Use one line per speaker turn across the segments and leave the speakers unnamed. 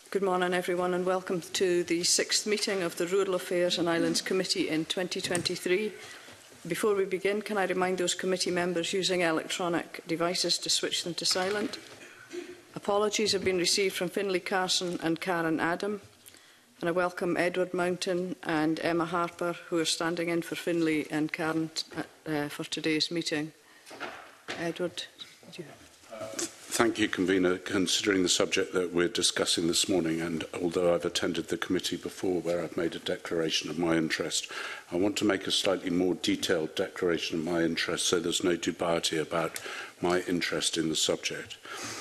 Good morning, everyone, and welcome to the 6th meeting of the Rural Affairs and Islands Committee in 2023. Before we begin, can I remind those committee members using electronic devices to switch them to silent? Apologies have been received from Finlay Carson and Karen Adam, and I welcome Edward Mountain and Emma Harper, who are standing in for Finlay and Karen for today's meeting. Edward, do you...
Thank you, Convener. Considering the subject that we're discussing this morning, and although I've attended the committee before where I've made a declaration of my interest, I want to make a slightly more detailed declaration of my interest so there's no dubiety about my interest in the subject.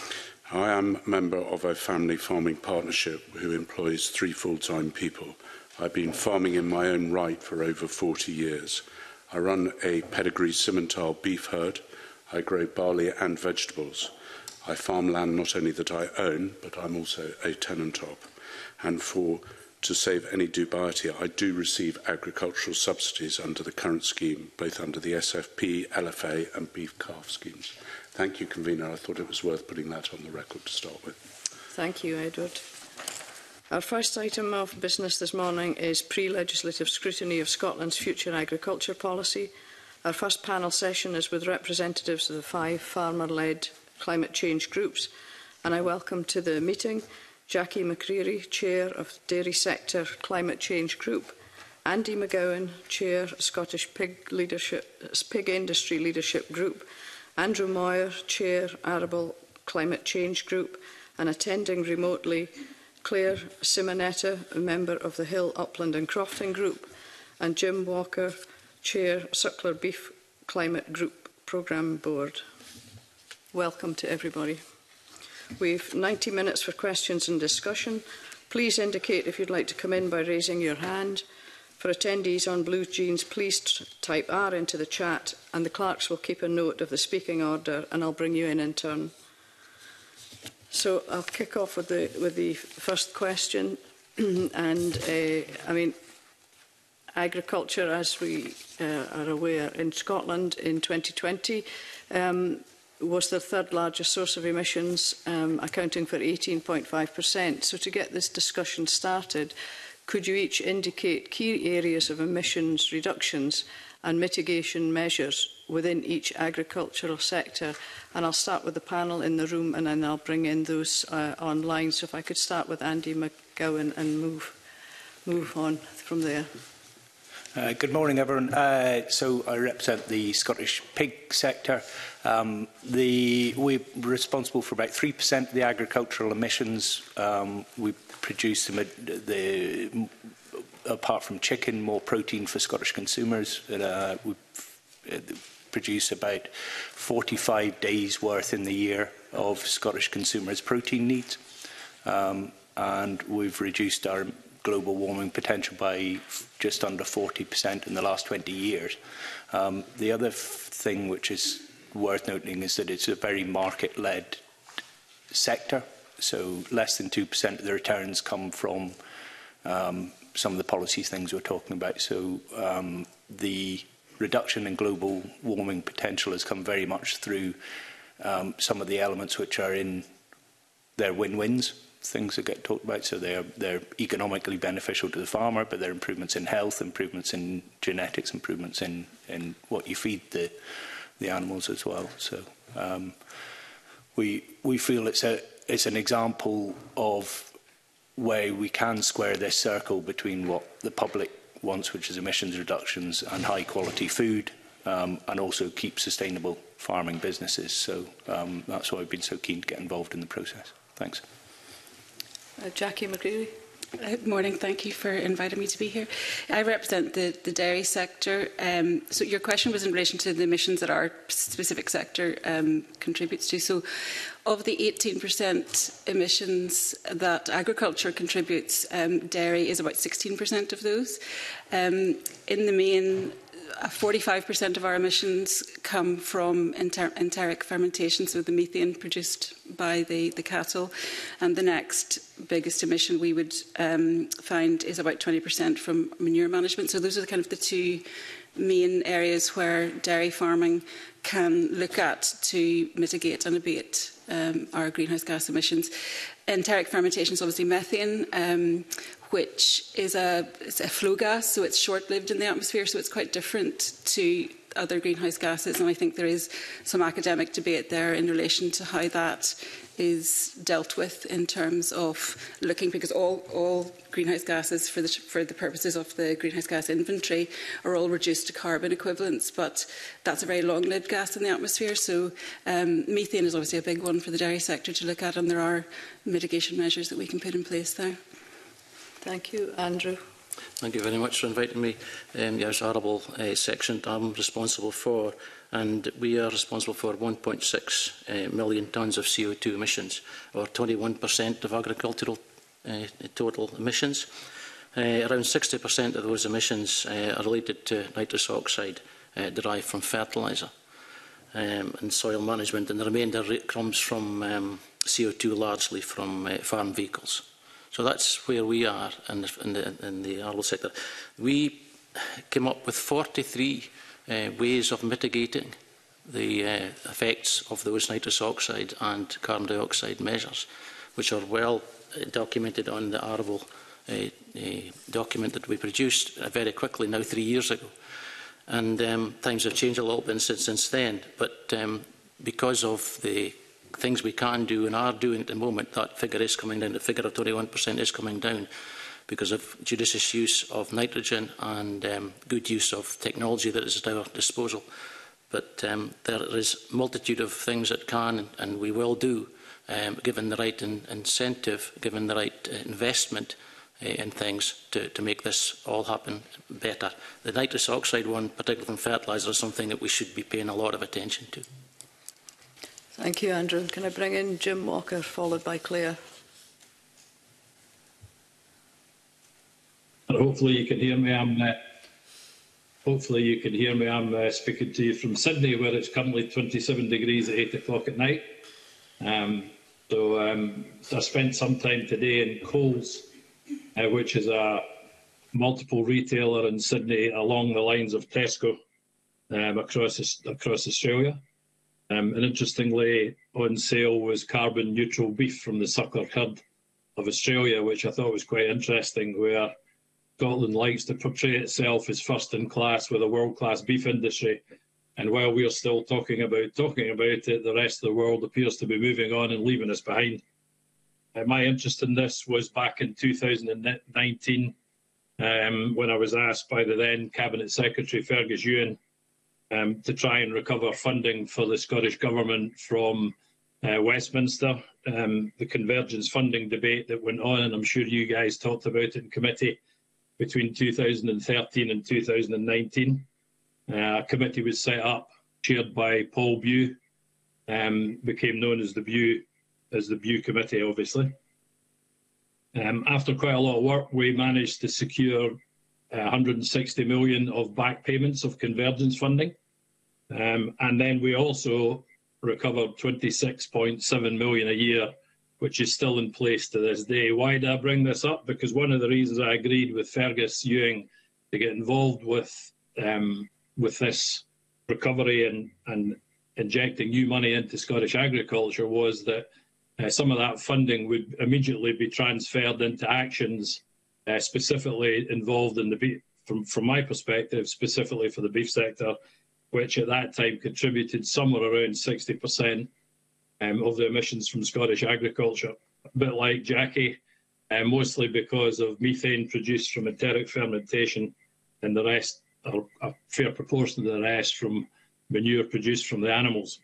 I am a member of a family farming partnership who employs 3 full-time people. I've been farming in my own right for over 40 years. I run a pedigree Simmental beef herd. I grow barley and vegetables. I farm land not only that I own, but I'm also a tenant of. And to save any dubiety, I do receive agricultural subsidies under the current scheme, both under the SFP, LFA and beef calf schemes. Thank you, Convener. I thought it was worth putting that on the record to start with.
Thank you, Edward. Our first item of business this morning is pre-legislative scrutiny of Scotland's future agriculture policy. Our first panel session is with representatives of the 5 farmer-led climate change groups, and I welcome to the meeting Jackie McCreary, Chair of Dairy Sector Climate Change Group, Andy McGowan, Chair Scottish Pig Industry Leadership Group, Andrew Moyer, Chair Arable Climate Change Group, and attending remotely Claire Simonetta, a member of the Hill Upland and Crofting Group, and Jim Walker, Chair Suckler Beef Climate Group Programme Board. Welcome to everybody. We've 90 minutes for questions and discussion. Please indicate if you'd like to come in by raising your hand. For attendees on blue jeans, please type R into the chat and the clerks will keep a note of the speaking order and I'll bring you in turn. So I'll kick off with the first question. Agriculture, as we are aware, in Scotland in 2020, was the 3rd largest source of emissions, accounting for 18.5%. So to get this discussion started, could you each indicate key areas of emissions reductions and mitigation measures within each agricultural sector? And I'll start with the panel in the room and then I'll bring in those online. So if I could start with Andy McGowan and move on from there.
Good morning, everyone. So I represent the Scottish pig sector. We're responsible for about 3% of the agricultural emissions. We produce apart from chicken, more protein for Scottish consumers. We produce about 45 days' worth in the year of Scottish consumers' protein needs. And we've reduced our global warming potential by just under 40% in the last 20 years. The other thing which is worth noting is that it's a very market-led sector. So less than 2% of the returns come from some of the policy things we're talking about. So the reduction in global warming potential has come very much through some of the elements which are in their win-wins, things that get talked about. So they're economically beneficial to the farmer, but they're improvements in health, improvements in genetics, improvements in what you feed the animals as well. So we feel it's an example of where we can square this circle between what the public wants, which is emissions reductions and high quality food, and also keep sustainable farming businesses. So that's why I've been so keen to get involved in the process. Thanks.
Jackie McCreary.
Good morning. Thank you for inviting me to be here. I represent the dairy sector. So your question was in relation to the emissions that our specific sector contributes to. So of the 18% emissions that agriculture contributes, dairy is about 16% of those. In the main, 45% of our emissions come from enteric fermentation, so the methane produced by the cattle. And the next biggest emission we would find is about 20% from manure management. So those are the two main areas where dairy farming can look at to mitigate and abate our greenhouse gas emissions. Enteric fermentation is obviously methane, which is it's a flow gas, so it's short-lived in the atmosphere, so it's quite different to other greenhouse gases, and I think there is some academic debate there in relation to how that is dealt with in terms of looking, because all greenhouse gases for the purposes of the greenhouse gas inventory are all reduced to carbon equivalents, but that's a very long-lived gas in the atmosphere, so methane is obviously a big one for the dairy sector to look at, and there are mitigation measures that we can put in place there.
Thank you. Andrew.
Thank you very much for inviting me. Yes, arable section I'm responsible for, and we are responsible for 1.6 million tonnes of CO2 emissions, or 21% of agricultural total emissions. Around 60% of those emissions are related to nitrous oxide derived from fertiliser and soil management, and the remainder comes from CO2 largely from farm vehicles. So that's where we are in the arable sector. We came up with 43 ways of mitigating the effects of those nitrous oxide and carbon dioxide measures, which are well documented on the arable document that we produced very quickly, now 3 years ago. And times have changed a little bit since then, but because of the things we can do and are doing at the moment, that figure is coming down. The figure of 21% is coming down because of judicious use of nitrogen and good use of technology that is at our disposal. But there is a multitude of things that can and we will do, given the right incentive, given the right investment in things to make this all happen better. The nitrous oxide one, particularly from fertiliser, is something that we should be paying a lot of attention to.
Thank you, Andrew. Can I bring in Jim Walker, followed by Claire?
Hopefully you can hear me. I'm speaking to you from Sydney, where it's currently 27 degrees at 8 o'clock at night. So I spent some time today in Coles, which is a multiple retailer in Sydney along the lines of Tesco across Australia. And interestingly, on sale was carbon neutral beef from the sucker herd of Australia, which I thought was quite interesting, where Scotland likes to portray itself as first in class with a world-class beef industry. And while we're still talking about it, the rest of the world appears to be moving on and leaving us behind. My interest in this was back in 2019, when I was asked by the then Cabinet Secretary, Fergus Ewan, to try and recover funding for the Scottish Government from Westminster. The convergence funding debate that went on, and I'm sure you guys talked about it in committee, between 2013 and 2019. A committee was set up, chaired by Paul Bew, became known as the Bew Committee, obviously. After quite a lot of work, we managed to secure 160 million of back payments of convergence funding. And then we also recovered 26.7 million a year, which is still in place to this day. Why do I bring this up? Because one of the reasons I agreed with Fergus Ewing to get involved with this recovery and injecting new money into Scottish agriculture was that some of that funding would immediately be transferred into actions specifically involved in the beef, from my perspective, specifically for the beef sector, which at that time contributed somewhere around 60% of the emissions from Scottish agriculture. A bit like Jackie, mostly because of methane produced from enteric fermentation, and the rest, or a fair proportion of the rest, from manure produced from the animals.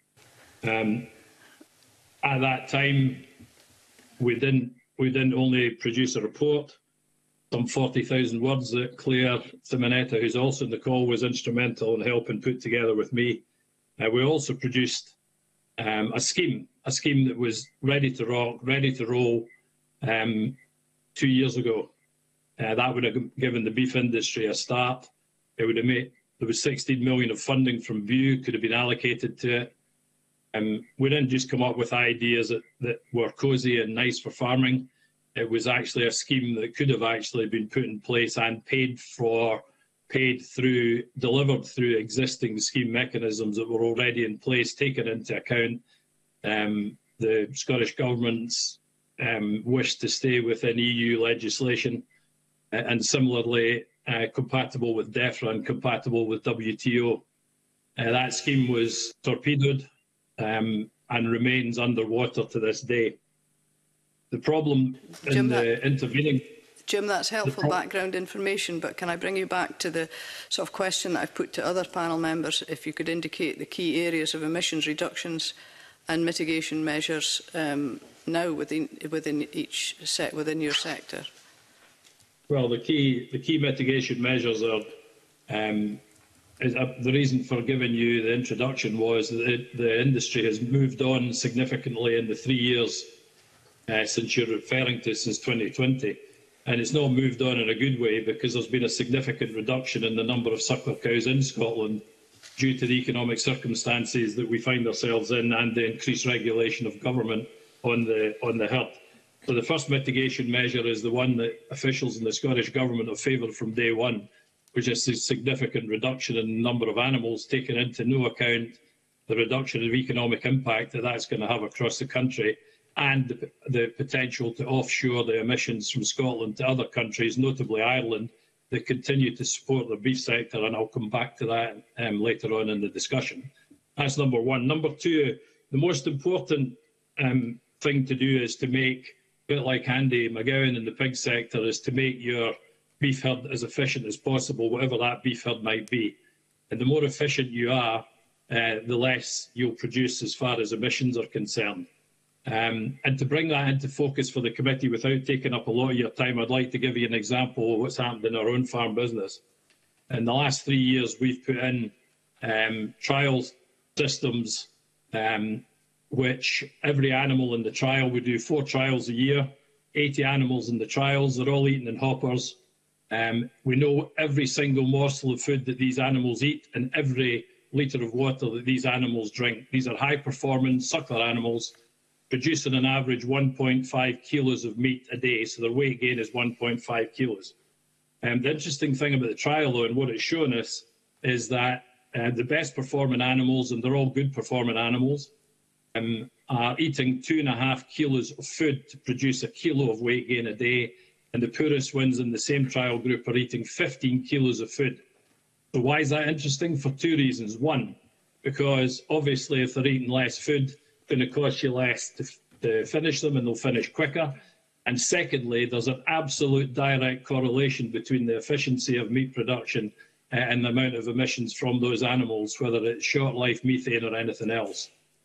At that time, we didn't only produce a report, some 40,000 words that Claire Simonetta, who's also in the call, was instrumental in helping put together with me. We also produced a scheme that was ready to rock, ready to roll 2 years ago. That would have given the beef industry a start. It would have made, there was 16 million of funding from Bew could have been allocated to it. We didn't just come up with ideas that were cosy and nice for farming. It was actually a scheme that could have actually been put in place and delivered through existing scheme mechanisms that were already in place, taking into account the Scottish Government's wish to stay within EU legislation, and similarly compatible with DEFRA and compatible with WTO. That scheme was torpedoed and remains underwater to this day. The problem in the intervening...
Jim, that's helpful background information, but can I bring you back to the sort of question that I've put to other panel members, if you could indicate the key areas of emissions reductions and mitigation measures now within your sector?
Well, the key mitigation measures are the reason for giving you the introduction was that the industry has moved on significantly in the 3 years since you're referring to, since 2020. And it's not moved on in a good way because there's been a significant reduction in the number of suckler cows in Scotland due to the economic circumstances that we find ourselves in and the increased regulation of government on the herd. So the first mitigation measure is the one that officials in the Scottish Government have favoured from day one, which is a significant reduction in the number of animals, taking into no account the reduction of economic impact that that's going to have across the country, and the potential to offshore the emissions from Scotland to other countries, notably Ireland, that continue to support the beef sector, and I'll come back to that later on in the discussion. That's number one. Number two, the most important thing to do is to make, a bit like Andy McGowan in the pig sector, is to make your beef herd as efficient as possible, whatever that beef herd might be. And the more efficient you are, the less you'll produce as far as emissions are concerned. And to bring that into focus for the committee without taking up a lot of your time, I'd like to give you an example of what's happened in our own farm business. In the last 3 years, we've put in trial systems which every animal in the trial, we do 4 trials a year, 80 animals in the trials, they're all eaten in hoppers. We know every single morsel of food that these animals eat and every litre of water that these animals drink. These are high-performance suckler animals, producing an average 1.5 kilos of meat a day, so their weight gain is 1.5 kilos. The interesting thing about the trial, though, and what it's shown us, is that the best performing animals, and they're all good performing animals, are eating 2.5 kilos of food to produce a kilo of weight gain a day, and the poorest ones in the same trial group are eating 15 kilos of food. So why is that interesting? For 2 reasons. One, because obviously if they're eating less food, going to cost you less to finish them, and they'll finish quicker. And secondly, there's an absolute direct correlation between the efficiency of meat production and the amount of emissions from those animals, whether it's short life methane or anything else.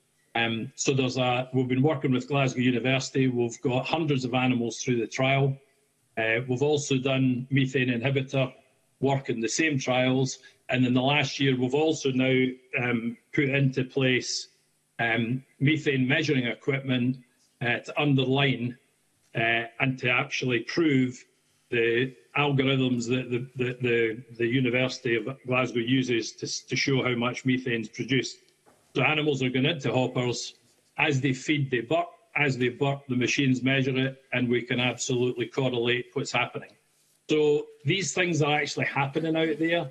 So we've been working with Glasgow University. We've got hundreds of animals through the trial. We've also done methane inhibitor work in the same trials. And in the last year, we've also now put into place methane measuring equipment to underline and to actually prove the algorithms that the University of Glasgow uses to show how much methane is produced. So animals are going into hoppers. As they feed, they burp. As they burp, the machines measure it, and we can absolutely correlate what's happening. So these things are actually happening out there.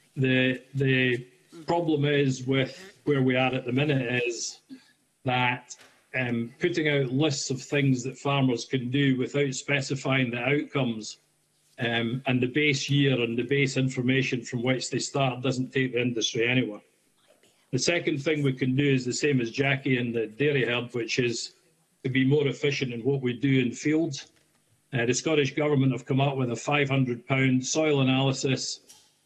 The problem is with where we are at the minute is that putting out lists of things that farmers can do without specifying the outcomes and the base year and the base information from which they start doesn't take the industry anywhere. The second thing we can do is the same as Jackie in the dairy herd, which is to be more efficient in what we do in fields. The Scottish Government have come up with a £500 soil analysis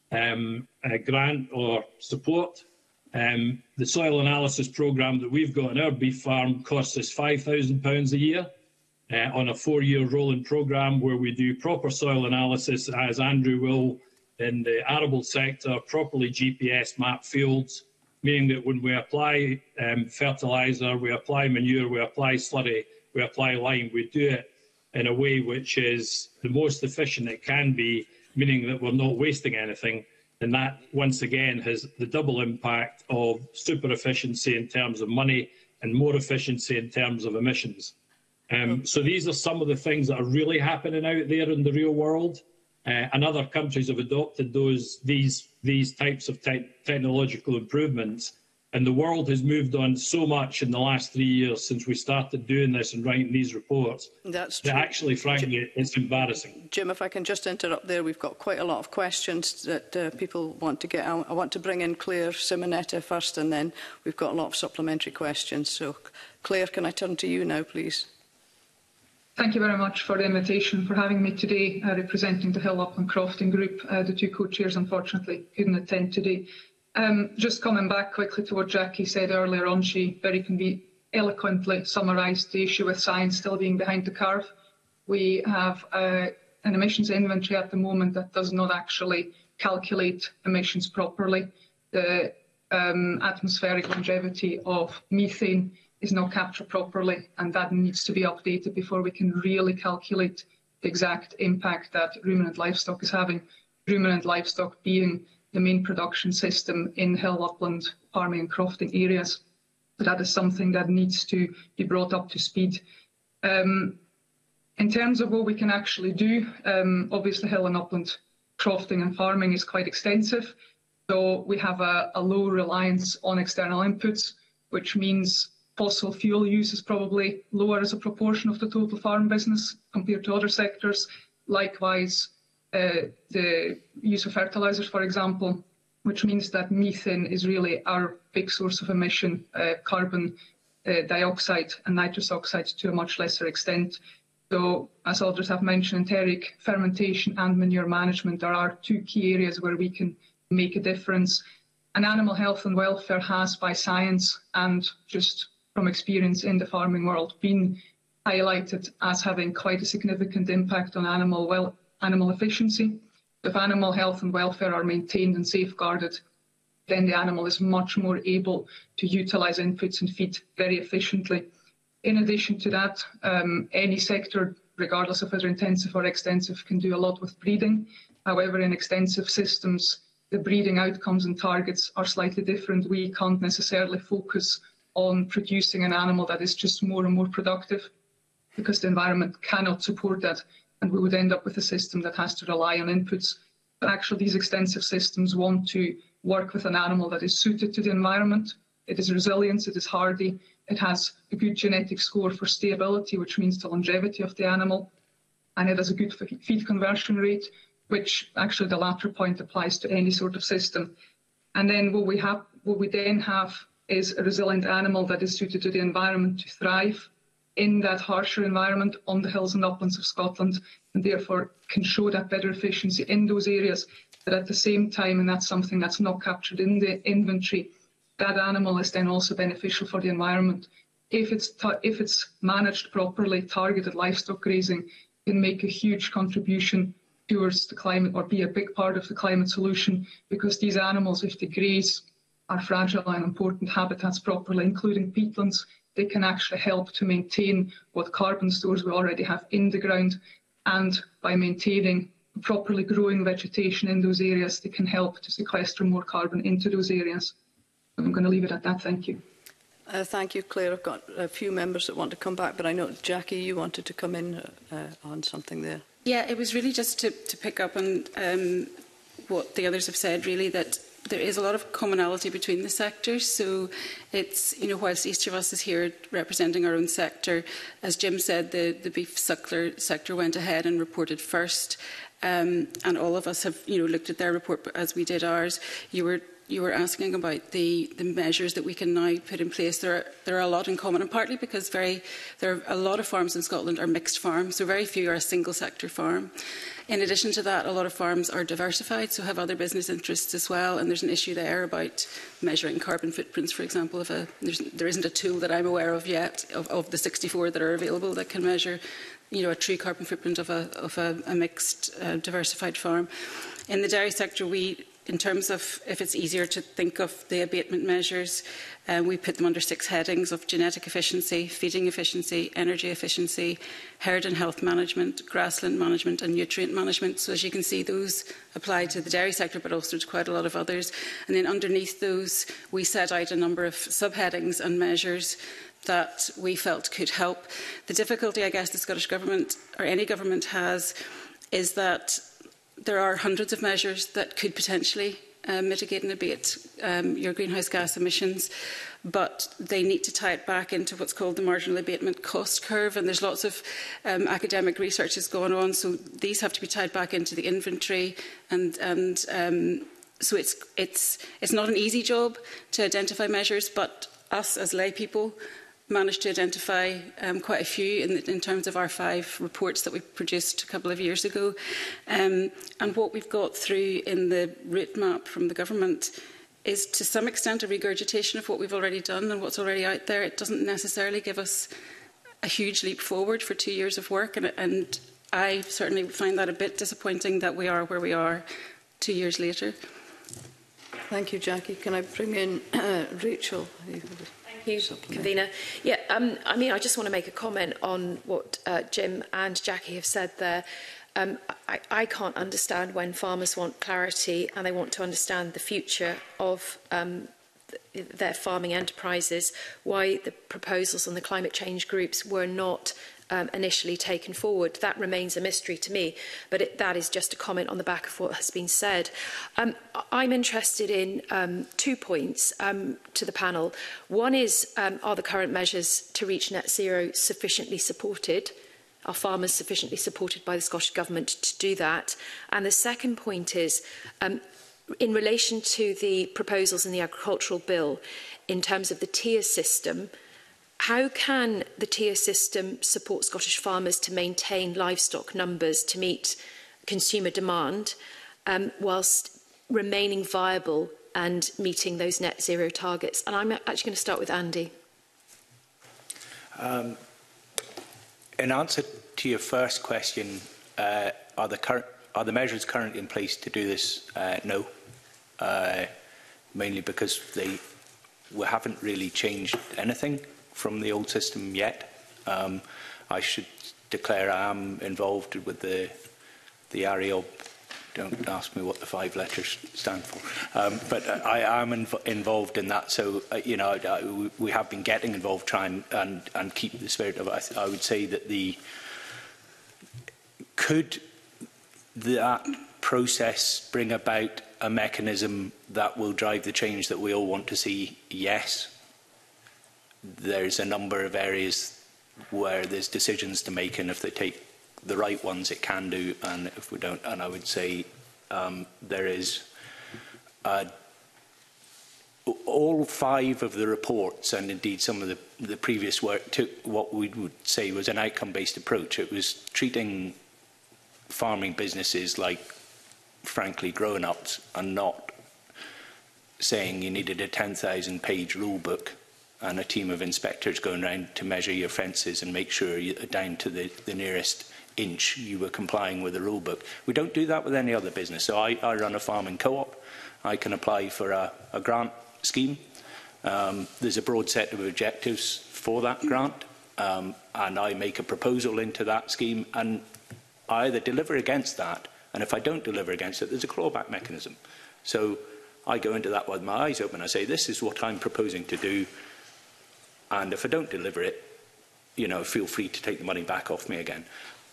grant or support. The soil analysis programme that we've got in our beef farm costs us £5,000 a year on a 4-year rolling programme where we do proper soil analysis, as Andrew will, in the arable sector, properly GPS map fields, meaning that when we apply fertiliser, we apply manure, we apply slurry, we apply lime, we do it in a way which is the most efficient it can be, meaning that we're not wasting anything. And that, once again, has the double impact of super efficiency in terms of money and more efficiency in terms of emissions. So these are some of the things that are really happening out there in the real world. And other countries have adopted these types of technological improvements. And the world has moved on so much in the last 3 years since we started doing this and writing these reports.
That's true.
That actually, frankly, it's embarrassing.
Jim, if I can just interrupt there, we've got quite a lot of questions that people want to get out. I want to bring in Claire Simonetta first, and then we've got a lot of supplementary questions. So, Claire, can I turn to you now, please?
Thank you very much for the invitation, for having me today, representing the Hill Upland Crofting Group. The two co-chairs, unfortunately, couldn't attend today. Just coming back quickly to what Jackie said earlier on, she very eloquently summarised the issue with science still being behind the curve. We have an emissions inventory at the moment that does not actually calculate emissions properly. The atmospheric longevity of methane is not captured properly, and that needs to be updated before we can really calculate the exact impact that ruminant livestock is having. Ruminant livestock being the main production system in hill upland farming and crofting areas. So that is something that needs to be brought up to speed. In terms of what we can actually do, obviously hill and upland crofting and farming is quite extensive. So we have a low reliance on external inputs, which means fossil fuel use is probably lower as a proportion of the total farm business compared to other sectors. Likewise, the use of fertilisers, for example, which means that methane is really our big source of emission, carbon dioxide and nitrous oxide to a much lesser extent. So, as others have mentioned, enteric fermentation and manure management are our two key areas where we can make a difference. And animal health and welfare has, by science and just from experience in the farming world, been highlighted as having quite a significant impact on animal efficiency. If animal health and welfare are maintained and safeguarded, then the animal is much more able to utilise inputs and feed very efficiently. In addition to that, any sector, regardless of whether intensive or extensive, can do a lot with breeding. However, in extensive systems, the breeding outcomes and targets are slightly different. We can't necessarily focus on producing an animal that is just more and more productive, because the environment cannot support that, and we would end up with a system that has to rely on inputs. But actually, these extensive systems want to work with an animal that is suited to the environment. It is resilient, it is hardy, it has a good genetic score for stability, which means the longevity of the animal, and it has a good feed conversion rate, which actually the latter point applies to any sort of system. And then what we then have is a resilient animal that is suited to the environment to thrive in that harsher environment on the hills and uplands of Scotland, and therefore can show that better efficiency in those areas. But at the same time, and that's something that's not captured in the inventory, that animal is then also beneficial for the environment. If it's managed properly, targeted livestock grazing can make a huge contribution towards the climate, or be a big part of the climate solution, because these animals, if they graze, are fragile and important habitats properly, including peatlands. They can actually help to maintain what carbon stores we already have in the ground, and by maintaining properly growing vegetation in those areas, they can help to sequester more carbon into those areas. I'm going to leave it at that. Thank you.
Thank you, Claire. I've got a few members that want to come back, but I know, Jackie, you wanted to come in on something there.
Yeah, it was really just to pick up on what the others have said, really, that there is a lot of commonality between the sectors. So it's, whilst each of us is here representing our own sector, as Jim said, the beef suckler sector went ahead and reported first. And all of us have, looked at their report as we did ours. You were asking about the measures that we can now put in place. There are a lot in common, and partly because there are a lot of farms in Scotland are mixed farms, so very few are a single sector farm. In addition to that, a lot of farms are diversified, so have other business interests as well, and there's an issue there about measuring carbon footprints, for example. There isn't a tool that I'm aware of yet, of the 64 that are available, that can measure a true carbon footprint of a mixed, diversified farm. In the dairy sector, in terms of if it's easier to think of the abatement measures, we put them under 6 headings of genetic efficiency, feeding efficiency, energy efficiency, herd and health management, grassland management and nutrient management. So as you can see, those apply to the dairy sector, but also to quite a lot of others. And then underneath those, we set out a number of subheadings and measures that we felt could help. The difficulty, I guess, the Scottish Government, or any government, has is that there are hundreds of measures that could potentially mitigate and abate your greenhouse gas emissions, but they need to tie it back into what's called the marginal abatement cost curve, and there's lots of academic research that's going on, so these have to be tied back into the inventory, and so it's not an easy job to identify measures, but us as lay people managed to identify quite a few in terms of our 5 reports that we produced a couple of years ago. And what we've got through in the route map from the government is to some extent a regurgitation of what we've already done and what's already out there. It doesn't necessarily give us a huge leap forward for 2 years of work, and I certainly find that a bit disappointing that we are where we are 2 years later.
Thank you, Jackie. Can I bring in Rachel?
Thank you, Convener. Yeah, I mean, I just want to make a comment on what Jim and Jackie have said there. I can't understand when farmers want clarity and they want to understand the future of their farming enterprises, why the proposals on the climate change groups were not initially taken forward. That remains a mystery to me, but that is just a comment on the back of what has been said. I'm interested in 2 points to the panel. One is, are the current measures to reach net zero sufficiently supported? Are farmers sufficiently supported by the Scottish Government to do that? And the second point is, in relation to the proposals in the agricultural bill, in terms of the tier system, how can the tier system support Scottish farmers to maintain livestock numbers to meet consumer demand whilst remaining viable and meeting those net zero targets? And I'm actually going to start with Andy.
In answer to your first question, are the measures currently in place to do this? No, mainly because we haven't really changed anything from the old system yet. I should declare I am involved with the ARIOB. Don't ask me what the 5 letters stand for, but I am involved in that. So you know, we have been getting involved, trying and keep the spirit of it. I would say that could that process bring about a mechanism that will drive the change that we all want to see? Yes. There's a number of areas where there's decisions to make, and if they take the right ones, it can do, and if we don't, and I would say there is all 5 of the reports, and indeed some of the previous work, took what we would say was an outcome-based approach. It was treating farming businesses like, frankly, grown-ups, and not saying you needed a 10,000-page rule book and a team of inspectors going around to measure your fences and make sure you, down to the nearest inch, you were complying with the rule book. We don't do that with any other business. So I run a farming co-op. I can apply for a grant scheme. There's a broad set of objectives for that grant, and I make a proposal into that scheme, and I either deliver against that, and if I don't deliver against it, there's a clawback mechanism. So I go into that with my eyes open. I say, this is what I'm proposing to do, and if I don't deliver it, you know, feel free to take the money back off me again.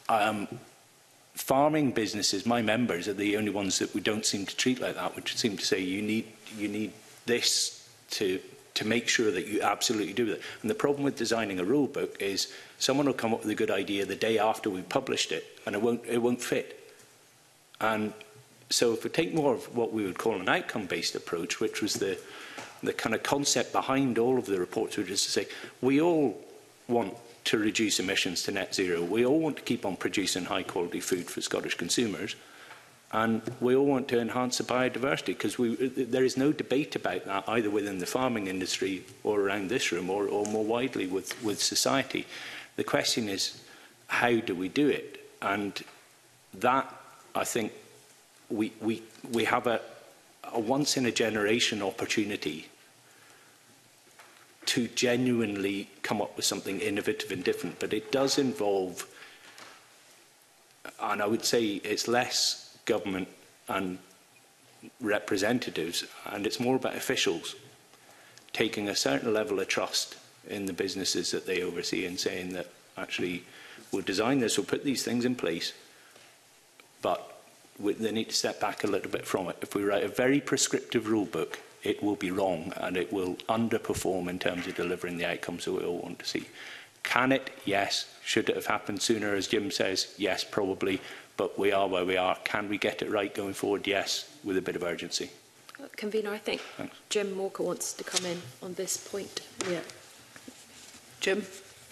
Farming businesses, my members, are the only ones that we don't seem to treat like that, which seem to say you need this to make sure that you absolutely do it. And the problem with designing a rule book is someone will come up with a good idea the day after we've published it, and it won't fit. And so if we take more of what we would call an outcome-based approach, which was the kind of concept behind all of the reports, which is to say, we all want to reduce emissions to net zero. We all want to keep on producing high-quality food for Scottish consumers, and we all want to enhance the biodiversity, because there is no debate about that either within the farming industry or around this room or more widely with society. The question is, how do we do it? And that, I think, we have a once-in-a-generation opportunity to genuinely come up with something innovative and different. But it does involve, and I would say it's less government and representatives, and it's more about officials taking a certain level of trust in the businesses that they oversee and saying that, actually, we'll design this, we'll put these things in place, but they need to step back a little bit from it. If we write a very prescriptive rule book, it will be wrong and it will underperform in terms of delivering the outcomes that we all want to see. Can it? Yes. Should it have happened sooner, as Jim says? Yes, probably. But we are where we are. Can we get it right going forward? Yes, with a bit of urgency.
Convener, I think
Thanks.
Jim Walker wants to come in on this point.
Yeah. Jim?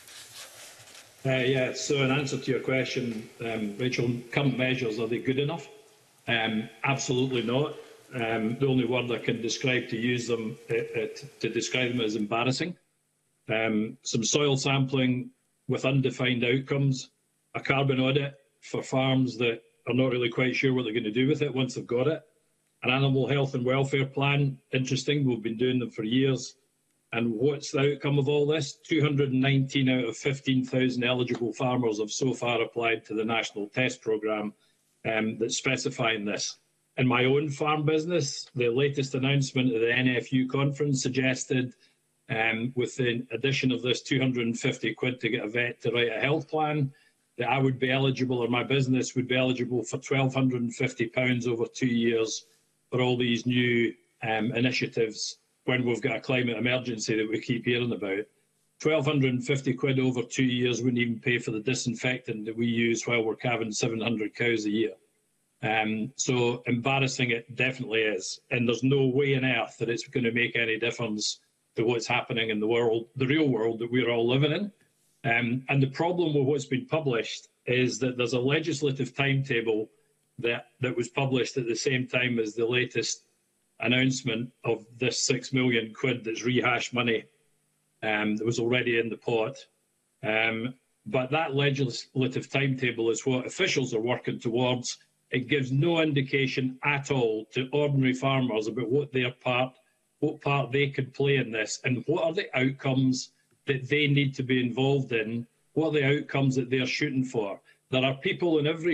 Yeah, so in answer to your question, Rachel, current measures, are they good enough? Absolutely not. The only word I can describe to use them to describe them is embarrassing. Some soil sampling with undefined outcomes, a carbon audit for farms that are not really quite sure what they're going to do with it once they've got it, an animal health and welfare plan, interesting, we've been doing them for years. And what's the outcome of all this? 219 out of 15,000 eligible farmers have so far applied to the national test programme that's specifying this. In my own farm business, the latest announcement of the NFU conference suggested with the addition of this 250 quid to get a vet to write a health plan, that I would be eligible, or my business would be eligible for £1,250 over 2 years for all these new initiatives when we've got a climate emergency that we keep hearing about. 1,250 quid over 2 years wouldn't even pay for the disinfectant that we use while we're calving 700 cows a year. So embarrassing it definitely is. And there's no way on earth that it's going to make any difference to what's happening in the world, the real world that we're all living in. And the problem with what's been published is that there's a legislative timetable that was published at the same time as the latest announcement of this 6 million quid that's rehashed money that was already in the pot. But that legislative timetable is what officials are working towards. It gives no indication at all to ordinary farmers about what part they could play in this and what are the outcomes that they need to be involved in, what are the outcomes that they're shooting for. There are people in every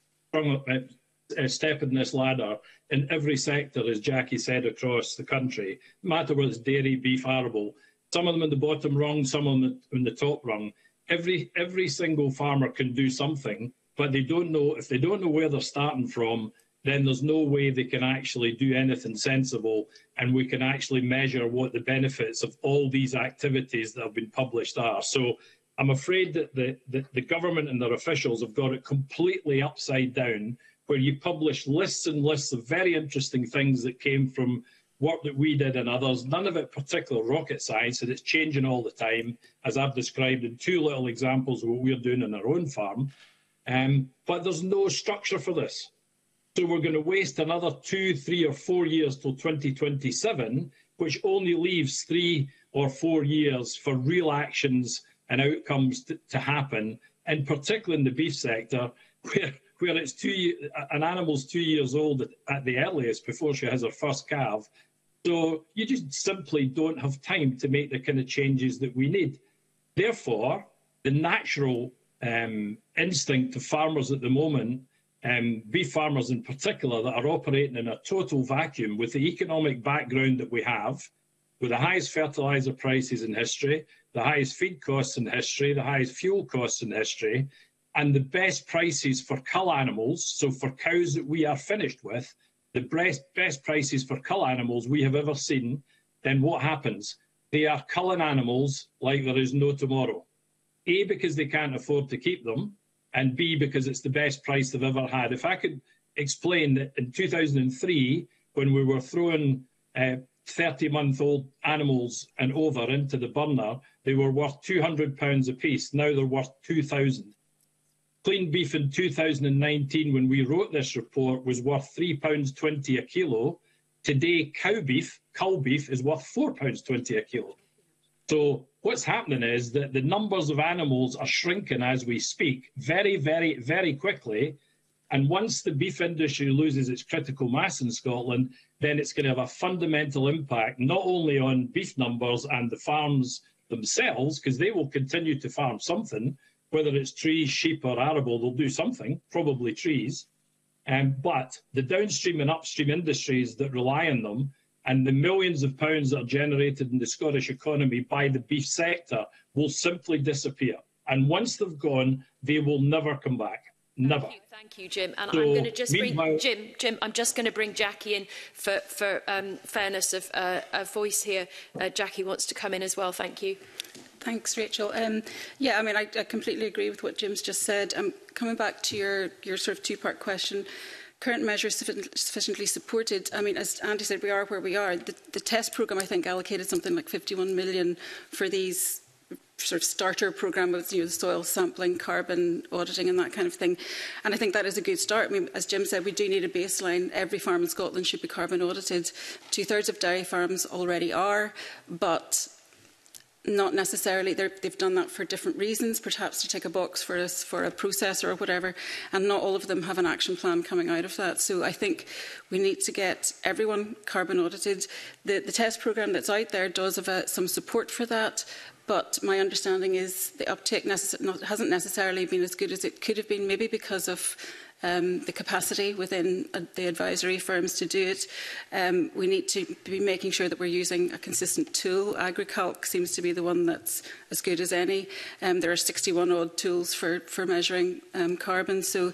step in this ladder, in every sector, as Jackie said, across the country, no matter whether it's dairy, beef, arable, some of them in the bottom rung, some of them in the top rung. Every single farmer can do something, but they don't know, if they don't know where they're starting from, then there's no way they can actually do anything sensible, and we can actually measure what the benefits of all these activities that have been published are. So I'm afraid that the government and their officials have got it completely upside down, where you publish lists and lists of very interesting things that came from work that we did and others, none of it particular rocket science, and it's changing all the time, as I've described in 2 little examples of what we're doing in our own farm. But there's no structure for this. So we're going to waste another 2, 3 or 4 years till 2027, which only leaves 3 or 4 years for real actions and outcomes to happen, and particularly in the beef sector, where it's an animal's 2 years old at the earliest before she has her first calf. So you just simply don't have time to make the kind of changes that we need. Therefore, the natural instinct of farmers at the moment, beef farmers in particular, that are operating in a total vacuum with the economic background that we have, with the highest fertiliser prices in history, the highest feed costs in history, the highest fuel costs in history, and the best prices for cull animals, so for cows that we are finished with, the best prices for cull animals we have ever seen, then what happens? They are culling animals like there is no tomorrow. A, because they can't afford to keep them, and B, because it's the best price they've ever had. If I could explain that in 2003, when we were throwing 30-month-old animals and over into the burner, they were worth £200 a piece. Now they're worth £2,000. Clean beef in 2019, when we wrote this report, was worth £3.20 a kilo. Today, cow beef, cull beef, is worth £4.20 a kilo. So what's happening is that the numbers of animals are shrinking as we speak very, very, very quickly. And once the beef industry loses its critical mass in Scotland, then it's going to have a fundamental impact, not only on beef numbers and the farms themselves, because they will continue to farm something, whether it's trees, sheep or arable, they'll do something, probably trees. But the downstream and upstream industries that rely on them, and the millions of pounds that are generated in the Scottish economy by the beef sector, will simply disappear. And once they've gone, they will never come back. Never.
Thank you, Jim. And
So,
I'm going to just bring
meanwhile-
Jim. I'm just going to bring Jackie in for fairness of voice here. Jackie wants to come in as well. Thank you.
Thanks, Rachel. Yeah, I mean, I completely agree with what Jim's just said. Coming back to your sort of two-part question, current measures sufficiently supported. I mean, as Andy said, we are where we are. The test programme, I think, allocated something like 51 million for these sort of starter programme of the soil sampling, carbon auditing and that kind of thing. And I think that is a good start. I mean, as Jim said, we do need a baseline. Every farm in Scotland should be carbon audited. 2/3 of dairy farms already are, but not necessarily. They've done that for different reasons, perhaps to tick a box for a processor or whatever, and not all of them have an action plan coming out of that. So I think we need to get everyone carbon audited. The test programme that's out there does have some support for that, but my understanding is the uptake hasn't necessarily been as good as it could have been, maybe because of the capacity within the advisory firms to do it. We need to be making sure that we're using a consistent tool. AgriCalc seems to be the one that's as good as any. There are 61 odd tools for measuring carbon. So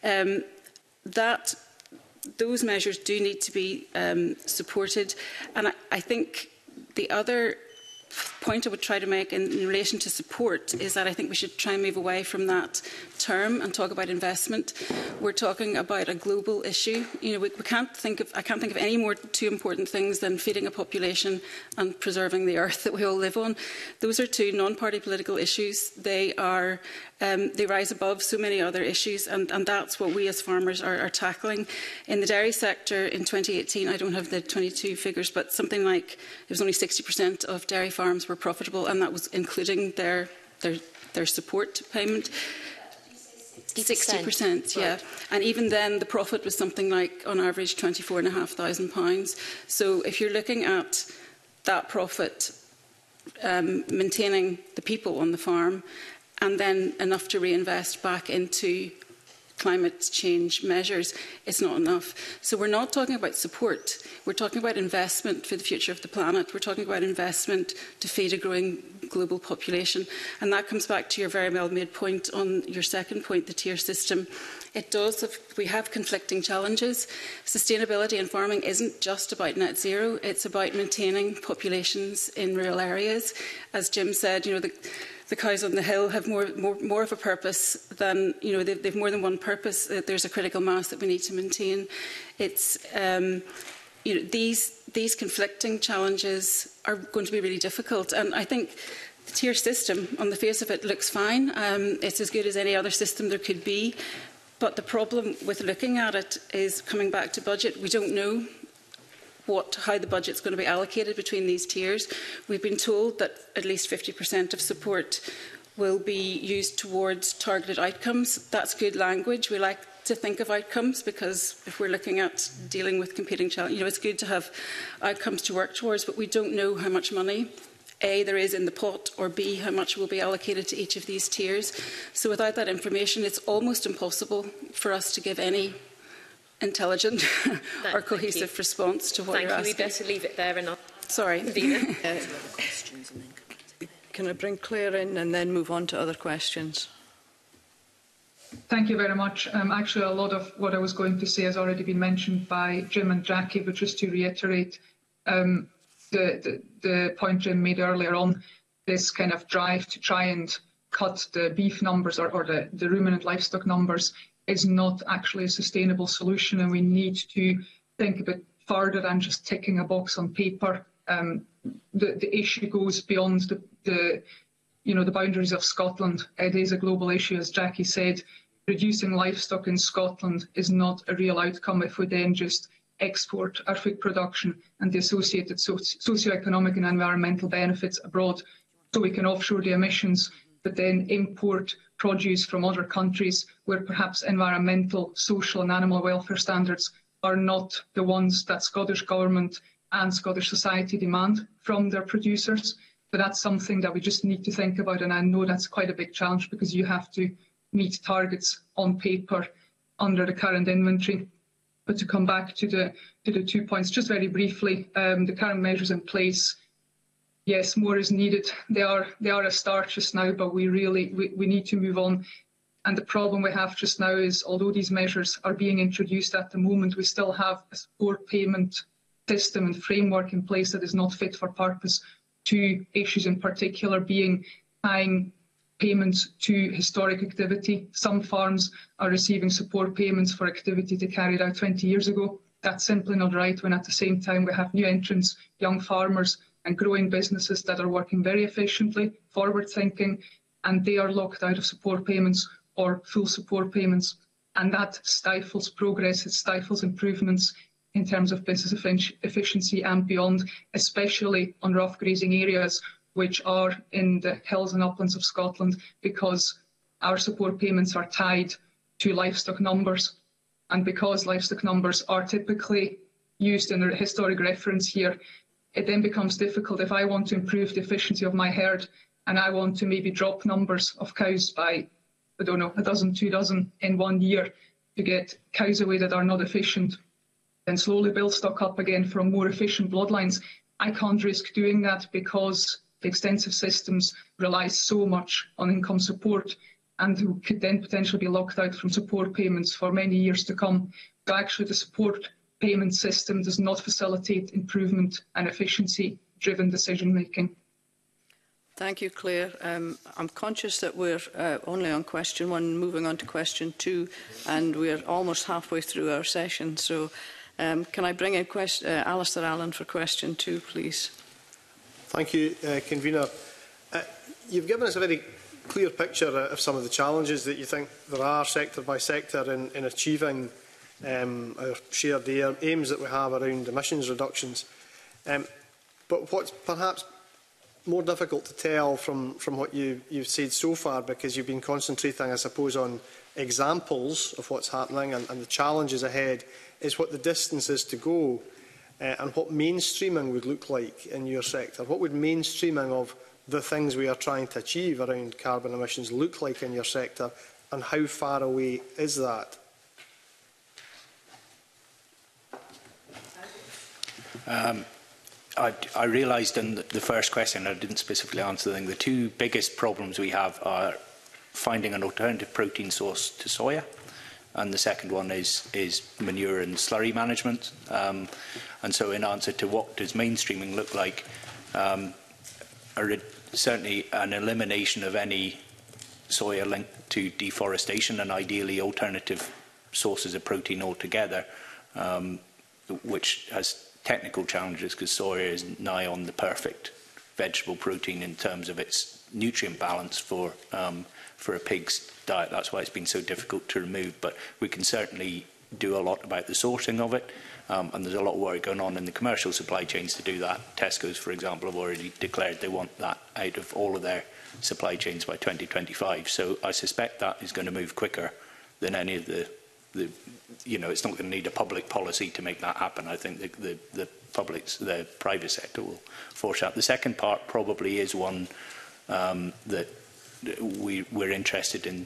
those measures do need to be supported. And I think the other point I would try to make in relation to support is that I think we should try and move away from that term and talk about investment. We're talking about a global issue. You know, I can't think of any more two important things than feeding a population and preserving the earth that we all live on. Those are two non-party political issues. They rise above so many other issues, and that's what we as farmers are tackling. In the dairy sector in 2018, I don't have the 22 figures, but something like it was only 60% of dairy farms were profitable, and that was including their support payment. 60%, yeah. Right. And even then, the profit was something like, on average, £24,500. So if you're looking at that profit, maintaining the people on the farm, and then enough to reinvest back into climate change measures, it's not enough. So we're not talking about support. We're talking about investment for the future of the planet. We're talking about investment to feed a growing global population. And that comes back to your very well-made point on your second point, the tier system. We have conflicting challenges. Sustainability in farming isn't just about net zero. It's about maintaining populations in rural areas. As Jim said, you know, the cows on the hill have more of a purpose than, you know, they've more than one purpose. There's a critical mass that we need to maintain. It's, you know, these conflicting challenges are going to be really difficult. And I think the tier system, on the face of it, looks fine. It's as good as any other system there could be. But the problem with looking at it is coming back to budget. We don't know how the budget's going to be allocated between these tiers. We've been told that at least 50% of support will be used towards targeted outcomes. That's good language. We like to think of outcomes because if we're looking at dealing with competing challenges, you know, it's good to have outcomes to work towards, but we don't know how much money A, there is in the pot, or B, how much will be allocated to each of these tiers. So without that information, it's almost impossible for us to give any intelligent or cohesive response to what you're asking.
Thank you. We better leave it there and not.
Sorry.
Can I bring Claire in and then move on to other questions?
Thank you very much. Actually, a lot of what I was going to say has already been mentioned by Jim and Jackie, but just to reiterate the point Jim made earlier on, this kind of drive to try and cut the beef numbers or the ruminant livestock numbers is not actually a sustainable solution, and we need to think a bit further than just ticking a box on paper. The issue goes beyond the boundaries of Scotland. It is a global issue, as Jackie said. Reducing livestock in Scotland is not a real outcome if we then just export our food production and the associated socio-economic and environmental benefits abroad, so we can offshore the emissions, but then import produce from other countries where perhaps environmental, social and animal welfare standards are not the ones that Scottish Government and Scottish society demand from their producers. But that's something that we just need to think about, and I know that's quite a big challenge because you have to meet targets on paper under the current inventory. But to come back to the 2 points, just very briefly, the current measures in place, yes, more is needed. They are a start just now, but we need to move on. And the problem we have just now is, although these measures are being introduced at the moment, we still have a support payment system and framework in place that is not fit for purpose. Two issues in particular being tying payments to historic activity. Some farms are receiving support payments for activity they carried out 20 years ago. That's simply not right, when at the same time we have new entrants, young farmers and growing businesses that are working very efficiently, forward-thinking, and they are locked out of support payments or full support payments. And that stifles progress, it stifles improvements in terms of business efficiency and beyond, especially on rough grazing areas, which are in the hills and uplands of Scotland, because our support payments are tied to livestock numbers. And because livestock numbers are typically used in a historic reference here, it then becomes difficult if I want to improve the efficiency of my herd and I want to maybe drop numbers of cows by, I don't know, a dozen, 2 dozen in 1 year to get cows away that are not efficient, then slowly build stock up again from more efficient bloodlines. I can't risk doing that because the extensive systems rely so much on income support and who could then potentially be locked out from support payments for many years to come. So actually the support payment system does not facilitate improvement and efficiency-driven decision-making.
Thank you, Claire. I'm conscious that we're only on question 1, moving on to question 2, and we're almost halfway through our session. So can I bring in Alistair Allen for question 2, please?
Thank you, Convener. You've given us a very clear picture of some of the challenges that you think there are sector by sector in achieving our shared aims that we have around emissions reductions. But what's perhaps more difficult to tell from what you've said so far, because you've been concentrating, I suppose, on examples of what's happening and the challenges ahead, is what the distance is to go and what mainstreaming would look like in your sector. What would mainstreaming of the things we are trying to achieve around carbon emissions look like in your sector, and how far away is that?
I realised in the first question, I didn't specifically answer the thing, the two biggest problems we have are finding an alternative protein source to soya, and the second one is manure and slurry management. And so in answer to what does mainstreaming look like, certainly an elimination of any soya linked to deforestation and ideally alternative sources of protein altogether, which has technical challenges because soya is nigh on the perfect vegetable protein in terms of its nutrient balance for a pig's diet. That's why it's been so difficult to remove. But we can certainly do a lot about the sourcing of it, and there's a lot of work going on in the commercial supply chains to do that. Tesco's, for example, have already declared they want that out of all of their supply chains by 2025. So I suspect that is going to move quicker than any of the it's not going to need a public policy to make that happen. I think the private sector will force out. The second part probably is one that we're interested in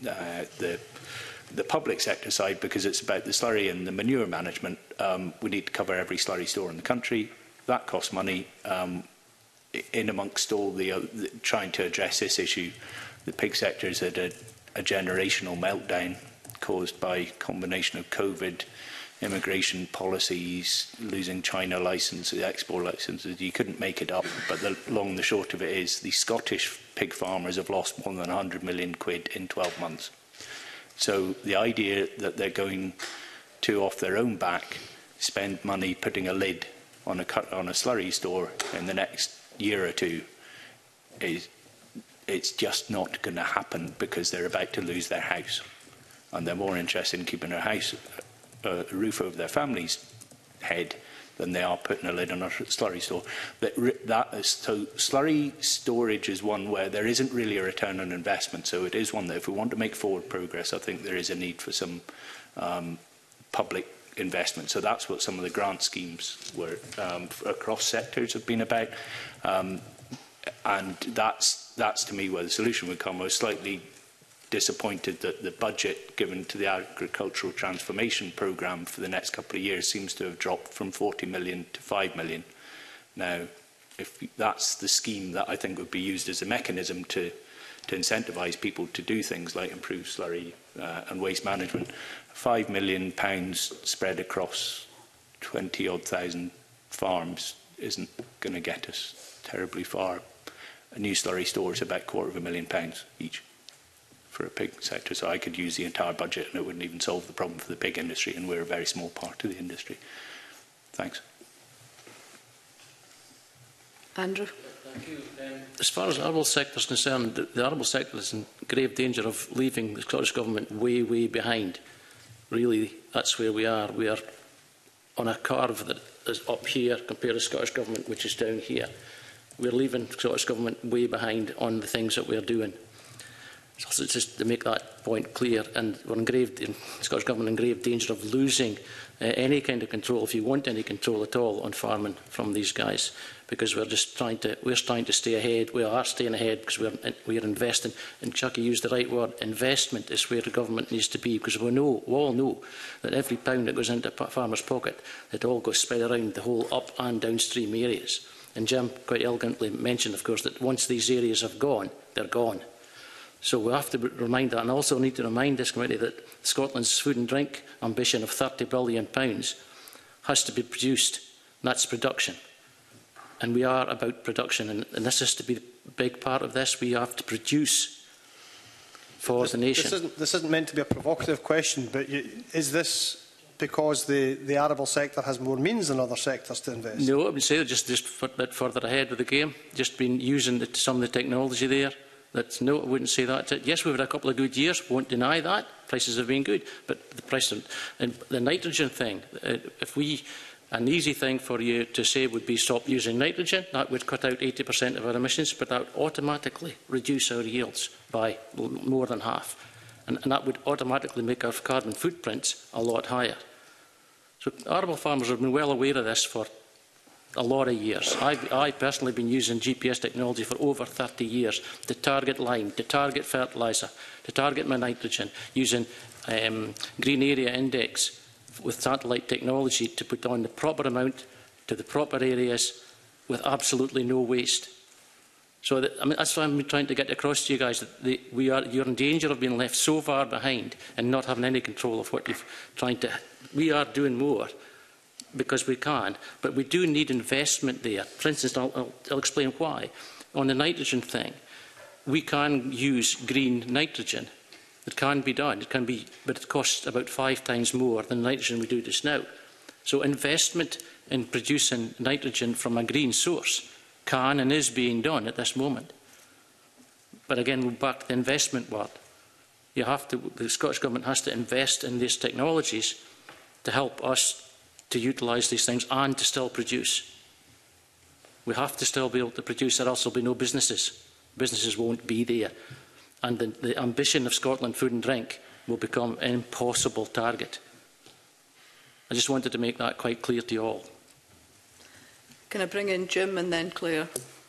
the public sector side, because it's about the slurry and the manure management. We need to cover every slurry store in the country. That costs money. In amongst all the trying to address this issue, the pig sector is at a generational meltdown caused by a combination of COVID, immigration policies, losing China licenses, export licenses. You couldn't make it up, but the long and the short of it is the Scottish pig farmers have lost more than 100 million quid in 12 months. So the idea that they're going to, off their own back, spend money putting a lid on a slurry store in the next year or two, it's just not going to happen, because they're about to lose their house. And they're more interested in keeping their house, a roof over their family's head, than they are putting a lid on a slurry store. So slurry storage is one where there isn't really a return on investment. So it is one that if we want to make forward progress, I think there is a need for some public investment. So that's what some of the grant schemes were across sectors have been about. And that's to me where the solution would come. I was slightly disappointed that the budget given to the agricultural transformation programme for the next couple of years seems to have dropped from 40 million to 5 million. Now, if that's the scheme that I think would be used as a mechanism to to incentivise people to do things like improve slurry and waste management. £5 million spread across 20-odd thousand farms isn't going to get us terribly far. A new slurry store is about £250,000 each for a pig sector, so I could use the entire budget and it wouldn't even solve the problem for the pig industry, and we're a very small part of the industry. Thanks.
Andrew?
Thank you. As far as the arable sector is concerned, the arable sector is in grave danger of leaving the Scottish Government way, way behind. Really, that's where we are. We are on a curve that is up here compared to the Scottish Government, which is down here. We're leaving the Scottish Government way behind on the things that we're doing. So just to make that point clear, and we're the Scottish Government in grave danger of losing any kind of control, if you want any control at all, on farming from these guys, because we're trying to stay ahead. We are staying ahead because we're investing. And Chucky used the right word. Investment is where the government needs to be, because we all know that every pound that goes into a farmer's pocket, it all goes spread around the whole up and downstream areas. And Jim quite elegantly mentioned, of course, that once these areas have gone, they're gone. So we have to remind that, and also need to remind this committee that Scotland's food and drink ambition of £30 billion has to be produced, and that's production. And we are about production, and this has to be a big part of this. We have to produce for the nation.
This isn't meant to be a provocative question, but is this because the arable sector has more means than other sectors to invest?
No, I would say just a bit further ahead of the game, just been using some of the technology there. No, I wouldn't say that. Yes, we've had a couple of good years, won't deny that. Prices have been good, but the price and the nitrogen thing, an easy thing for you to say would be stop using nitrogen. That would cut out 80% of our emissions, but that would automatically reduce our yields by more than half. And that would automatically make our carbon footprints a lot higher. So arable farmers have been well aware of this for a lot of years. I've personally been using GPS technology for over 30 years to target lime, to target fertiliser, to target my nitrogen, using Green Area Index with satellite technology to put on the proper amount to the proper areas with absolutely no waste. So that's why I'm trying to get across to you guys that you're in danger of being left so far behind and not having any control of what you're trying to. We are doing more because we can, but we do need investment there. For instance, I'll explain why. On the nitrogen thing, we can use green nitrogen. It can be done. It can be, but it costs about 5 times more than nitrogen we do just now. So investment in producing nitrogen from a green source can and is being done at this moment. But again, we're back to the investment word. The Scottish Government has to invest in these technologies to help us to utilise these things and to still produce. We have to still be able to produce, or else there will be no businesses. Businesses won't be there. And the ambition of Scotland Food and Drink will become an impossible target. I just wanted to make that quite clear to you all.
Can I bring in Jim and then Claire?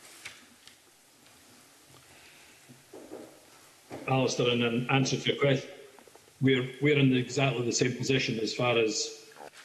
Alistair, in an answer to your question, we're in exactly the same position as far as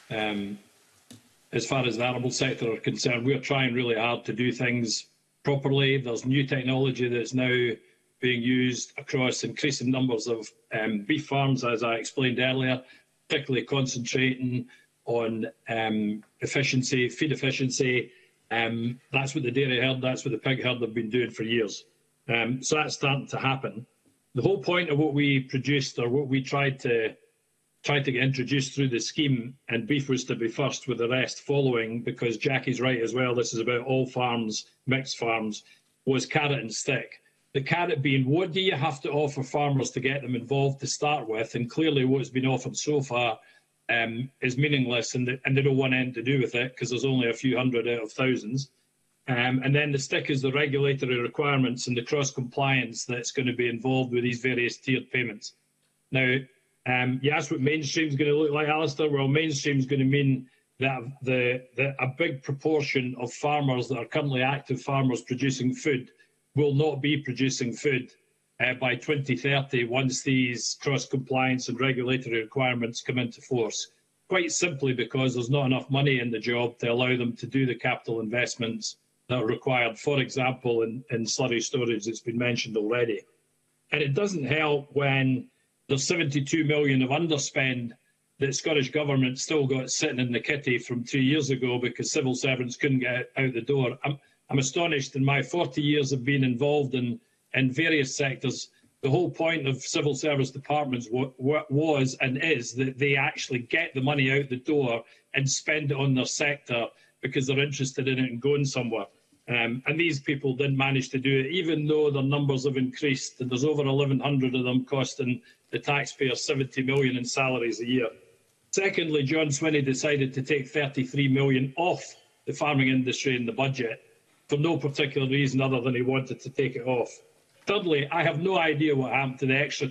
the arable sector are concerned. We're trying really hard to do things properly. There's new technology that's now being used across increasing numbers of beef farms, as I explained earlier, particularly concentrating on efficiency, feed efficiency. That's what the dairy herd, that's what the pig herd have been doing for years. So that's starting to happen. The whole point of what we produced, or what we tried to get introduced through the scheme, and beef was to be first with the rest following, because Jackie's right as well, this is about all farms, mixed farms, was carrot and stick. The carrot being, what do you have to offer farmers to get them involved to start with? And clearly what's been offered so far is meaningless, and they don't want anything to do with it because there's only a few hundred out of thousands. And then the stick is the regulatory requirements and the cross-compliance that's going to be involved with these various tiered payments. Now, you asked what mainstream is going to look like, Alistair. Well, mainstream is going to mean that a big proportion of farmers that are currently active farmers producing food will not be producing food by 2030 once these cross-compliance and regulatory requirements come into force. Quite simply because there's not enough money in the job to allow them to do the capital investments that are required, for example, in slurry storage that's been mentioned already. And it doesn't help when there's 72 million of underspend that Scottish Government still got sitting in the kitty from 2 years ago because civil servants couldn't get out the door. I'm astonished in my 40 years of being involved in various sectors. The whole point of civil service departments was and is that they actually get the money out the door and spend it on their sector because they're interested in it and going somewhere. And these people didn't manage to do it, even though their numbers have increased and there's over 1,100 of them costing the taxpayer 70 million in salaries a year. Secondly, John Swinney decided to take 33 million off the farming industry in the budget for no particular reason other than he wanted to take it off. Thirdly, I have no idea what happened to the extra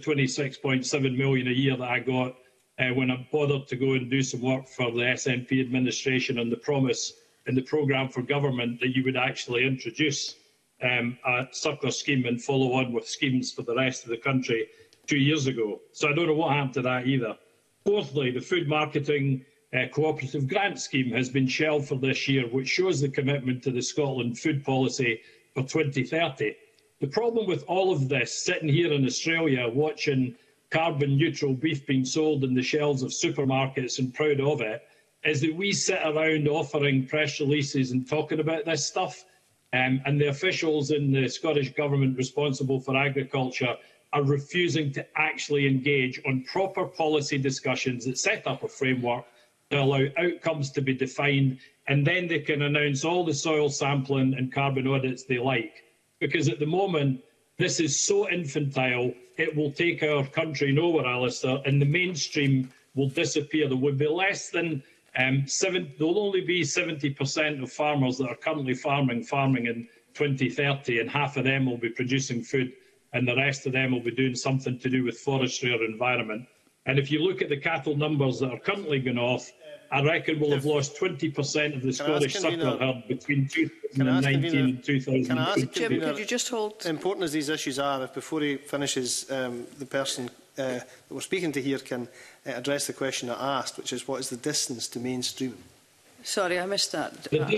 26.7 million a year that I got when I bothered to go and do some work for the SNP administration on the promise in the programme for government that you would actually introduce a suckler scheme and follow on with schemes for the rest of the country 2 years ago. So I don't know what happened to that either. Fourthly, the Food Marketing Cooperative Grant Scheme has been shelved for this year, which shows the commitment to the Scotland food policy for 2030. The problem with all of this, sitting here in Australia watching carbon neutral beef being sold in the shelves of supermarkets and proud of it, is that we sit around offering press releases and talking about this stuff, and the officials in the Scottish Government responsible for agriculture are refusing to actually engage on proper policy discussions that set up a framework to allow outcomes to be defined, and then they can announce all the soil sampling and carbon audits they like. Because at the moment, this is so infantile, it will take our country nowhere, Alistair, and the mainstream will disappear. There will be less than there will only be 70% of farmers that are currently farming in 2030, and half of them will be producing food, and the rest of them will be doing something to do with forestry or environment. And if you look at the cattle numbers that are currently going off, I reckon we'll have lost 20% of the Scottish suckler herd between 2019 and 2020.
Jim, could you just hold?
Important as these issues are, if before he finishes, the person that we're speaking to here can address the question I asked, which is what is the distance to mainstream?
Sorry, I missed that.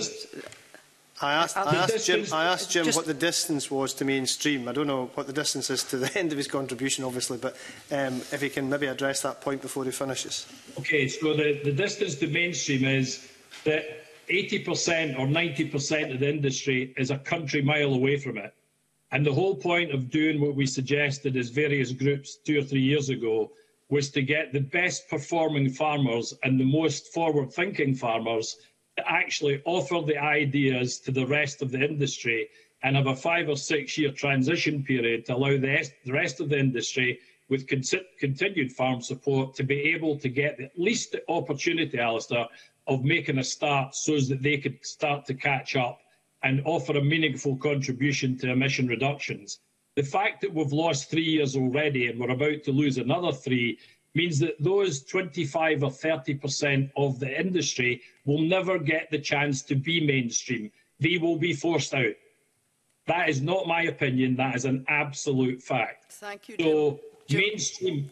I asked Jim what the distance was to mainstream. I don't know what the distance is to the end of his contribution, obviously, but if he can maybe address that point before he finishes.
Okay, so the distance to mainstream is that 80% or 90% of the industry is a country mile away from it. And the whole point of doing what we suggested as various groups 2 or 3 years ago was to get the best performing farmers and the most forward-thinking farmers to actually offer the ideas to the rest of the industry and have a 5 or 6 year transition period to allow the rest of the industry with continued farm support to be able to get at least the opportunity, Alistair, of making a start so that they could start to catch up and offer a meaningful contribution to emission reductions. The fact that we've lost 3 years already and we're about to lose another 3 means that those 25 or 30% of the industry will never get the chance to be mainstream. They will be forced out. That is not my opinion. That is an absolute fact.
Thank you, Jim. So
mainstream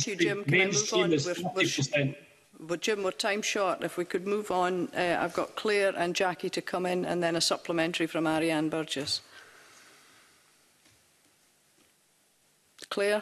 is 50%.
But Jim, we're time short. If we could move on, I've got Claire and Jackie to come in, and then a supplementary from Ariane Burgess. Claire?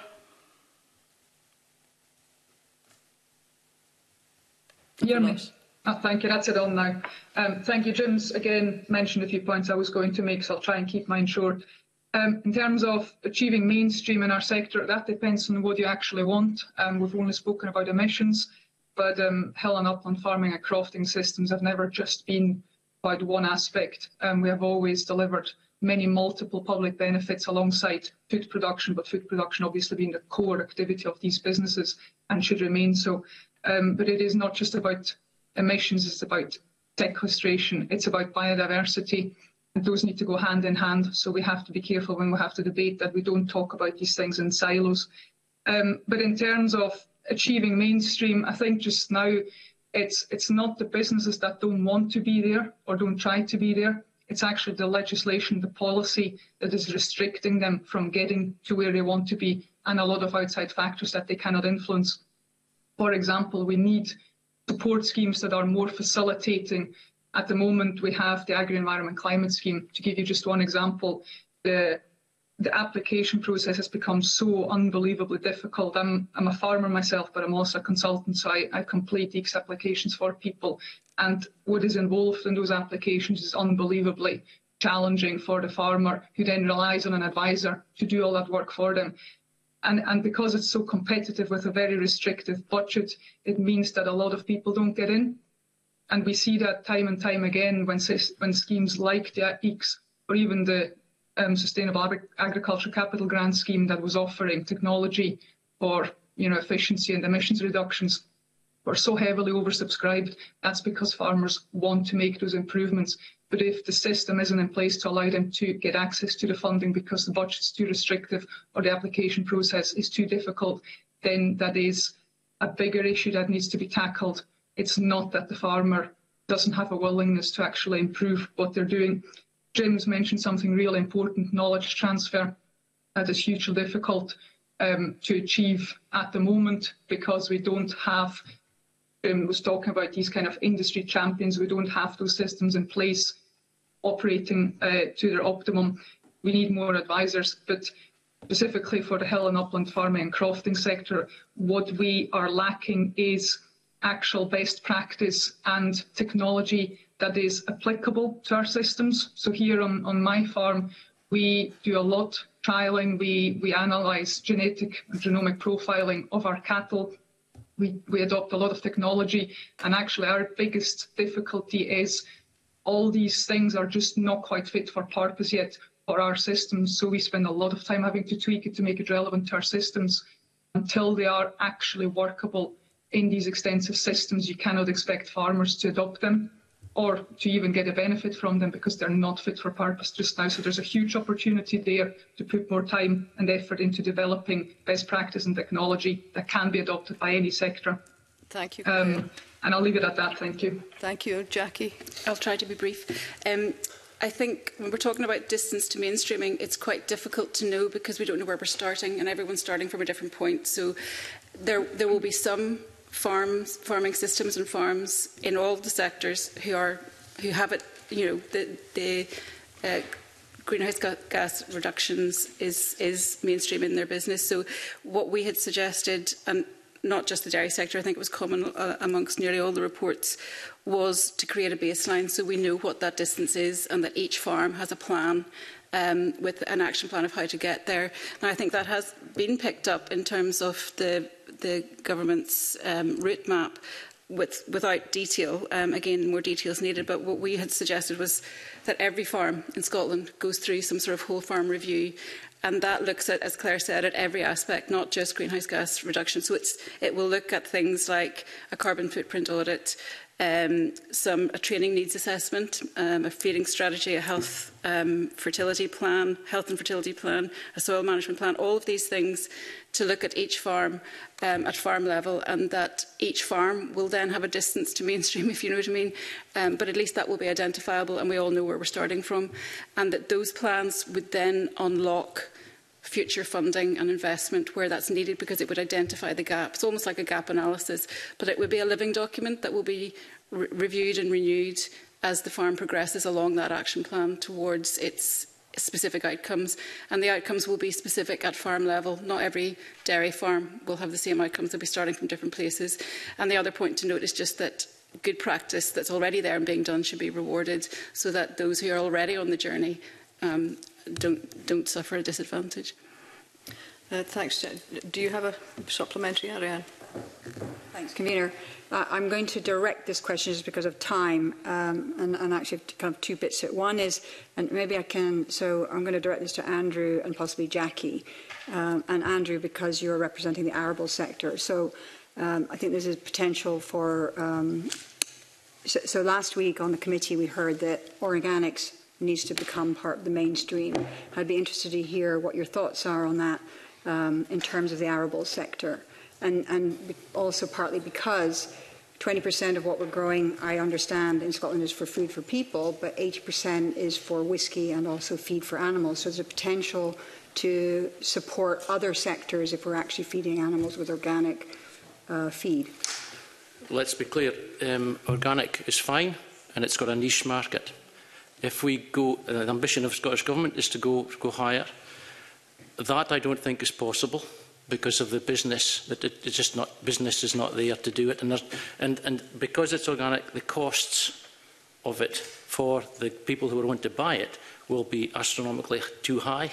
Hear me? Thank you. That's it on now. Thank you. Jim's again mentioned a few points I was going to make, so I'll try and keep mine short. In terms of achieving mainstream in our sector, that depends on what you actually want. We've only spoken about emissions, but Hill and Upland farming and crofting systems have never just been about one aspect. We have always delivered many multiple public benefits alongside food production, but food production obviously being the core activity of these businesses and should remain so. But it is not just about emissions, it's about sequestration, it's about biodiversity, and those need to go hand in hand. So we have to be careful when we have to debate that we don't talk about these things in silos. But in terms of achieving mainstream, I think just now it's not the businesses that don't want to be there or don't try to be there. It's actually the legislation, the policy that is restricting them from getting to where they want to be, and a lot of outside factors that they cannot influence. For example, we need support schemes that are more facilitating. At the moment, we have the Agri-Environment Climate Scheme. To give you just one example, the the application process has become so unbelievably difficult. I'm a farmer myself, but I'm also a consultant, so I complete these applications for people. And what is involved in those applications is unbelievably challenging for the farmer, who then relies on an advisor to do all that work for them. And because it's so competitive with a very restrictive budget, it means that a lot of people don't get in. And we see that time and time again when schemes like the EECS or even the Sustainable Agriculture Capital Grant Scheme that was offering technology for efficiency and emissions reductions were so heavily oversubscribed. That's because farmers want to make those improvements. But if the system isn't in place to allow them to get access to the funding because the budget's too restrictive or the application process is too difficult, then that is a bigger issue that needs to be tackled. It's not that the farmer doesn't have a willingness to actually improve what they're doing. Jim's mentioned something really important, knowledge transfer. That is hugely difficult to achieve at the moment because we don't have, was talking about these kind of industry champions, we don't have those systems in place operating to their optimum. We need more advisors, but specifically for the hill and upland farming and crofting sector, what we are lacking is actual best practice and technology that is applicable to our systems. So here on my farm, we do a lot trialling, we analyse genetic and genomic profiling of our cattle. We adopt a lot of technology, and actually our biggest difficulty is all these things are just not quite fit for purpose yet for our systems. So we spend a lot of time having to tweak it to make it relevant to our systems. Until they are actually workable in these extensive systems, you cannot expect farmers to adopt them or to even get a benefit from them because they're not fit for purpose just now. So there's a huge opportunity there to put more time and effort into developing best practice and technology that can be adopted by any sector.
Thank you.
And I'll leave it at that. Thank you.
Thank you. Jackie?
I'll try to be brief. I think when we're talking about distance to mainstreaming, it's quite difficult to know because we don't know where we're starting and everyone's starting from a different point. So there will be some farming systems and farms in all the sectors who have it, the greenhouse gas reductions is mainstream in their business. So what we had suggested, and not just the dairy sector, I think it was common amongst nearly all the reports, was to create a baseline so we know what that distance is and that each farm has a plan with an action plan of how to get there. Now, I think that has been picked up in terms of the government's route map without detail. Again, more details needed, but what we had suggested was that every farm in Scotland goes through some sort of whole farm review, and that looks at, as Claire said, at every aspect, not just greenhouse gas reduction. So it will look at things like a carbon footprint audit, a training needs assessment, a feeding strategy, a health and fertility plan, a soil management plan, all of these things to look at each farm at farm level, and that each farm will then have a distance to mainstream, if you know what I mean. But at least that will be identifiable and we all know where we're starting from, and that those plans would then unlock future funding and investment where that's needed because it would identify the gap. It's almost like a gap analysis, but it would be a living document that will be reviewed and renewed as the farm progresses along that action plan towards its specific outcomes. And the outcomes will be specific at farm level. Not every dairy farm will have the same outcomes. They'll be starting from different places. And the other point to note is just that good practice that's already there and being done should be rewarded so that those who are already on the journey don't suffer a disadvantage.
Thanks. Do you have a supplementary, Ariane?
Thanks, Convener. I'm going to direct this question just because of time, and actually kind of two bits. One is, and maybe I can, so I'm going to direct this to Andrew and possibly Jackie. And Andrew, because you're representing the arable sector. So I think there's a potential for, so last week on the committee we heard that organics needs to become part of the mainstream. I'd be interested to hear what your thoughts are on that in terms of the arable sector. And also partly because 20% of what we're growing, I understand, in Scotland is for food for people, but 80% is for whisky and also feed for animals. So there's a potential to support other sectors if we're actually feeding animals with organic feed.
Let's be clear, organic is fine and it's got a niche market. If we go, the ambition of the Scottish Government is to go higher. That I don't think is possible because of the business, that it's just not, business is not there to do it. And because it's organic, the costs of it for the people who want to buy it will be astronomically too high.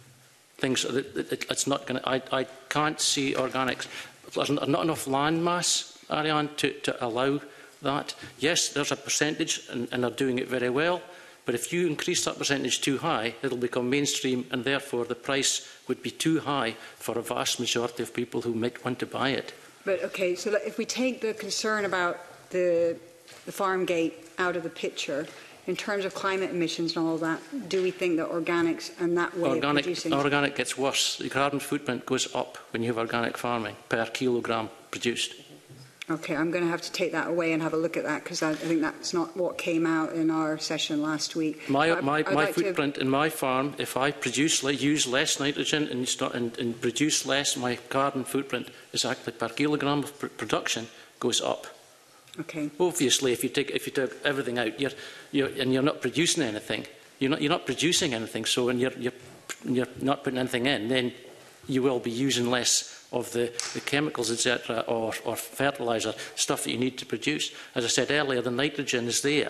It's not going to, I can't see organics. There's not enough land mass, Ariane, to allow that. Yes, there's a percentage and they're doing it very well. But if you increase that percentage too high, it'll become mainstream and therefore the price would be too high for a vast majority of people who might want to buy it.
But okay, so if we take the concern about the farm gate out of the picture, in terms of climate emissions and all of that, do we think that organics and that way of producing...
Organic gets worse. The carbon footprint goes up when you have organic farming per kilogram produced.
Okay, I'm going to have to take that away and have a look at that because I think that's not what came out in our session last week.
My footprint in my farm, if I use less nitrogen and produce less, my carbon footprint is actually per kilogram of production goes up.
Okay.
Obviously, if you take everything out, you're not producing anything. You're not producing anything. So when you're not putting anything in, then you will be using less of the chemicals, etc., or fertiliser, stuff that you need to produce. As I said earlier, the nitrogen is there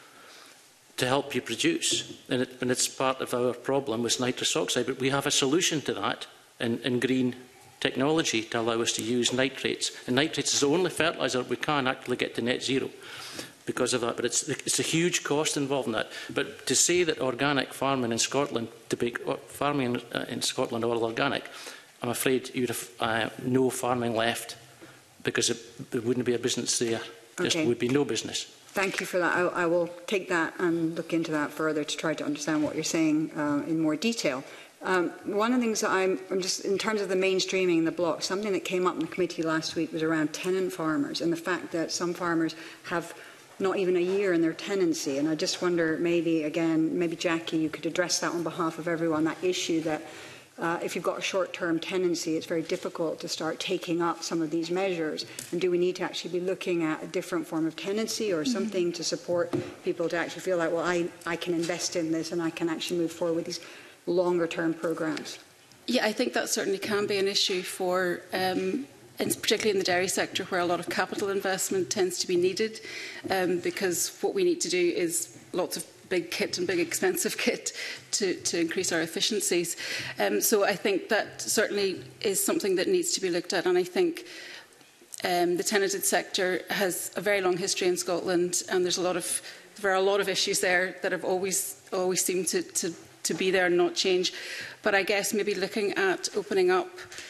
to help you produce, and it's part of our problem with nitrous oxide. But we have a solution to that in green technology to allow us to use nitrates. And nitrates is the only fertiliser we can actually get to net zero because of that. But it's a huge cost involved in that. But to say that organic farming in Scotland, farming in Scotland all organic, I'm afraid you'd have no farming left because there wouldn't be a business there.
Okay.
There would be no business.
Thank you for that. I will take that and look into that further to try to understand what you're saying in more detail. One of the things that I'm just, in terms of the mainstreaming in the block, something that came up in the committee last week was around tenant farmers and the fact that some farmers have not even a year in their tenancy. And I just wonder, maybe Jackie, you could address that on behalf of everyone, that issue that if you've got a short-term tenancy, it's very difficult to start taking up some of these measures. And do we need to actually be looking at a different form of tenancy or something to support people to actually feel like, well, I can invest in this and I can actually move forward with these longer-term programmes?
Yeah, I think that certainly can be an issue for, particularly in the dairy sector, where a lot of capital investment tends to be needed, because what we need to do is lots of big kit and big expensive kit to increase our efficiencies. So I think that certainly is something that needs to be looked at, and I think the tenanted sector has a very long history in Scotland, and there are a lot of issues there that have always seemed to be there and not change. But I guess maybe looking at opening up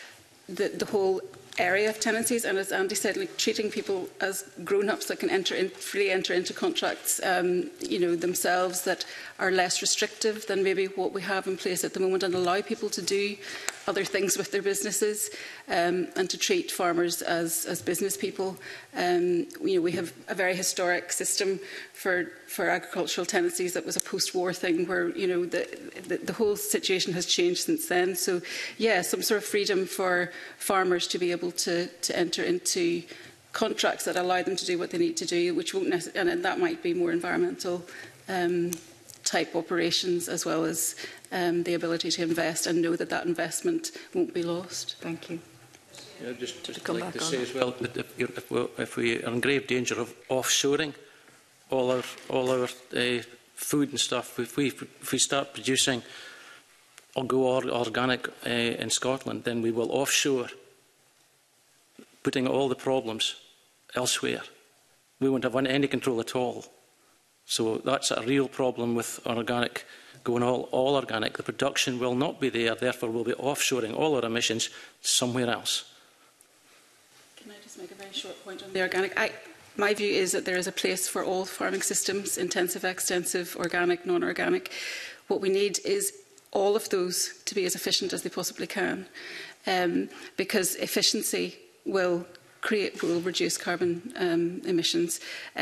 the whole area of tenancies, and as Andy said, like treating people as grown-ups that can freely enter into contracts, themselves, that are less restrictive than maybe what we have in place at the moment, and allow people to do other things with their businesses, and to treat farmers as business people. We have a very historic system for agricultural tenancies that was a post-war thing, where the whole situation has changed since then. So, yeah, some sort of freedom for farmers to be able to enter into contracts that allow them to do what they need to do, which won't and that might be more environmental type operations, as well as the ability to invest and know that that investment won't be lost.
Thank you.
Yeah, just like to say as well that if we are in grave danger of offshoring all our food and stuff, if we start producing or go organic in Scotland, then we will offshore, putting all the problems elsewhere. We won't have any control at all. So that's a real problem with organic, going all organic. The production will not be there, therefore we'll be offshoring all our emissions somewhere else.
Can I just make a very short point on the organic? My view is that there is a place for all farming systems, intensive, extensive, organic, non-organic. What we need is all of those to be as efficient as they possibly can, because efficiency will reduce carbon emissions.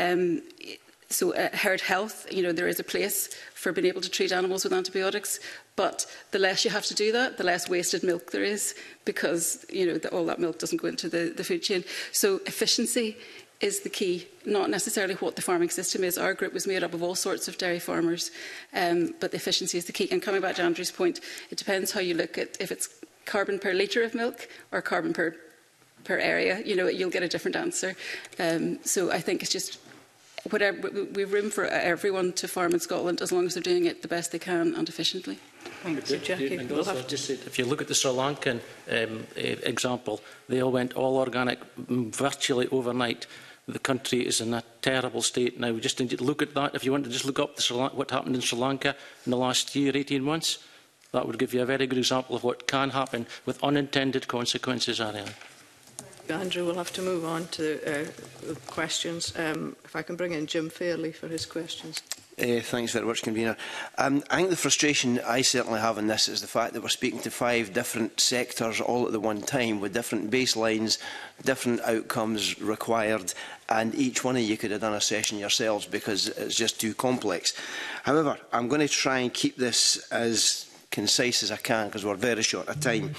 So herd health, there is a place for being able to treat animals with antibiotics, but the less you have to do that, the less wasted milk there is, because all that milk doesn't go into the food chain. So efficiency is the key, not necessarily what the farming system is. Our group was made up of all sorts of dairy farmers, but the efficiency is the key. And coming back to Andrew's point, it depends how you look at if it's carbon per litre of milk or carbon per area. You know, you'll get a different answer. So I think it's just whatever. We've room for everyone to farm in Scotland as long as they're doing it the best they can and efficiently.
Thank you, Jackie.
And also, just if you look at the Sri Lankan example, they all went all organic virtually overnight. The country is in a terrible state now. We just need to look at that. If you want to just look up what happened in Sri Lanka in the last year, 18 months, that would give you a very good example of what can happen with unintended consequences, Ariane.
Andrew, we'll have to move on to questions. If I can bring in Jim Fairley for his questions.
Thanks very much, Convener. I think the frustration I certainly have in this is the fact that we're speaking to 5 different sectors all at the one time with different baselines, different outcomes required, and each one of you could have done a session yourselves because it's just too complex. However, I'm going to try and keep this as concise as I can because we're very short of time.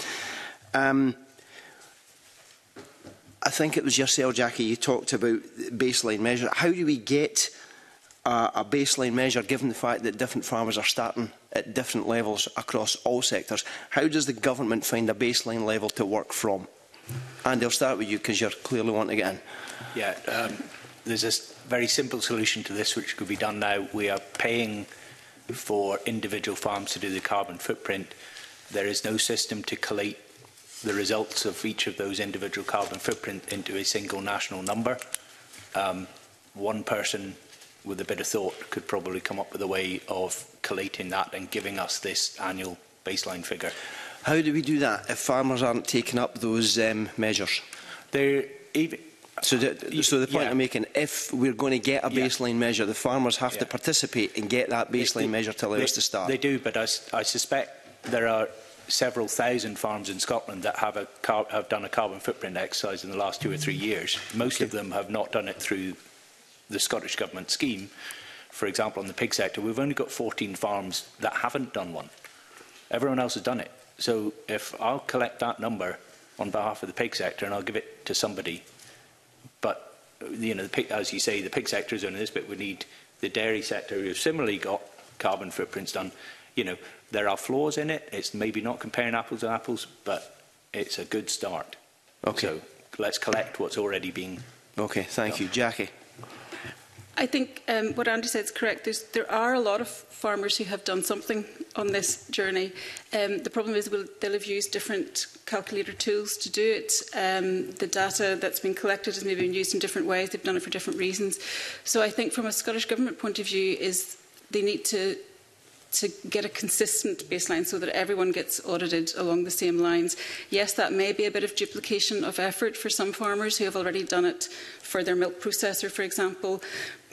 I think it was yourself, Jackie, you talked about baseline measure. How do we get a baseline measure given the fact that different farmers are starting at different levels across all sectors? How does the government find a baseline level to work from? Andy, I'll start with you because you're clearly wanting to get in.
Yeah, there's a very simple solution to this which could be done now. We are paying for individual farms to do the carbon footprint. There is no system to collate the results of each of those individual carbon footprint into a single national number. One person with a bit of thought could probably come up with a way of collating that and giving us this annual baseline figure.
How do we do that if farmers aren't taking up those measures? So the point I'm making, if we're going to get a baseline measure, the farmers have to participate and get that baseline measure to allow us to start.
They do, but I suspect there are several thousand farms in Scotland that have done a carbon footprint exercise in the last 2 or 3 years. Most of them have not done it through the Scottish Government scheme. For example, in the pig sector, we've only got 14 farms that haven't done one. Everyone else has done it. So if I'll collect that number on behalf of the pig sector and I'll give it to somebody, but you know, as you say, the pig sector is only this bit. We need the dairy sector who have similarly got carbon footprints done. You know, there are flaws in it. It's maybe not comparing apples to apples, but it's a good start. Okay. So let's collect what's already being
Okay, thank you. Jackie.
I think what Andy said is correct. There are a lot of farmers who have done something on this journey. The problem is they'll have used different calculator tools to do it. The data that's been collected has maybe been used in different ways. They've done it for different reasons. So I think from a Scottish Government point of view is they need to get a consistent baseline so that everyone gets audited along the same lines. Yes, that may be a bit of duplication of effort for some farmers who have already done it for their milk processor, for example.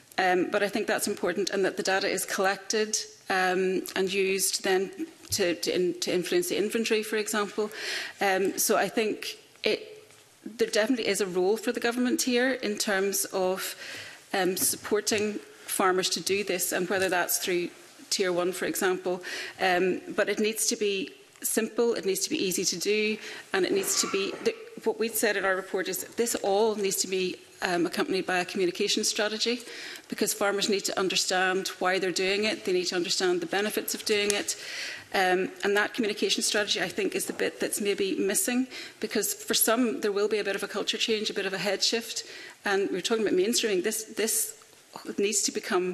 But I think that's important, and that the data is collected and used then to influence the inventory, for example. So I think there definitely is a role for the government here in terms of supporting farmers to do this, and whether that's through Tier 1, for example. But it needs to be simple, it needs to be easy to do, and it needs to be... What we'd said in our report is that this all needs to be accompanied by a communication strategy, because farmers need to understand why they're doing it, they need to understand the benefits of doing it. And that communication strategy, I think, is the bit that's maybe missing, because for some there will be a bit of a culture change, a bit of a head shift, and we're talking about mainstreaming. This needs to become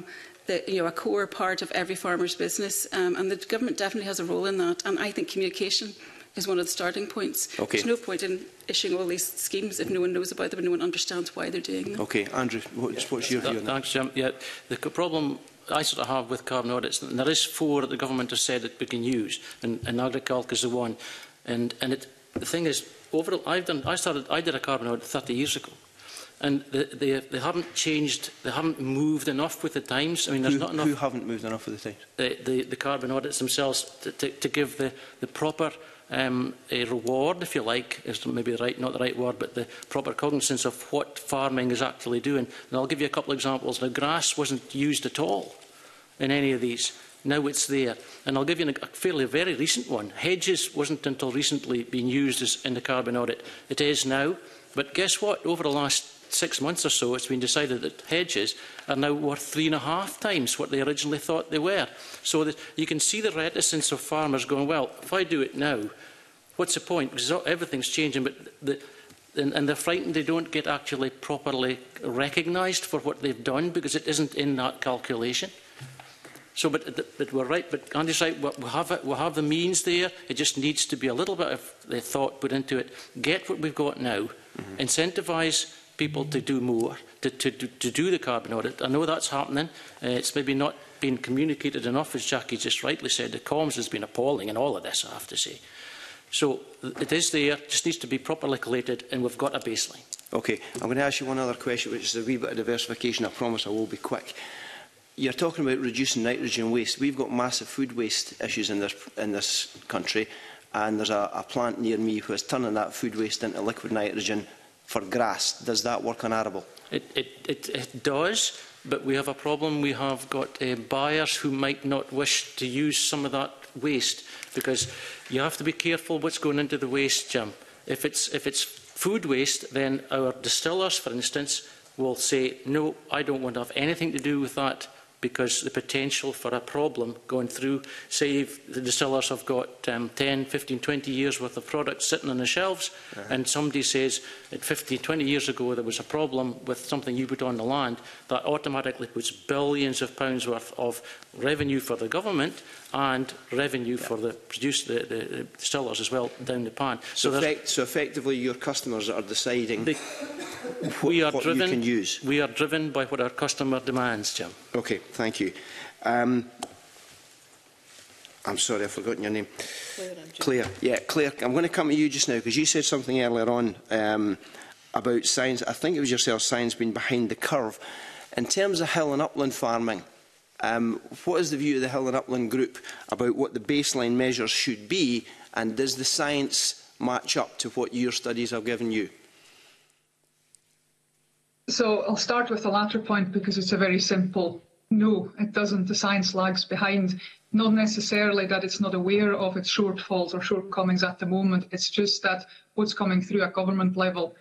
a core part of every farmer's business, and the government definitely has a role in that, and I think communication is one of the starting points. Okay. There's no point in issuing all these schemes if no one knows about them and no one understands why they're doing them.
Okay, Andrew, what's your view on that?
Thanks, Jim. Yeah, the problem I sort of have with carbon audits, and there is 4 that the government has said that we can use, and Agriculture is the one. And the thing is, overall, I did a carbon audit 30 years ago. And they haven't changed, they haven't moved enough with the times. I mean, there's not enough.
Who haven't moved enough with the times?
The carbon audits themselves to give the proper a reward, if you like, is maybe not the right word, but the proper cognizance of what farming is actually doing. And I'll give you a couple of examples. Now, grass wasn't used at all in any of these. Now it's there. And I'll give you a very recent one. Hedges wasn't until recently being used in the carbon audit. It is now. But guess what? Over the last 6 months or so, it's been decided that hedges are now worth 3.5 times what they originally thought they were. So you can see the reticence of farmers going, well, if I do it now, what's the point? Because everything's changing, and they're frightened they don't get actually properly recognised for what they've done because it isn't in that calculation. So, but we're right. But Andy's right. We'll have the means there. It just needs to be a little bit of thought put into it. Get what we've got now. Incentivise people to do more, to do the carbon audit. I know that's happening. It's maybe not been communicated enough, as Jackie just rightly said. The comms has been appalling in all of this, I have to say. So it is there. Just needs to be properly collated, and we've got a baseline.
Okay, I'm going to ask you one other question, which is a wee bit of diversification. I promise I will be quick. You're talking about reducing nitrogen waste. We've got massive food waste issues in this country, and there's a plant near me who is turning that food waste into liquid nitrogen for grass. Does that work on arable?
It does, but we have a problem. We have got buyers who might not wish to use some of that waste, because you have to be careful what's going into the waste, Jim. If it's food waste, then our distillers, for instance, will say, no, I don't want to have anything to do with that, because the potential for a problem going through, say if the distillers have got 10, 15, 20 years worth of product sitting on the shelves, and somebody says that 15, 20 years ago there was a problem with something you put on the land, that automatically puts billions of pounds worth of revenue for the government and revenue for the distillers as well down the pan.
So effectively your customers are deciding what you can use.
We are driven by what our customer demands, Jim.
Okay, thank you. I'm sorry, I've forgotten your name. Claire. Yeah, Claire, I'm going to come to you just now, because you said something earlier on about science. I think it was yourself, science being behind the curve. In terms of hill and upland farming, what is the view of the Hill and Upland Group about what the baseline measures should be, and does the science match up to what your studies have given you?
So I'll start with the latter point, because it's a very simple no, it doesn't. The science lags behind. Not necessarily that it's not aware of its shortfalls or shortcomings at the moment. It's just that what's coming through at government level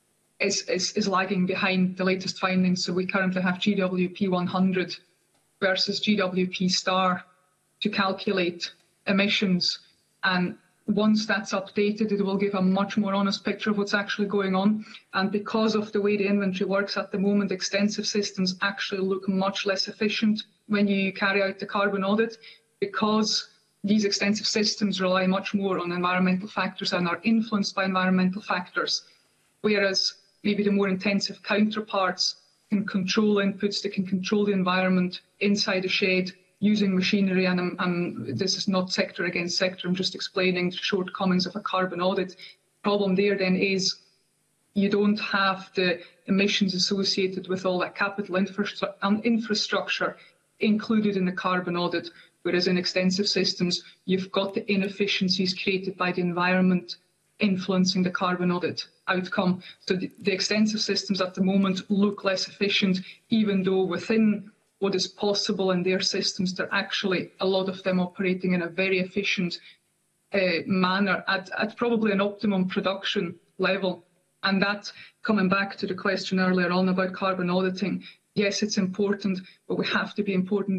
is lagging behind the latest findings. So we currently have GWP 100 versus GWP star to calculate emissions. And once that's updated, it will give a much more honest picture of what's actually going on. And because of the way the inventory works at the moment, extensive systems actually look much less efficient when you carry out the carbon audit, because these extensive systems rely much more on environmental factors and are influenced by environmental factors, whereas maybe the more intensive counterparts can control inputs, they can control the environment inside a shed using machinery, and this is not sector against sector, I'm just explaining the shortcomings of a carbon audit. The problem there then is you don't have the emissions associated with all that capital infrastructure included in the carbon audit, whereas in extensive systems you've got the inefficiencies created by the environment influencing the carbon audit outcome. So the extensive systems at the moment look less efficient, even though within what is possible in their systems, they're actually, a lot of them operating in a very efficient manner at probably an optimum production level. And that, coming back to the question earlier on about carbon auditing, yes, it's important, but we have to be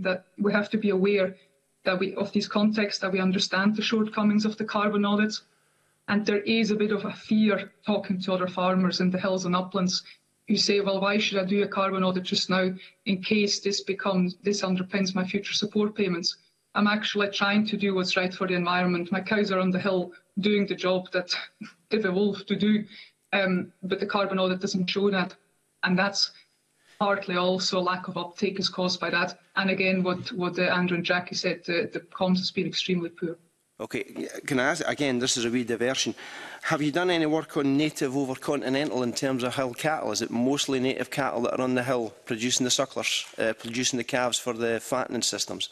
aware that of these contexts, that we understand the shortcomings of the carbon audits. And there is a bit of a fear talking to other farmers in the hills and uplands who say, well, why should I do a carbon audit just now in case this underpins my future support payments? I'm actually trying to do what's right for the environment. My cows are on the hill doing the job that they've evolved to do, but the carbon audit doesn't show that. And that's partly also a lack of uptake is caused by that. And again, what Andrew and Jackie said, the comms has been extremely poor.
Okay, can I ask, again, this is a wee diversion. Have you done any work on native over continental in terms of hill cattle? Is it mostly native cattle that are on the hill producing the sucklers, producing the calves for the fattening systems?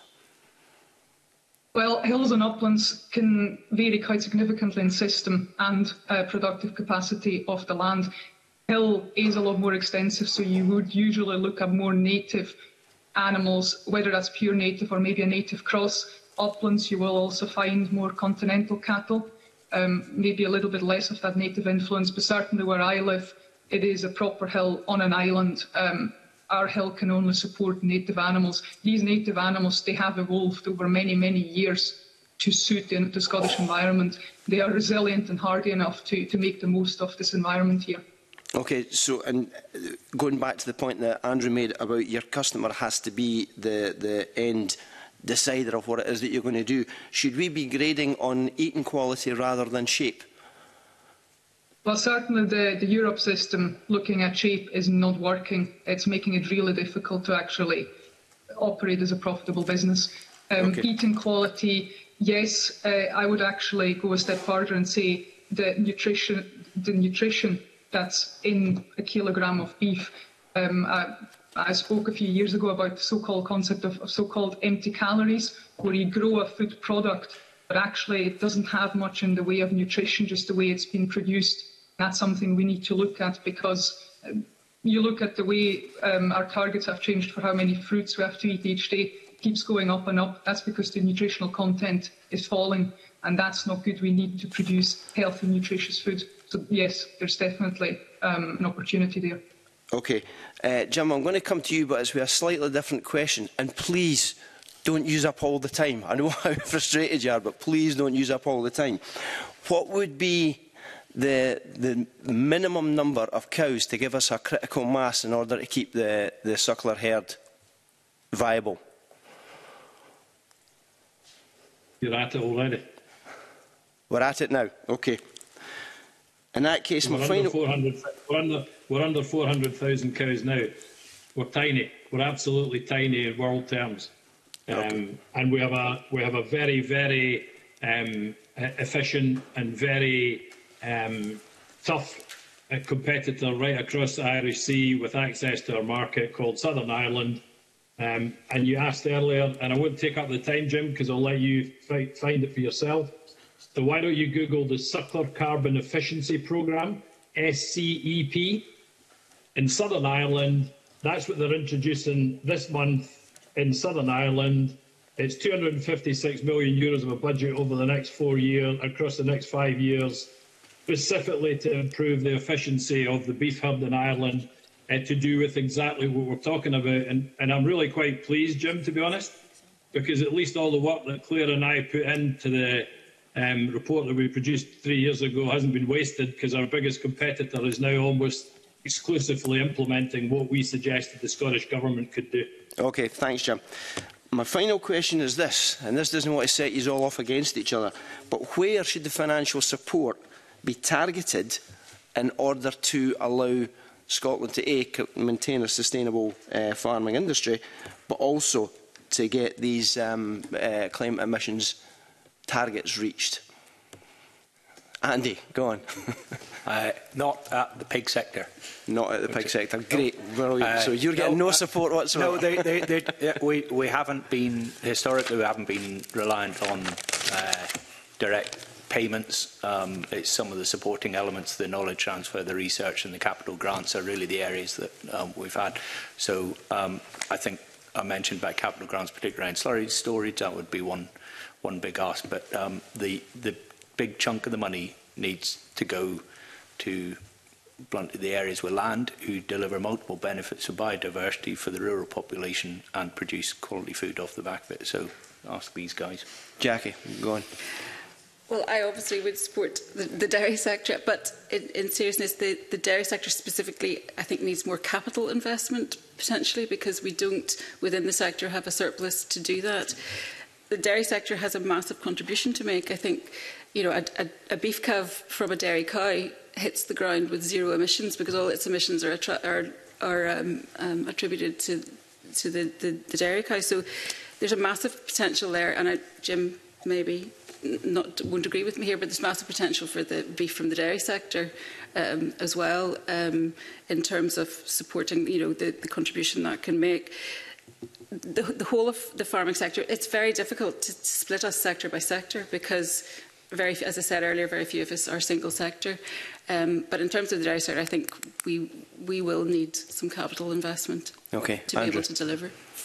Well, hills and uplands can vary quite significantly in system and productive capacity of the land. Hill is a lot more extensive, so you would usually look at more native animals, whether that's pure native or maybe a native cross. Uplands, you will also find more continental cattle, maybe a little bit less of that native influence, but certainly where I live, it is a proper hill on an island. Our hill can only support native animals. These native animals, they have evolved over many, many years to suit the Scottish environment. They are resilient and hardy enough to make the most of this environment here.
Okay, so and going back to the point that Andrew made about your customer has to be the end decider of what it is that you're going to do, should we be grading on eating quality rather than shape?
Well, certainly the Europe system looking at shape is not working. It's making it really difficult to actually operate as a profitable business. Eating quality, yes, I would actually go a step further and say the nutrition that's in a kilogram of beef. I spoke a few years ago about the so-called concept of so-called empty calories, where you grow a food product, but actually it doesn't have much in the way of nutrition, just the way it's been produced. That's something we need to look at, because you look at the way our targets have changed for how many fruits we have to eat each day. It keeps going up and up. That's because the nutritional content is falling, and that's not good. We need to produce healthy, nutritious food. So yes, there's definitely an opportunity there.
Okay, Jim, I'm going to come to you, but it's with a slightly different question. And please don't use up all the time. I know how frustrated you are, but please don't use up all the time. What would be the minimum number of cows to give us a critical mass in order to keep the suckler herd viable?
You're at it already.
We're at it now. Okay. In that case,
we're under 400,000 cows now. We're tiny. We're absolutely tiny in world terms.
Okay.
And we have a very, very efficient and very tough competitor right across the Irish Sea with access to our market called Southern Ireland. And you asked earlier, and I won't take up the time, Jim, because I'll let you find it for yourself. So why don't you Google the Suckler Carbon Efficiency Programme, SCEP, in Southern Ireland. That's what they're introducing this month in Southern Ireland. It's €256 million of a budget over the next 4 years, across the next 5 years, specifically to improve the efficiency of the beef herd in Ireland, to do with exactly what we're talking about. And I'm really quite pleased, Jim, to be honest, because at least all the work that Claire and I put into the report that we produced 3 years ago hasn't been wasted, because our biggest competitor is now almost exclusively implementing what we suggested the Scottish Government could do.
Okay, thanks, Jim. My final question is this, and this doesn't want to set you all off against each other, but where should the financial support be targeted in order to allow Scotland to maintain a sustainable farming industry, but also to get these climate emissions targets reached? Andy, go on.
Not at the pig sector.
Not at the pig sector. Great. So you're getting no support whatsoever.
No, we haven't been, historically, we haven't been reliant on direct payments. It's some of the supporting elements, the knowledge transfer, the research and the capital grants are really the areas that we've had. So I think I mentioned about capital grants, particularly around slurry storage. That would be one big ask. But the big chunk of the money needs to go to bluntly the areas with land who deliver multiple benefits of biodiversity for the rural population and produce quality food off the back of it. So ask these guys.
Jackie, go on.
Well, I obviously would support the dairy sector, but in seriousness, the dairy sector specifically, I think, needs more capital investment, potentially, because we don't, within the sector, have a surplus to do that. The dairy sector has a massive contribution to make. I think, you know, a beef calf from a dairy cow hits the ground with zero emissions because all its emissions are attributed to the dairy cow. So there's a massive potential there, and Jim maybe won't agree with me here, but there's massive potential for the beef from the dairy sector as well, in terms of supporting, you know, the contribution that can make. The whole of the farming sector, it's very difficult to split us sector by sector because, as I said earlier, very few of us are single sector. But in terms of the dairy sector, I think we will need some capital investment to be able to deliver.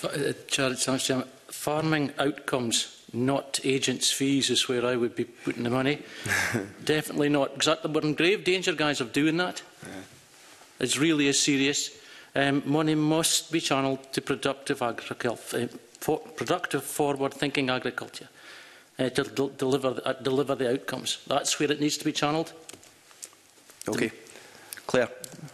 Farming outcomes, not agents' fees, is where I would be putting the money. Definitely not, because we're in grave danger, guys, of doing that. It really is serious. Money must be channelled to productive forward-thinking agriculture to deliver the outcomes. That's where it needs to be channelled.
Okay. Claire.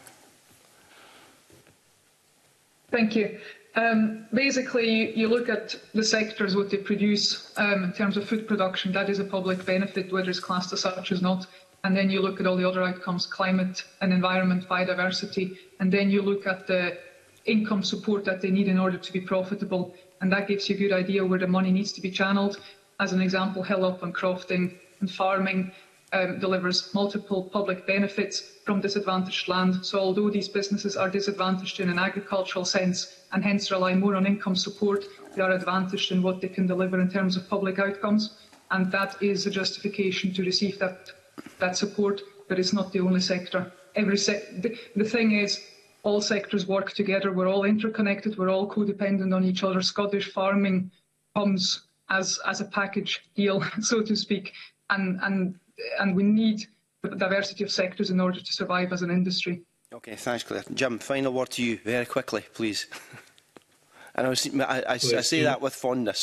Thank you. Basically, you look at the sectors, what they produce in terms of food production, that is a public benefit, whether it's classed as such or not. And then you look at all the other outcomes, climate and environment, biodiversity, and then you look at the income support that they need in order to be profitable. And that gives you a good idea where the money needs to be channelled. As an example, Hill Up and Crofting and farming delivers multiple public benefits from disadvantaged land. So although these businesses are disadvantaged in an agricultural sense and hence rely more on income support, they are advantaged in what they can deliver in terms of public outcomes. And that is a justification to receive that support, but it's not the only sector. The thing is, all sectors work together. We're all interconnected. We're all codependent on each other. Scottish farming comes as a package deal, so to speak, and we need a diversity of sectors in order to survive as an industry.
Okay, thanks, Claire. Jim, final word to you, very quickly, please. And I say that with fondness.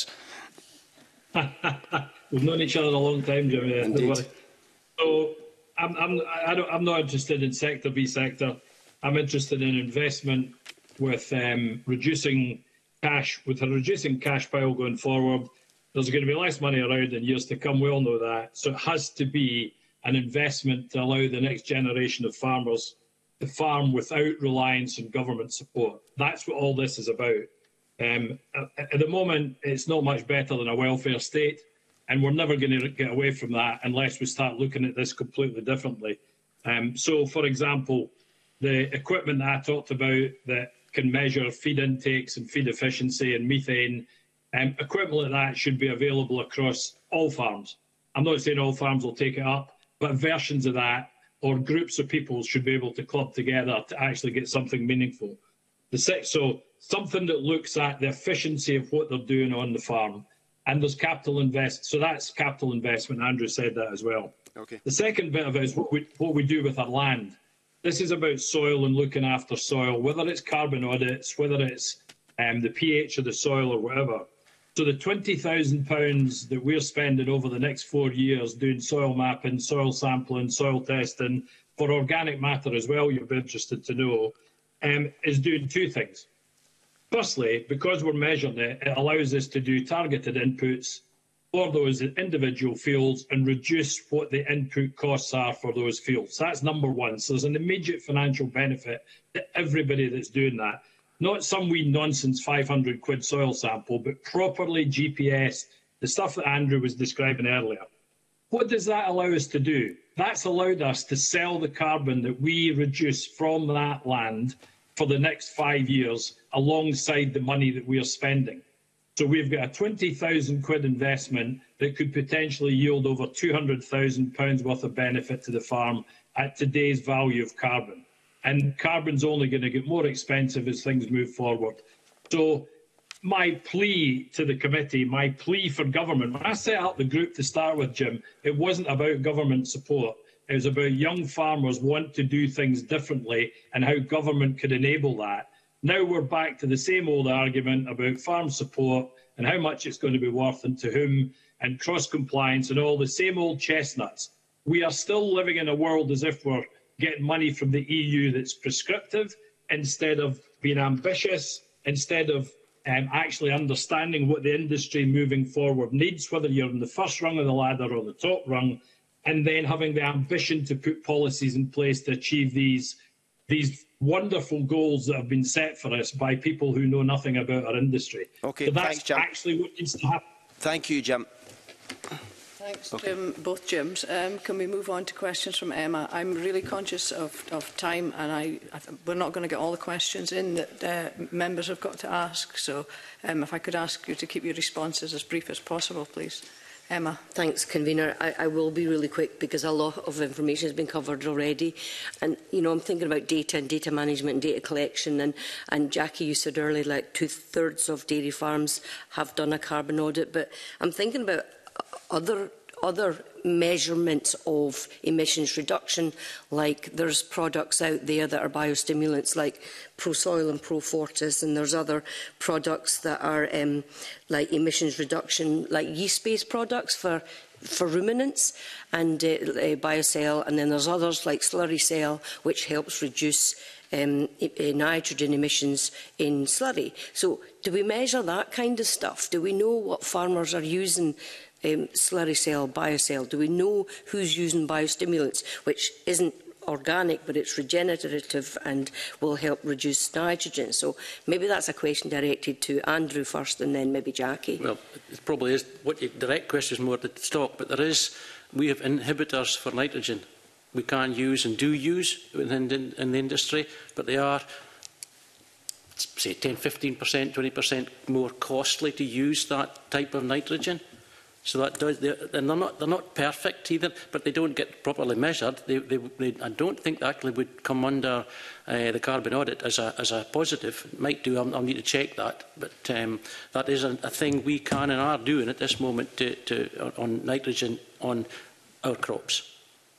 We've known each other a long time, Jim.
Indeed.
So I'm not interested in sector by sector. I'm interested in investment with reducing cash, with a reducing cash pile going forward. There's going to be less money around in years to come. We all know that. So it has to be an investment to allow the next generation of farmers to farm without reliance on government support. That's what all this is about. At the moment, it's not much better than a welfare state. And we're never going to get away from that unless we start looking at this completely differently. So, for example, the equipment that I talked about that can measure feed intakes and feed efficiency and methane, equipment like that should be available across all farms. I'm not saying all farms will take it up, but versions of that or groups of people should be able to club together to actually get something meaningful. So something that looks at the efficiency of what they're doing on the farm. And there's capital invest. So that's capital investment. Andrew said that as well.
Okay.
The second bit of it is what we do with our land. This is about soil and looking after soil, whether it's carbon audits, whether it's the pH of the soil or whatever. So the £20,000 that we're spending over the next 4 years doing soil mapping, soil sampling, soil testing, for organic matter as well, you'll be interested to know, is doing two things. Firstly, because we're measuring it, it allows us to do targeted inputs for those individual fields and reduce what the input costs are for those fields. So that's number one. So there's an immediate financial benefit to everybody that's doing that. Not some wee nonsense £500 soil sample, but properly GPS, the stuff that Andrew was describing earlier. What does that allow us to do? That's allowed us to sell the carbon that we reduce from that land for the next 5 years alongside the money that we are spending. So we've got a £20,000 investment that could potentially yield over £200,000 worth of benefit to the farm at today's value of carbon. And carbon's only going to get more expensive as things move forward. So my plea to the committee, my plea for government, when I set up the group to start with, Jim, it wasn't about government support. It was about young farmers want to do things differently and how government could enable that. Now we're back to the same old argument about farm support and how much it's going to be worth and to whom, and cross-compliance and all the same old chestnuts. We are still living in a world as if we're getting money from the EU that's prescriptive instead of being ambitious, instead of actually understanding what the industry moving forward needs, whether you're in the first rung of the ladder or the top rung, and then having the ambition to put policies in place to achieve these wonderful goals that have been set for us by people who know nothing about our industry.
Okay,
so that's
thanks, Jim.
actually what needs to happen.
Thank you, Jim.
Thanks, Jim, both Jims. Can we move on to questions from Emma? I'm really conscious of time, and we're not going to get all the questions in that members have got to ask. So if I could ask you to keep your responses as brief as possible, please. Emma.
Thanks, Convener. I will be really quick because a lot of information has been covered already. And, you know, I'm thinking about data and data management and data collection. And Jackie, you said earlier, like 2/3 of dairy farms have done a carbon audit. But I'm thinking about other measurements of emissions reduction, like there's products out there that are biostimulants like ProSoil and ProFortis, and there's other products that are like emissions reduction, like yeast-based products for ruminants, and BioCell, and then there's others like Slurry Cell, which helps reduce nitrogen emissions in slurry. So do we measure that kind of stuff? Do we know what farmers are using Slurry Cell, BioCell? Do we know who's using biostimulants, which isn't organic, but it's regenerative and will help reduce nitrogen? So maybe that's a question directed to Andrew first, and then maybe Jackie.
Well, it probably is. What your direct question is more the stock, but we have inhibitors for nitrogen we can use and do use in the industry, but they are, say, 10, 15%, 20% more costly to use that type of nitrogen. So that does, and they're not perfect either, but they don't get properly measured. I don't think they actually would come under the carbon audit as a positive. It might do. I'll need to check that, but that is a thing we can and are doing at this moment on nitrogen on our crops.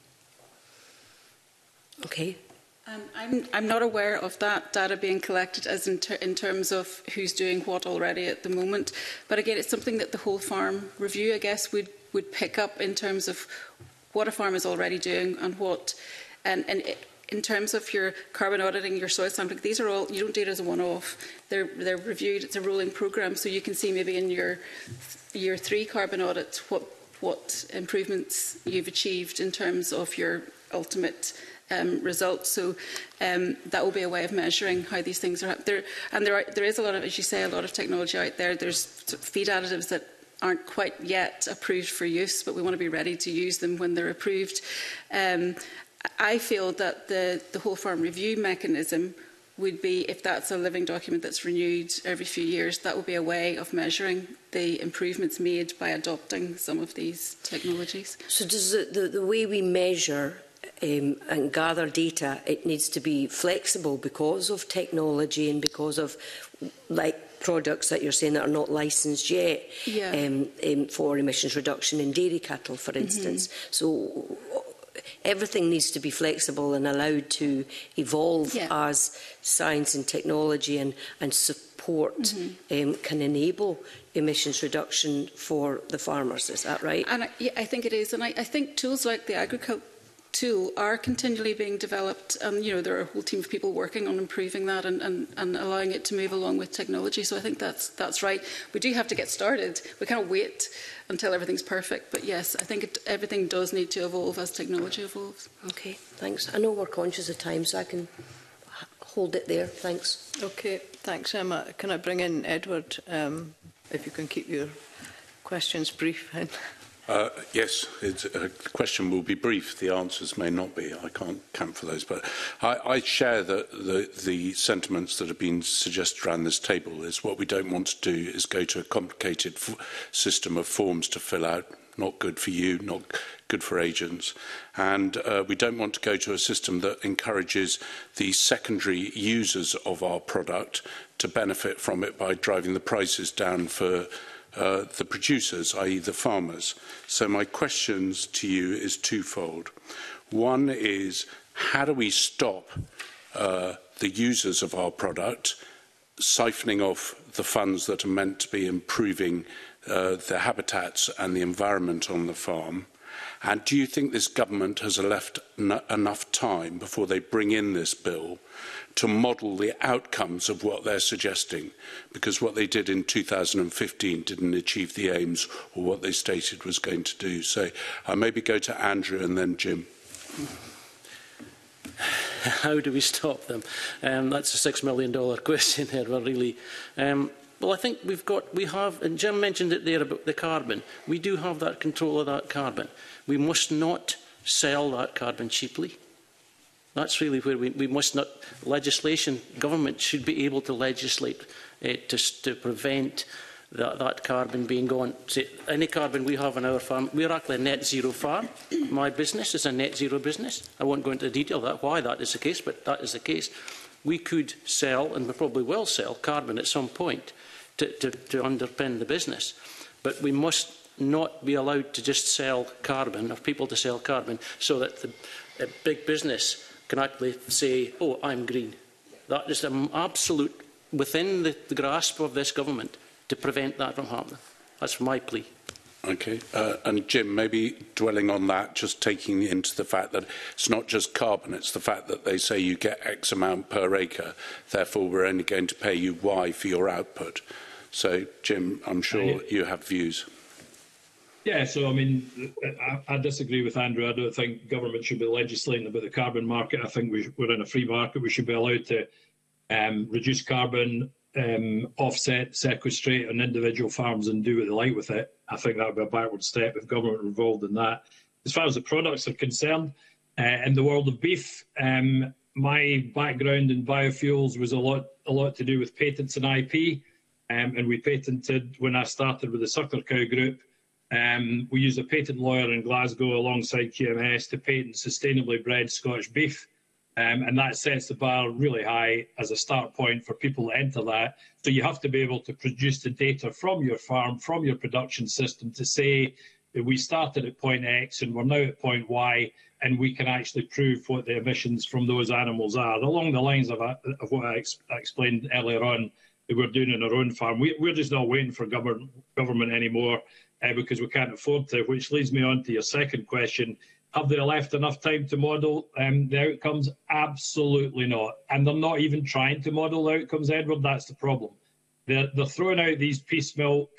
Okay.
I'm not aware of that data being collected as in terms of who's doing what already at the moment. But again, it's something that the whole farm review, I guess, would pick up in terms of what a farm is already doing and what. And in terms of your carbon auditing, your soil sampling, these are all, you don't do it as a one-off. They're reviewed. It's a rolling programme, so you can see maybe in your year 3 carbon audit what improvements you've achieved in terms of your ultimate results. So that will be a way of measuring how these things are there. And there is a lot of, as you say, a lot of technology out there. There's feed additives that aren't quite yet approved for use, but we want to be ready to use them when they're approved. I feel that the whole farm review mechanism would be, if that's a living document that's renewed every few years, that would be a way of measuring the improvements made by adopting some of these technologies.
So does the way we measure and gather data, it needs to be flexible because of technology and because of, like, products that you're saying that are not licensed yet, for emissions reduction in dairy cattle, for instance. So everything needs to be flexible and allowed to evolve as science and technology and support can enable emissions reduction for the farmers. Is that right?
And I think it is. And I think tools like the agriculture tool are continually being developed, and there are a whole team of people working on improving that and allowing it to move along with technology. So I think that's right. We do have to get started. We can't wait until everything's perfect. But yes, I think everything does need to evolve as technology evolves.
Okay, thanks. I know we're conscious of time, so I can hold it there. Thanks.
Okay, thanks, Emma. Can I bring in Edward, if you can keep your questions brief?
Yes, the question will be brief. The answers may not be. I can't count for those. But I share the sentiments that have been suggested around this table. Is what we don't want to do is go to a complicated system of forms to fill out. Not good for you, not good for agents. And we don't want to go to a system that encourages the secondary users of our product to benefit from it by driving the prices down for the producers, i.e. the farmers. So my questions to you is twofold. One is, how do we stop the users of our product siphoning off the funds that are meant to be improving the habitats and the environment on the farm? And do you think this government has left enough time before they bring in this bill to model the outcomes of what they're suggesting? Because what they did in 2015 didn't achieve the aims or what they stated was going to do. So I'll maybe go to Andrew and then Jim.
How do we stop them? That's a $6 million question here. We're really... well, I think we have, and Jim mentioned it there about the carbon. We do have that control of that carbon. We must not sell that carbon cheaply. That's really where we must not, government should be able to legislate to prevent that carbon being gone. See, any carbon we have on our farm, we're actually a net zero farm. My business is a net zero business. I won't go into detail about why that is the case, but that is the case. We could sell, and we probably will sell, carbon at some point to underpin the business. But we must not be allowed to just sell carbon, or people to sell carbon, so that the big business can actually say, oh, I'm green. That is an absolute, within the grasp of this government, to prevent that from happening. That's my plea.
Okay, and Jim, maybe dwelling on that, just taking into the fact that it's not just carbon, it's the fact that they say you get X amount per acre, therefore we're only going to pay you Y for your output. So, Jim, I'm sure you have views.
Yeah, so I mean, I disagree with Andrew. I don't think government should be legislating about the carbon market. I think we're in a free market. We should be allowed to reduce carbon, offset, sequestrate on individual farms and do what they like with it. I think that would be a backward step if government were involved in that. As far as the products are concerned, in the world of beef, my background in biofuels was a lot to do with patents and IP, and we patented when I started with the Suckler Cow Group. We used a patent lawyer in Glasgow alongside QMS to patent sustainably bred Scottish beef. And that sets the bar really high as a start point for people to enter that. So you have to be able to produce the data from your farm, from your production system, to say that we started at point X and we're now at point Y, and we can actually prove what the emissions from those animals are, along the lines of what I explained earlier on that we're doing in our own farm. We're just not waiting for government anymore because we can't afford to, which leads me on to your second question. Have they left enough time to model the outcomes? Absolutely not. And they're not even trying to model the outcomes, Edward. That's the problem. They're throwing out these piecemeal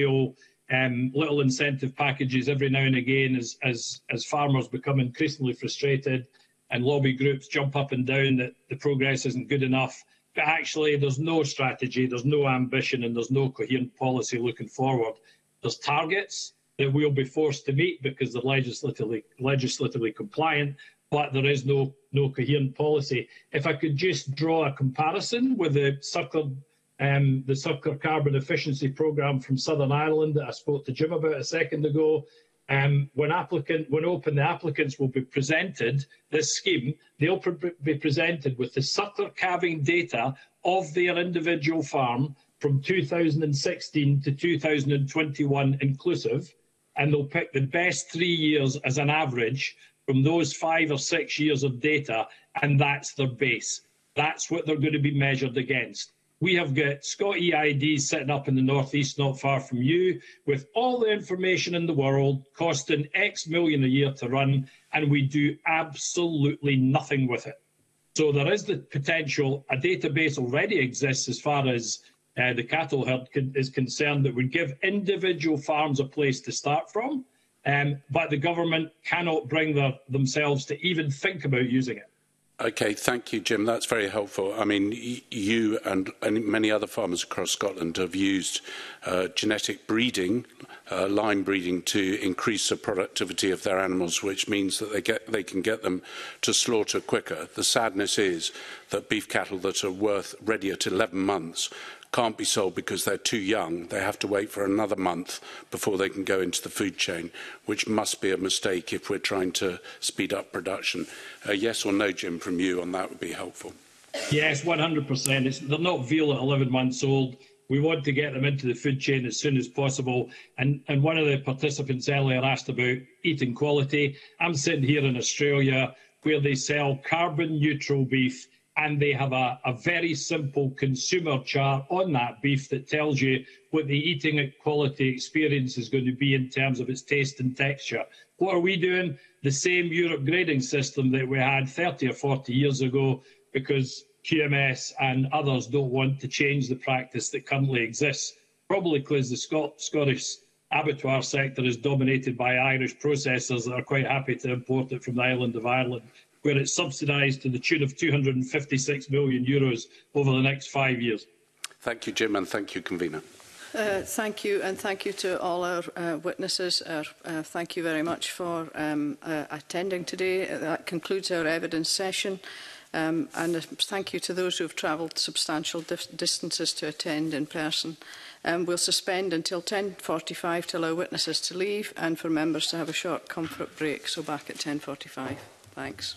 little incentive packages every now and again as farmers become increasingly frustrated and lobby groups jump up and down that the progress isn't good enough. But actually, there's no strategy, there's no ambition, and there's no coherent policy looking forward. There's targets that we'll be forced to meet because they're legislatively compliant, but there is no coherent policy. If I could just draw a comparison with the Suckler Carbon Efficiency Programme from Southern Ireland that I spoke to Jim about a second ago, when open the applicants will be presented this scheme, they'll be presented with the Suckler calving data of their individual farm from 2016 to 2021 inclusive, and they'll pick the best 3 years as an average from those 5 or 6 years of data, and that's their base. That's what they're going to be measured against. We have got Scott EID sitting up in the northeast, not far from you, with all the information in the world, costing X million a year to run, and we do absolutely nothing with it. So there is the potential. A database already exists as far as the cattle herd is concerned that would give individual farms a place to start from, but the government cannot bring themselves to even think about using it.
Okay, thank you, Jim. That's very helpful. I mean, you and many other farmers across Scotland have used genetic breeding, line breeding, to increase the productivity of their animals, which means that they can get them to slaughter quicker. The sadness is that beef cattle that are ready at 11 months can't be sold because they're too young. They have to wait for another month before they can go into the food chain, which must be a mistake if we're trying to speed up production. Yes or no, Jim, from you on that would be helpful.
Yes, 100%. They're not veal at 11 months old. We want to get them into the food chain as soon as possible. And one of the participants earlier asked about eating quality. I'm sitting here in Australia where they sell carbon neutral beef, and they have a very simple consumer chart on that beef that tells you what the eating quality experience is going to be in terms of its taste and texture. What are we doing? The same Europe grading system that we had 30 or 40 years ago, because QMS and others don't want to change the practice that currently exists, probably because the Scottish abattoir sector is dominated by Irish processors that are quite happy to import it from the island of Ireland, where it's subsidised to the tune of €256 million over the next 5 years.
Thank you, Jim, and thank you, Convener.
Thank you, and thank you to all our witnesses. Thank you very much for attending today. That concludes our evidence session. And thank you to those who have travelled substantial distances to attend in person. We'll suspend until 10:45 to allow witnesses to leave and for members to have a short comfort break. So back at 10:45. Thanks.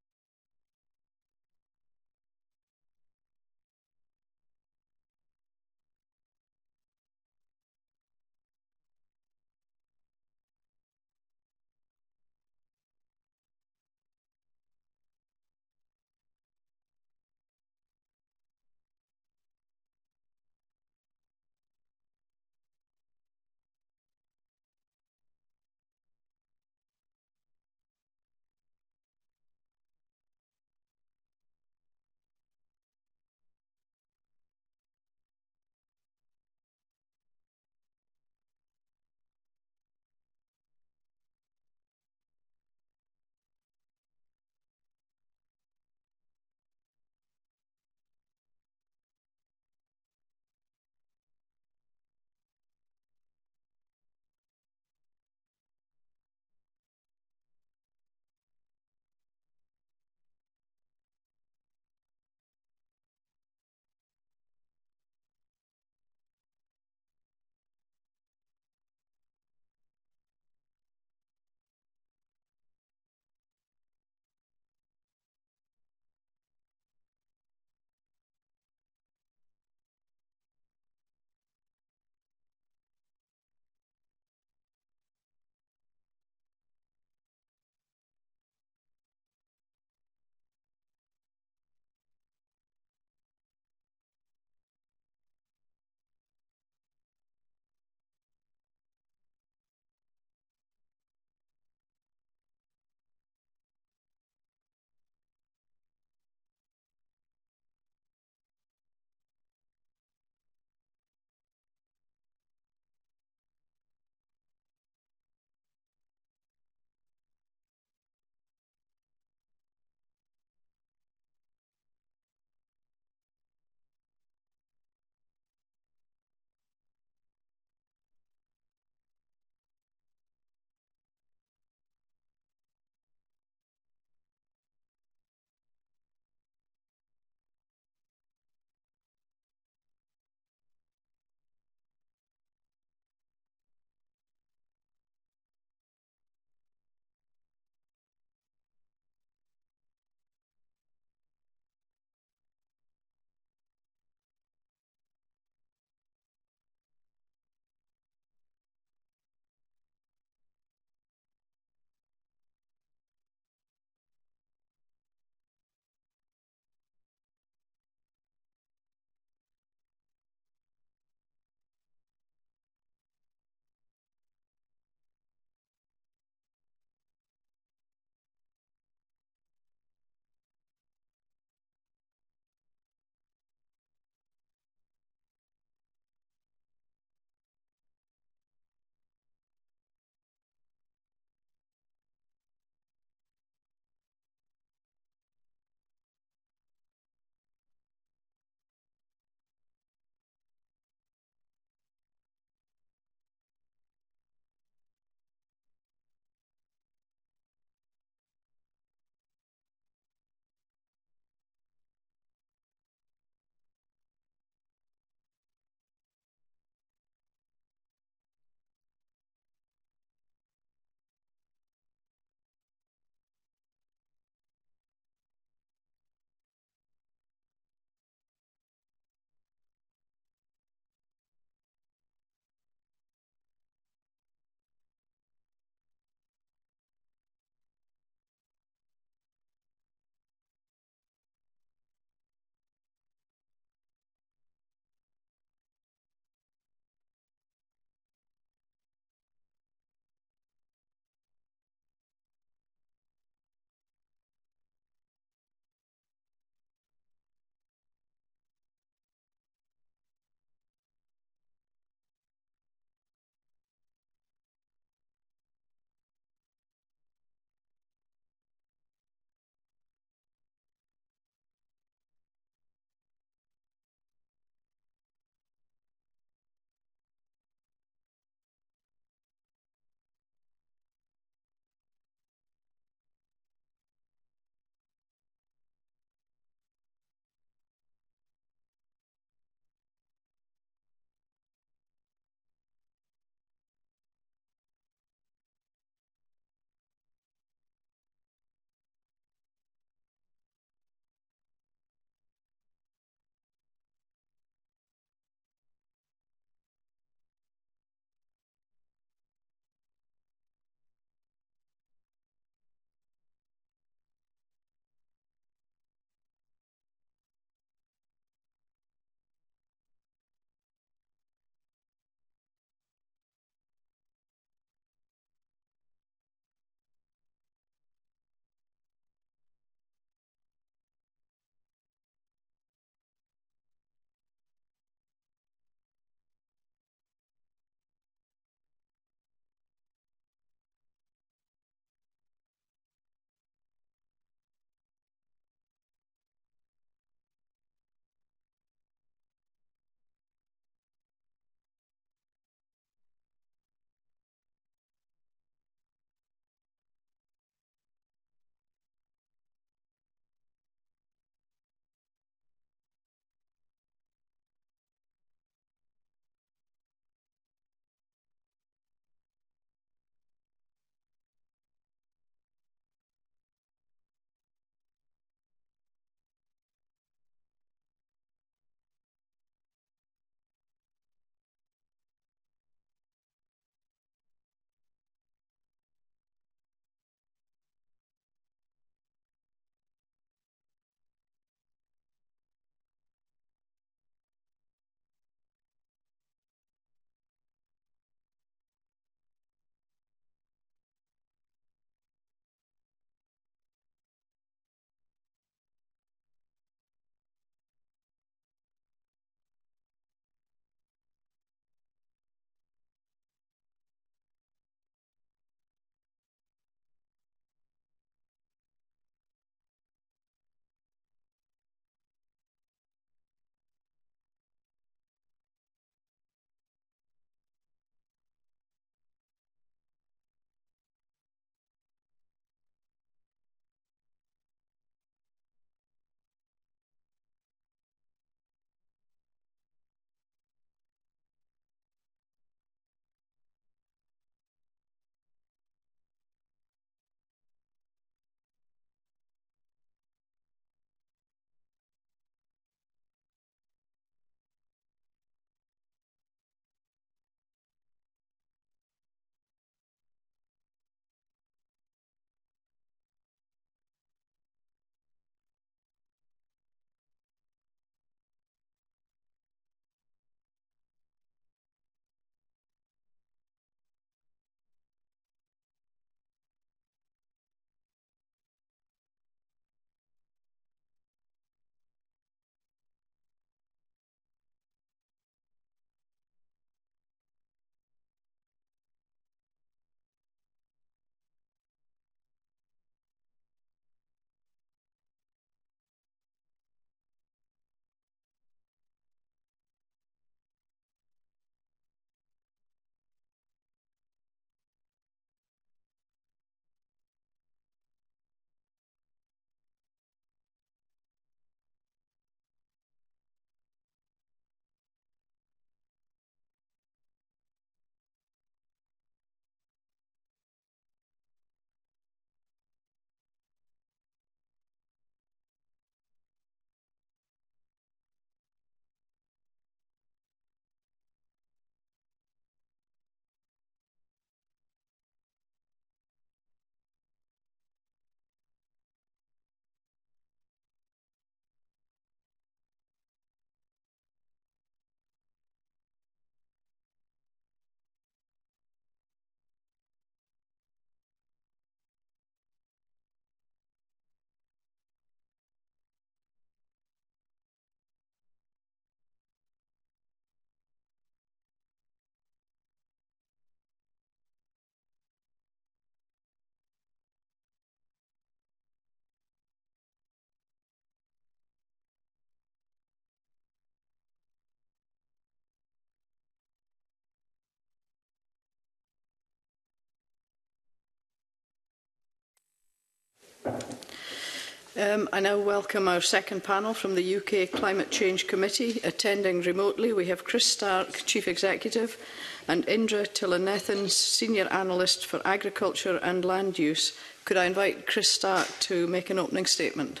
I now welcome our second panel from the UK Climate Change Committee. Attending remotely, we have Chris Stark, Chief Executive, and Indra Tillanethan, Senior Analyst for Agriculture and Land Use. Could I invite Chris Stark to make an opening statement?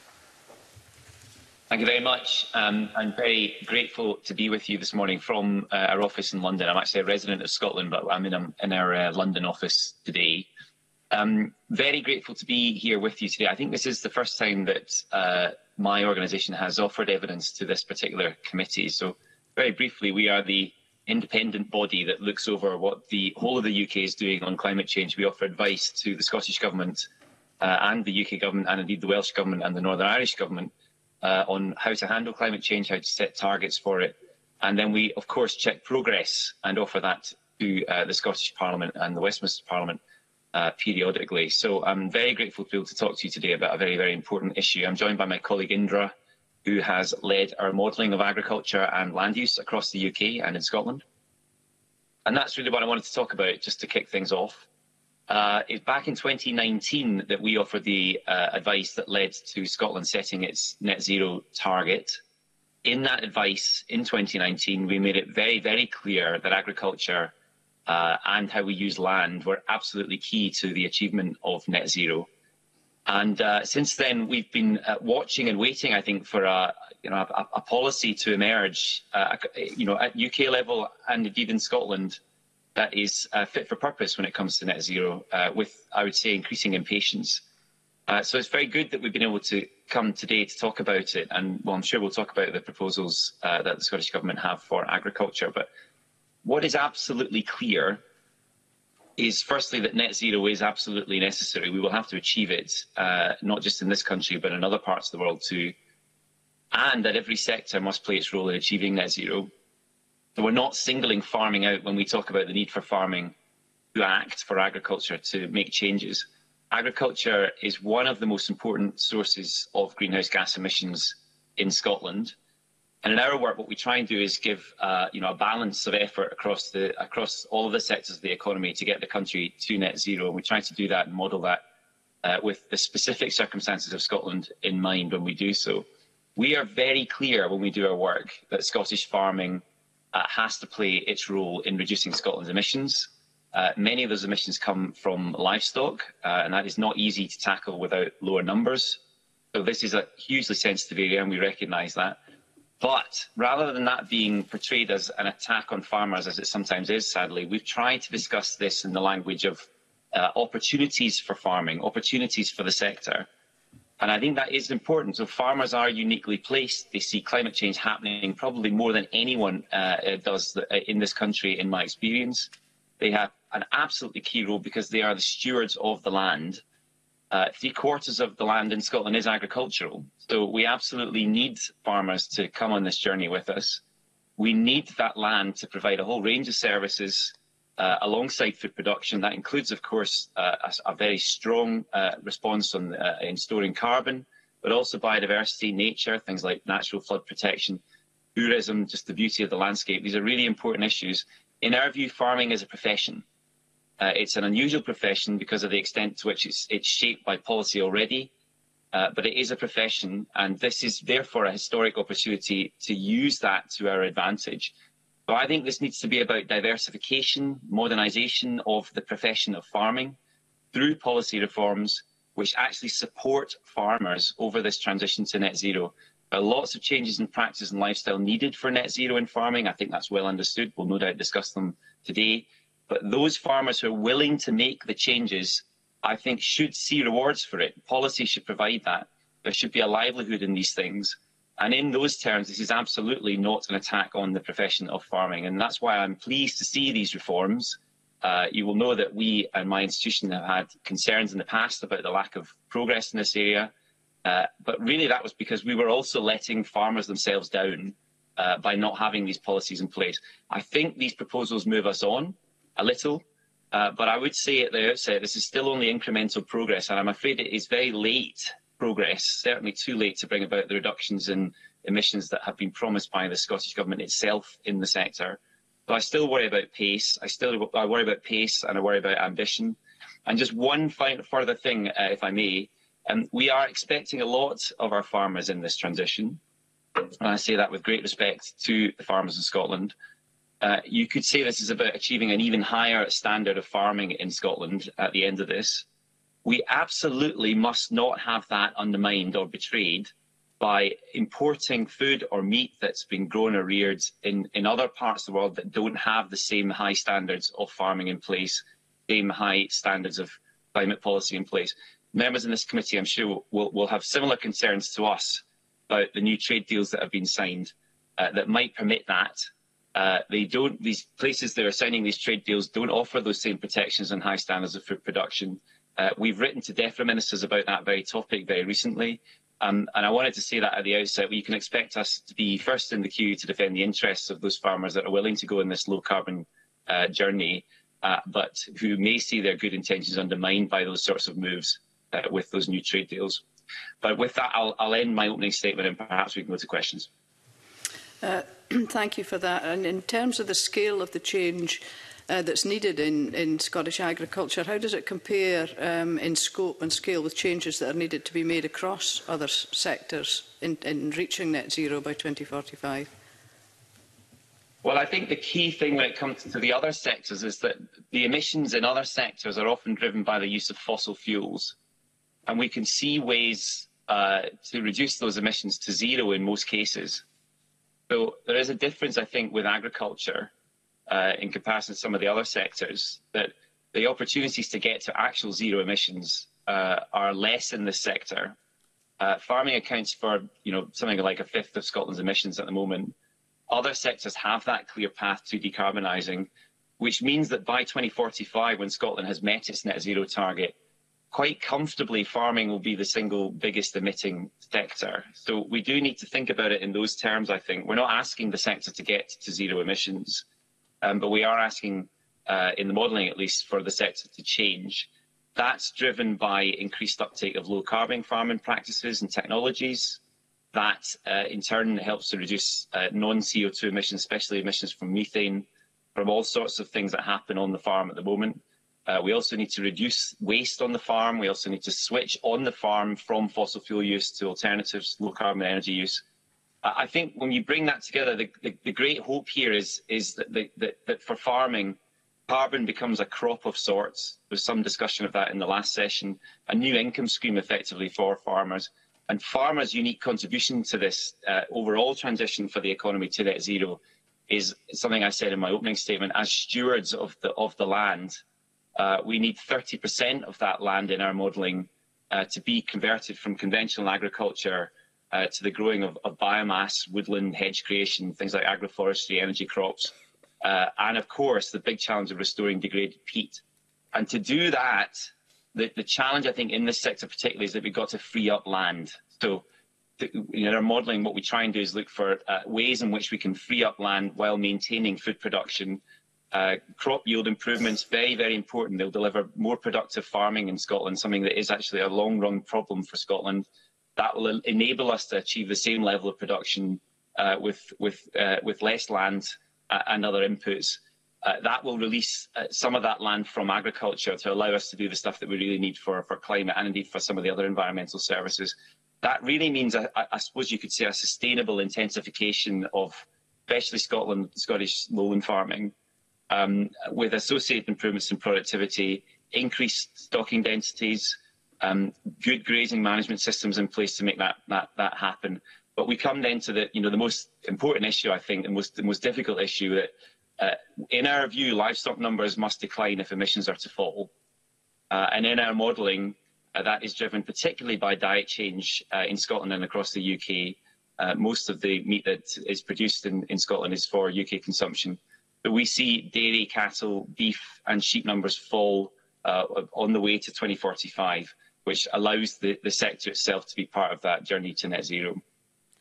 Thank you very much. I'm very grateful to be with you this morning from our office in London. I'm actually a resident of Scotland, but I'm in our London office today. Very grateful to be here with you today. I think this is the first time that my organisation has offered evidence to this particular committee. So very briefly, we are the independent body that looks over what the whole of the UK is doing on climate change. We offer advice to the Scottish Government and the UK Government, and indeed the Welsh Government and the Northern Irish Government on how to handle climate change, how to set targets for it. And then we, of course, check progress and offer that to the Scottish Parliament and the Westminster Parliament periodically. So I'm very grateful to be able to talk to you today about a very, very important issue. I'm joined by my colleague Indra, who has led our modelling of agriculture and land use across the UK and in Scotland. And that's really what I wanted to talk about, just to kick things off. It's back in 2019 that we offered the advice that led to Scotland setting its net zero target. In that advice in 2019, we made it very, very clear that agriculture and how we use land were absolutely key to the achievement of net zero. And since then, we've been watching and waiting, I think, for a policy to emerge, at UK level and indeed in Scotland, that is fit for purpose when it comes to net zero, with, I would say, increasing impatience. So it's very good that we've been able to come today to talk about it, and well, I'm sure we'll talk about the proposals that the Scottish Government have for agriculture. But what is absolutely clear is, firstly, that net zero is absolutely necessary. We will have to achieve it, not just in this country, but in other parts of the world too, and that every sector must play its role in achieving net zero. So we're not singling farming out when we talk about the need for farming to act, for agriculture to make changes. Agriculture is one of the most important sources of greenhouse gas emissions in Scotland. And in our work, what we try and do is give a balance of effort across all of the sectors of the economy to get the country to net zero. And we try to do that and model that with the specific circumstances of Scotland in mind when we do so. We are very clear when we do our work that Scottish farming has to play its role in reducing Scotland's emissions. Many of those emissions come from livestock, and that is not easy to tackle without lower numbers. So this is a hugely sensitive area, and we recognise that. But rather than that being portrayed as an attack on farmers, as it sometimes is, sadly, we've tried to discuss this in the language of opportunities for farming, opportunities for the sector. And I think that is important. So farmers are uniquely placed. They see climate change happening probably more than anyone does in this country, in my experience. They have an absolutely key role because they are the stewards of the land. 3/4 of the land in Scotland is agricultural. So we absolutely need farmers to come on this journey with us. We need that land to provide a whole range of services alongside food production. That includes, of course, a very strong response in storing carbon, but also biodiversity, nature, things like natural flood protection, tourism, just the beauty of the landscape. These are really important issues. In our view, farming is a profession. It's an unusual profession because of the extent to which it's shaped by policy already, but it is a profession, and this is therefore a historic opportunity to use that to our advantage. So I think this needs to be about diversification, modernisation of the profession of farming through policy reforms which actually support farmers over this transition to net zero. There are lots of changes in practice and lifestyle needed for net zero in farming. I think that's well understood. We'll no doubt discuss them today. But those farmers who are willing to make the changes, I think, should see rewards for it. Policy should provide that. There should be a livelihood in these things. And in those terms, this is absolutely not an attack on the profession of farming. And that's why I'm pleased to see these reforms. You will know that we and my institution have had concerns in the past about the lack of progress in this area. But really that was because we were also letting farmers themselves down by not having these policies in place. I think these proposals move us on a little, but I would say at the outset, this is still only incremental progress, and I'm afraid it is very late progress, certainly too late to bring about the reductions in emissions that have been promised by the Scottish Government itself in the sector. So I still worry about pace. I worry about pace and I worry about ambition. And just one further thing, if I may, We are expecting a lot of our farmers in this transition, and I say that with great respect to the farmers in Scotland. You could say this is about achieving an even higher standard of farming in Scotland at the end of this. We absolutely must not have that undermined or betrayed by importing food or meat that's been grown or reared in other parts of the world that don't have the same high standards of farming in place, same high standards of climate policy in place. Members in this committee, I'm sure, will have similar concerns to us about the new trade deals that have been signed that might permit that. These places that are signing these trade deals don't offer those same protections and high standards of food production. We've written to DEFRA ministers about that very topic very recently. And I wanted to say that at the outset, you can expect us to be first in the queue to defend the interests of those farmers that are willing to go in this low carbon journey, but who may see their good intentions undermined by those sorts of moves with those new trade deals. But with that, I'll end my opening statement and perhaps we can go to questions.
Thank you for that. And in terms of the scale of the change that's needed in Scottish agriculture, how does it compare in scope and scale with changes that are needed to be made across other sectors in reaching net zero by 2045?
Well, I think the key thing when it comes to the other sectors is that the emissions in other sectors are often driven by the use of fossil fuels. And we can see ways to reduce those emissions to zero in most cases. So there is a difference, I think, with agriculture in comparison to some of the other sectors, that the opportunities to get to actual zero emissions are less in this sector. Farming accounts for something like a fifth of Scotland's emissions at the moment. Other sectors have that clear path to decarbonising, which means that by 2045, when Scotland has met its net zero target, quite comfortably farming will be the single biggest emitting sector. So we do need to think about it in those terms, I think. We're not asking the sector to get to zero emissions, but we are asking, in the modelling at least, for the sector to change. That's driven by increased uptake of low carbon farming practices and technologies. That in turn helps to reduce non-CO2 emissions, especially emissions from methane, from all sorts of things that happen on the farm at the moment. We also need to reduce waste on the farm. We also need to switch on the farm from fossil fuel use to alternatives, low carbon energy use. I think when you bring that together, the great hope here is that for farming, carbon becomes a crop of sorts. There was some discussion of that in the last session, a new income stream effectively for farmers. And farmers' unique contribution to this overall transition for the economy to net zero is something I said in my opening statement. As stewards of the land, we need 30% of that land in our modelling to be converted from conventional agriculture to the growing of biomass, woodland, hedge creation, things like agroforestry, energy crops, and of course the big challenge of restoring degraded peat. And to do that, the challenge I think in this sector particularly is that we've got to free up land. So in our modelling, what we try and do is look for ways in which we can free up land while maintaining food production. Crop yield improvements, very, very important. They'll deliver more productive farming in Scotland, something that is actually a long-run problem for Scotland. That will enable us to achieve the same level of production with less land and other inputs. That will release some of that land from agriculture to allow us to do the stuff that we really need for climate and indeed for some of the other environmental services. That really means, I suppose you could say, a sustainable intensification of especially Scottish lowland farming, with associated improvements in productivity, increased stocking densities, good grazing management systems in place to make that happen. But we come then to the most important issue, I think, the most difficult issue, that in our view, livestock numbers must decline if emissions are to fall. And in our modelling, that is driven particularly by diet change in Scotland and across the UK. Most of the meat that is produced in Scotland is for UK consumption. But we see dairy, cattle, beef and sheep numbers fall on the way to 2045, which allows the sector itself to be part of that journey to net zero.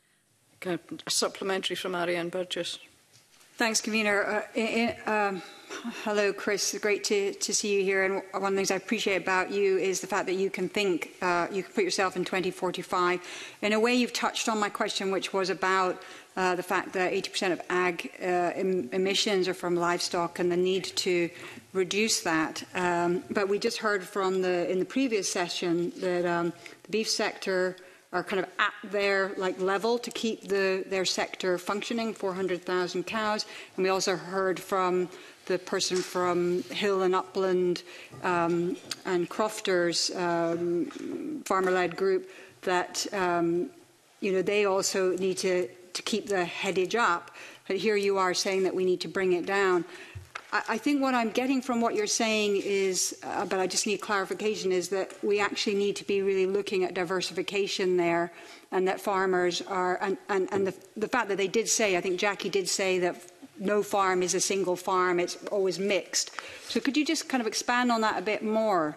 Okay.
A supplementary from Ariane Burgess.
Thanks, Convener. Hello, Chris. Great to see you here. And one of the things I appreciate about you is the fact that you can think, you can put yourself in 2045. In a way, you've touched on my question, which was about the fact that 80% of ag emissions are from livestock and the need to reduce that. But we just heard from in the previous session that the beef sector are kind of at their level to keep their sector functioning, 400,000 cows. And we also heard from the person from Hill and Upland and Crofters farmer-led group that they also need to keep the headage up. But here you are saying that we need to bring it down. I think what I'm getting from what you're saying is, but I just need clarification, is that we actually need to be really looking at diversification there, and that farmers are, and the fact that they did say, I think Jackie did say that no farm is a single farm, it's always mixed. So could you just kind of expand on that a bit more?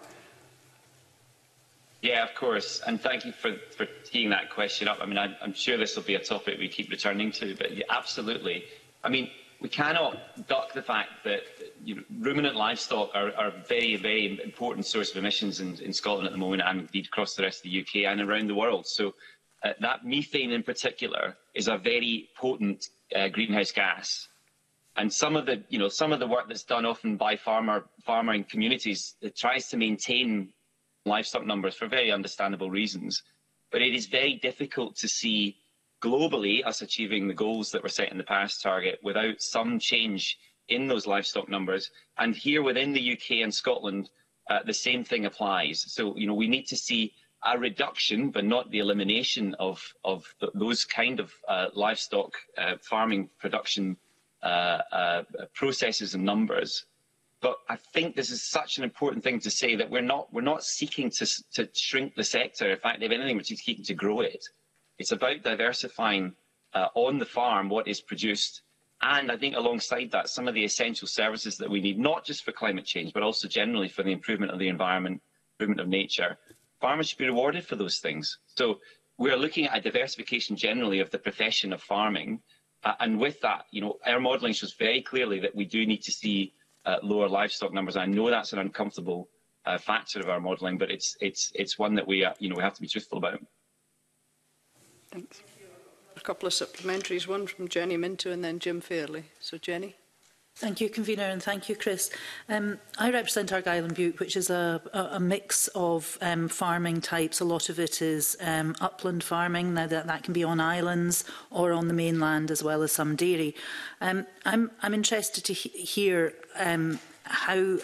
Yeah, of course, and thank you for teeing that question up. I mean, I'm sure this will be a topic we keep returning to, but yeah, absolutely. I mean, we cannot duck the fact that ruminant livestock are a very, very important source of emissions in Scotland at the moment, and indeed across the rest of the UK and around the world. So that methane in particular is a very potent greenhouse gas. And some of the work that's done often by farming communities, it tries to maintain livestock numbers for very understandable reasons. But it is very difficult to see globally us achieving the goals that were set in the Paris target without some change in those livestock numbers. And here within the UK and Scotland, the same thing applies. So, we need to see a reduction, but not the elimination of those kind of livestock farming production processes and numbers. But I think this is such an important thing to say, that we're not seeking to shrink the sector. In fact, if anything, we're seeking to grow it. It's about diversifying on the farm what is produced, and I think alongside that, some of the essential services that we need, not just for climate change, but also generally for the improvement of the environment, improvement of nature. Farmers should be rewarded for those things. So we're looking at a diversification generally of the profession of farming, and with that, our modelling shows very clearly that we do need to see lower livestock numbers. I know that's an uncomfortable factor of our modelling, but it's one that we have to be truthful about.
Thanks.
A couple of supplementaries, one from Jenny Minto and then Jim Fairley. So, Jenny.
Thank you, Convener, and thank you, Chris. I represent Argyll and Bute, which is a mix of farming types. A lot of it is upland farming. Now that can be on islands or on the mainland, as well as some dairy. I'm interested to hear how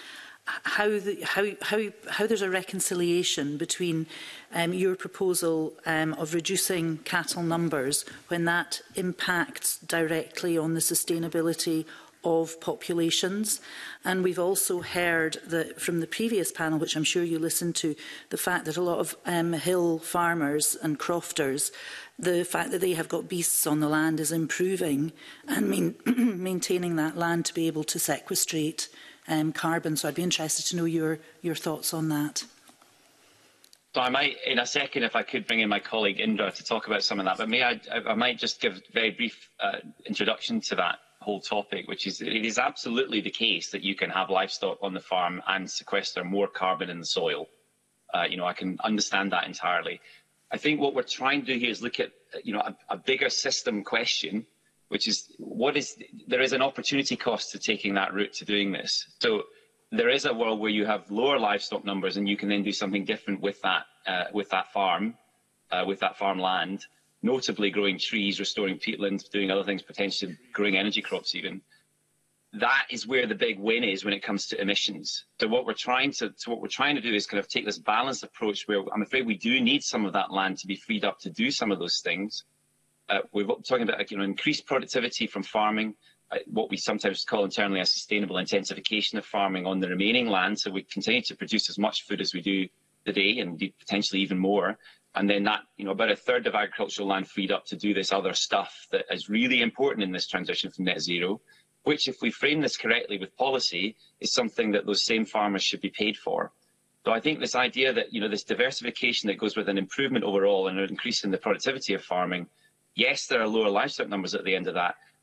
there's a reconciliation between your proposal of reducing cattle numbers when that impacts directly on the sustainability of populations. And we've also heard that from the previous panel, which I'm sure you listened to, the fact that a lot of hill farmers and crofters, the fact that they have got beasts on the land is improving and maintaining that land to be able to sequestrate carbon. So I'd be interested to know your thoughts on that.
So I might, in a second, if I could bring in my colleague Indra to talk about some of that, but I might just give a very brief introduction to that whole topic, which is it is absolutely the case that you can have livestock on the farm and sequester more carbon in the soil. I can understand that entirely. I think what we're trying to do here is look at a bigger system question, which is there is an opportunity cost to taking that route to doing this. So there is a world where you have lower livestock numbers and you can then do something different with that farmland, notably growing trees, restoring peatlands, doing other things, potentially growing energy crops even. That is where the big win is when it comes to emissions. So what we're trying to do is kind of take this balanced approach where I'm afraid we do need some of that land to be freed up to do some of those things. We're talking about increased productivity from farming, what we sometimes call internally a sustainable intensification of farming on the remaining land. So we continue to produce as much food as we do today, and potentially even more. And then that, about a third of agricultural land freed up to do this other stuff that is really important in this transition from net zero, which, if we frame this correctly with policy, is something that those same farmers should be paid for. So I think this idea that, this diversification that goes with an improvement overall and an increase in the productivity of farming, yes, there are lower livestock numbers at the end of that,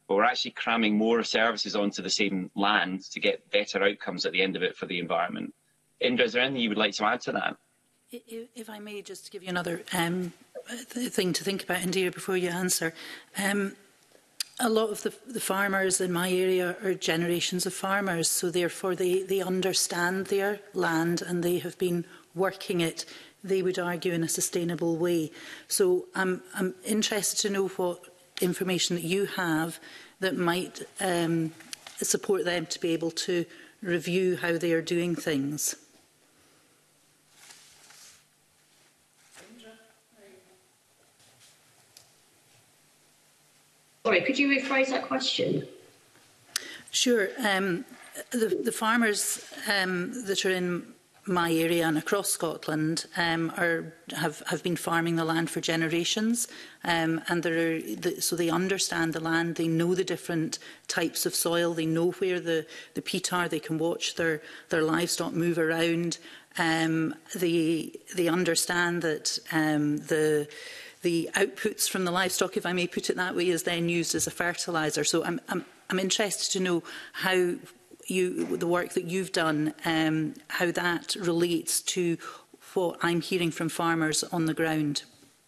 but we're actually cramming more services onto the same land to get better outcomes at the end of it for the environment. Indra, is there anything you would like to add to that?
If I may, just to give you another thing to think about, Indira, before you answer. A lot of the farmers in my area are generations of farmers, so therefore they understand their land and they have been working it, they would argue, in a sustainable way. So I'm interested to know what information that you have that might support them to be able to review how they are doing things.
Sorry, could you rephrase that question?
Sure. The farmers that are in my area and across Scotland have been farming the land for generations, and so they understand the land. They know the different types of soil. They know where the peat are. They can watch their livestock move around. They understand that the outputs from the livestock, if I may put it that way, is then used as a fertiliser. So I'm interested to know how the work that you've done, how that relates to what I'm hearing from farmers on the ground.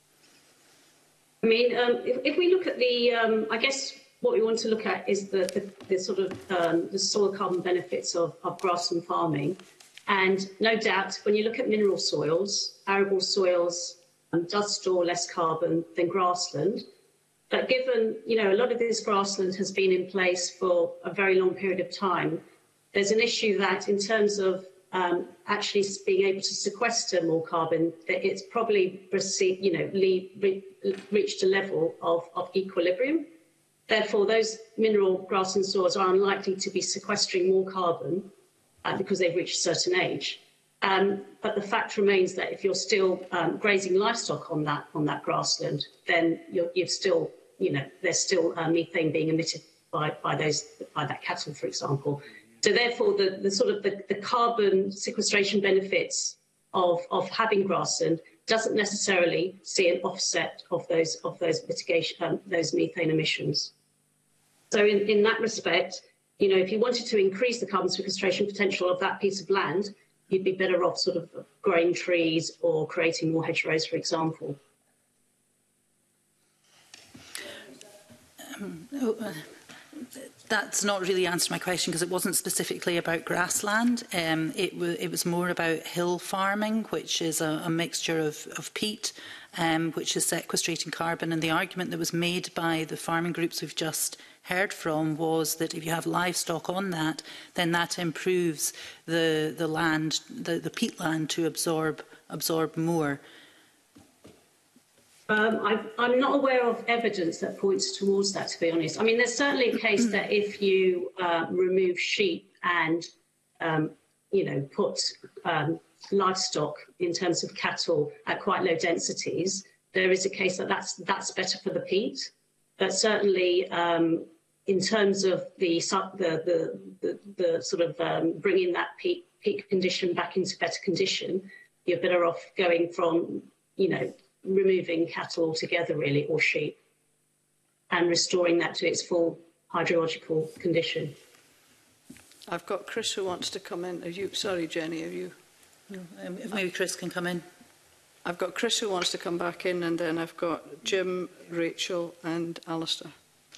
I mean, if we look at the, I guess what we want to look at is the sort of the soil carbon benefits of grassland farming. And no doubt, when you look at mineral soils, arable soils does store less carbon than grassland. But given, a lot of this grassland has been in place for a very long period of time, there's an issue that in terms of actually being able to sequester more carbon, that it's probably reached a level of equilibrium. Therefore, those mineral grassland soils are unlikely to be sequestering more carbon because they've reached a certain age. But the fact remains that if you're still grazing livestock on that grassland, then you've still, there's still methane being emitted by that cattle, for example. So therefore, the sort of the carbon sequestration benefits of having grassland doesn't necessarily see an offset of those mitigation those methane emissions. So in that respect, if you wanted to increase the carbon sequestration potential of that piece of land, you'd be better off sort of growing trees or creating more hedgerows, for example.
That's not really answered my question because it wasn't specifically about grassland. It was more about hill farming, which is a mixture of peat, which is sequestrating carbon. And the argument that was made by the farming groups we've just heard from was that if you have livestock on that, then that improves the land, the peat land, to absorb more.
I'm not aware of evidence that points towards that, to be honest. I mean, there's certainly a case that if you remove sheep and, put livestock in terms of cattle at quite low densities, there is a case that that's better for the peat. But certainly, in terms of the sort of bringing that peak condition back into better condition, you're better off going from, removing cattle altogether, really, or sheep, and restoring that to its full hydrological condition.
I've got Chris who wants to come in. Are you? Sorry, Jenny, are you?
No, maybe Chris can come in.
I've got Chris who wants to come back in, and then I've got Jim, Rachel and Alistair.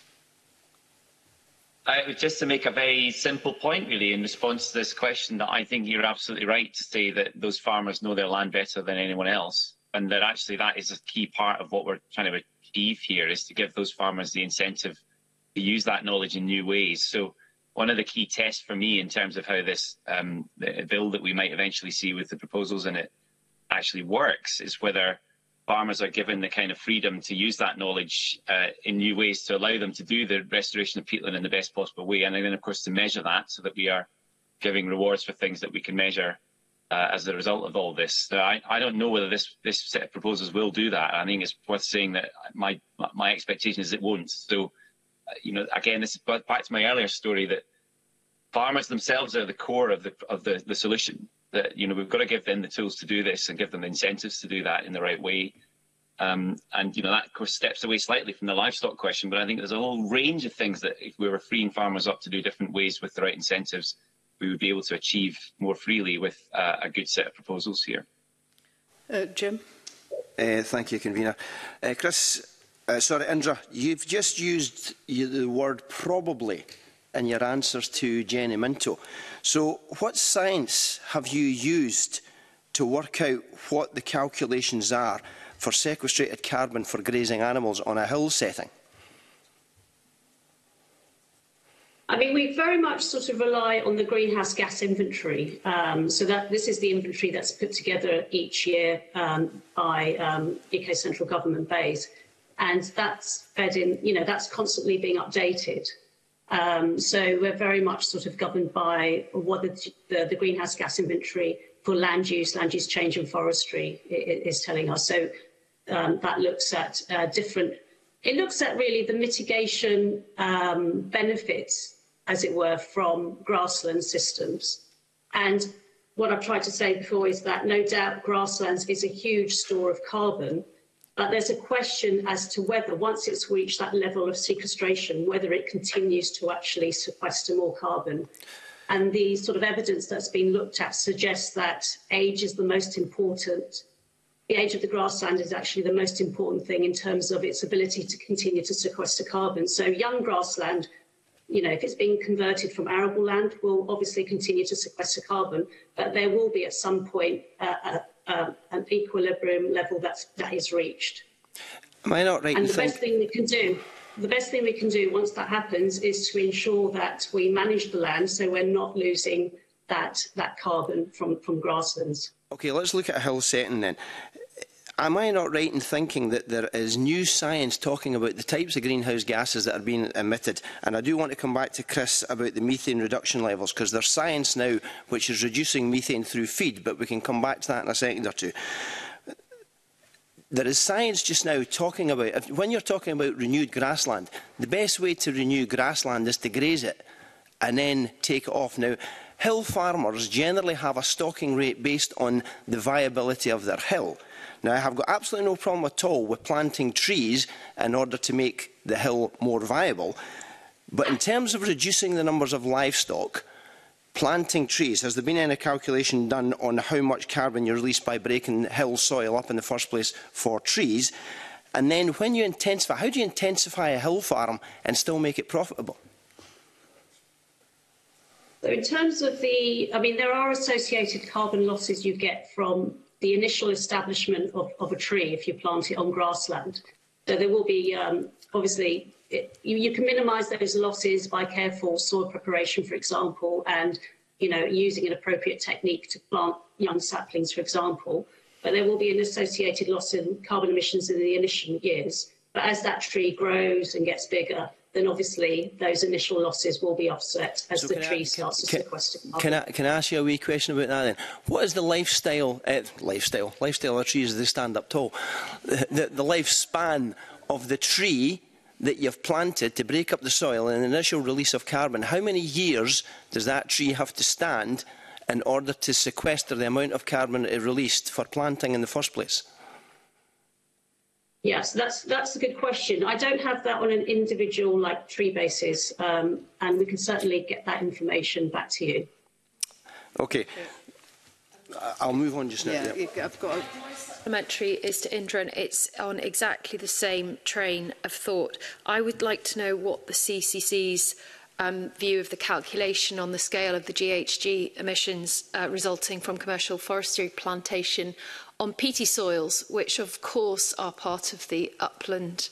Just to make a very simple point, really, in response to this question, that I think you're absolutely right to say that those farmers know their land better than anyone else. And that actually that is a key part of what we're trying to achieve here, is to give those farmers the incentive to use that knowledge in new ways. So one of the key tests for me in terms of how this the bill that we might eventually see with the proposals in it actually works is whether farmers are given the kind of freedom to use that knowledge in new ways to allow them to do the restoration of peatland in the best possible way. And then, of course, to measure that so that we are giving rewards for things that we can measure as a result of all this. So I don't know whether this set of proposals will do that. I think it's worth saying that my expectation is it won't. So, again, this is back to my earlier story that farmers themselves are the core of the solution. That we've got to give them the tools to do this and give them the incentives to do that in the right way. And that of course steps away slightly from the livestock question, but I think there's a whole range of things that if we were freeing farmers up to do different ways with the right incentives, we would be able to achieve more freely with a good set of proposals here.
Jim?
Thank you, Convener. Indra, you've just used the word probably in your answers to Jenny Minto. So what science have you used to work out what the calculations are for sequestrated carbon for grazing animals on a hill setting?
I mean, we very much sort of rely on the greenhouse gas inventory. So that this is the inventory that's put together each year by UK central government base, and that's fed in. That's constantly being updated. So we're very much sort of governed by what the greenhouse gas inventory for land use change and forestry is telling us. So that looks at different. It looks at really the mitigation benefits, as it were, from grassland systems. And what I've tried to say before is that no doubt grasslands is a huge store of carbon, but there's a question as to whether, once it's reached that level of sequestration, whether it continues to actually sequester more carbon. And the sort of evidence that's been looked at suggests that age is the most important. The age of the grassland is actually the most important thing in terms of its ability to continue to sequester carbon. So young grassland, if it's being converted from arable land, will obviously continue to sequester carbon, but there will be at some point an equilibrium level that is reached.
Am I not right?
And the best thing we can do once that happens is to ensure that we manage the land so we're not losing that carbon from grasslands.
Okay, let's look at a hill setting then. Am I not right in thinking that there is new science talking about the types of greenhouse gases that are being emitted? And I do want to come back to Chris about the methane reduction levels, because there's science now which is reducing methane through feed, but we can come back to that in a second or two. There is science just now talking about, when you're talking about renewed grassland, the best way to renew grassland is to graze it and then take it off. Now, hill farmers generally have a stocking rate based on the viability of their hill. Now, I have got absolutely no problem at all with planting trees in order to make the hill more viable. But in terms of reducing the numbers of livestock, planting trees, has there been any calculation done on how much carbon you release by breaking hill soil up in the first place for trees? And then when you intensify, how do you intensify a hill farm and still make it profitable?
So in terms of there are associated carbon losses you get from the initial establishment of a tree if you plant it on grassland. So there will be, obviously, you can minimise those losses by careful soil preparation, for example, and using an appropriate technique to plant young saplings, for example. But there will be an associated loss in carbon emissions in the initial years. But as that tree grows and gets bigger, then obviously those initial losses will be offset as the tree starts to sequester carbon.
Can I ask you a wee question about that then? What is the lifestyle of trees as they stand up tall? The lifespan of the tree that you've planted to break up the soil and the initial release of carbon. How many years does that tree have to stand in order to sequester the amount of carbon it released for planting in the first place?
Yes, that's a good question. I don't have that on an individual tree basis, and we can certainly get that information back to you.
Okay. I'll move on just now.
Yeah, I've got
supplementary is to Indra, and it's on exactly the same train of thought. I would like to know what the CCC's view of the calculation on the scale of the GHG emissions resulting from commercial forestry plantation on peaty soils, which of course are part of the upland.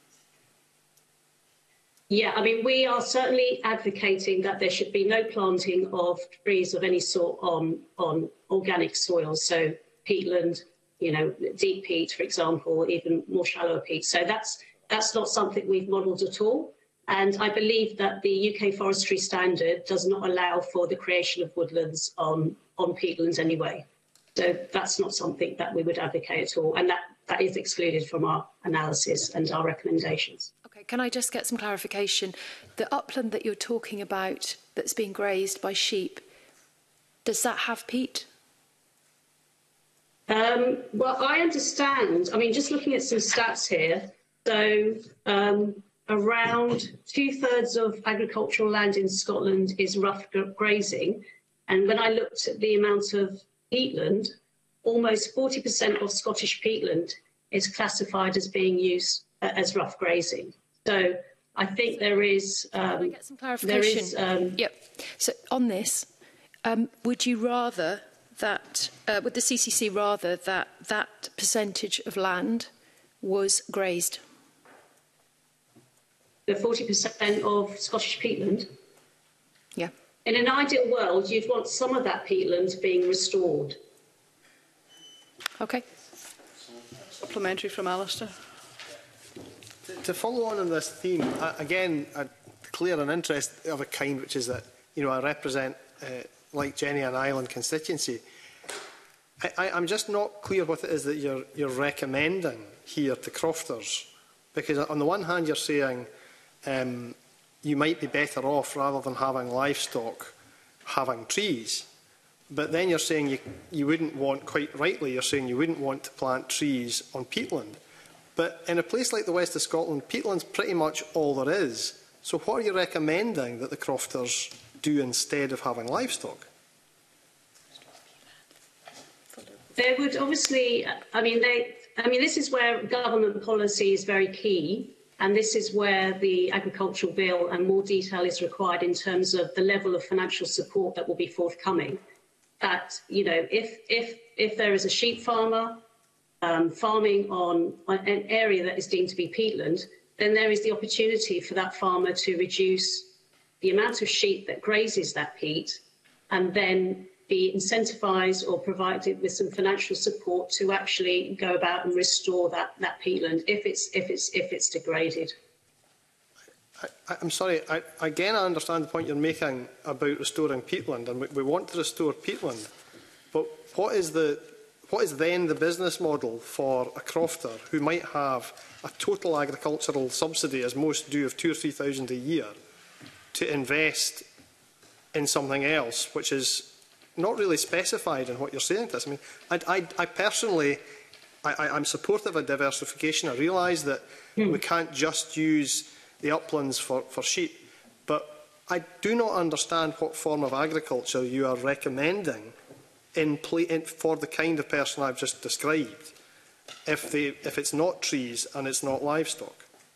Yeah, we are certainly advocating that there should be no planting of trees of any sort on organic soils, so peatland, deep peat, for example, even more shallower peat. So that's not something we've modelled at all. And I believe that the UK forestry standard does not allow for the creation of woodlands on peatlands anyway. So that's not something that we would advocate at all. And that is excluded from our analysis and our recommendations.
Okay, can I just get some clarification? The upland that you're talking about that's being grazed by sheep, does that have peat?
Well, I understand. I mean, just looking at some stats here, so around 2/3 of agricultural land in Scotland is rough grazing. And when I looked at the amount of peatland, almost 40% of Scottish peatland is classified as being used as rough grazing. So I think there is...
Can I get some clarification? Yep. So on this, would you rather that, would the CCC rather that that percentage of land was grazed?
The 40% of Scottish peatland?
Yeah.
In an ideal world, you'd want some of that peatland being restored.
Okay.
Supplementary from Alistair.
To follow on this theme, again, I declare an interest of a kind, which is that, you know, I represent, like Jenny, an island constituency. I'm just not clear what it is that you're recommending here to crofters, because on the one hand you're saying you might be better off, rather than having livestock, having trees. But then you're saying you wouldn't want, quite rightly, you're saying you wouldn't want to plant trees on peatland. But in a place like the west of Scotland, peatland's pretty much all there is. So what are you recommending that the crofters do instead of having livestock?
There would obviously, I mean, this is where government policy is very key. And this is where the agricultural bill and more detail is required in terms of the level of financial support that will be forthcoming. That, you know, if there is a sheep farmer farming on an area that is deemed to be peatland, then there is the opportunity for that farmer to reduce the amount of sheep that grazes that peat, and then be incentivised or provided with some financial support to actually go about and restore that peatland if it's degraded.
I'm sorry. Again, I understand the point you're making about restoring peatland, and we want to restore peatland. But what is then the business model for a crofter who might have a total agricultural subsidy, as most do, of £2,000 or £3,000 a year, to invest in something else, which is not really specified in what you're saying to us? I mean, I personally, I'm supportive of diversification. I realise that we can't just use the uplands for sheep, but I do not understand what form of agriculture you are recommending for the kind of person I've just described, if it's not trees and it's not livestock.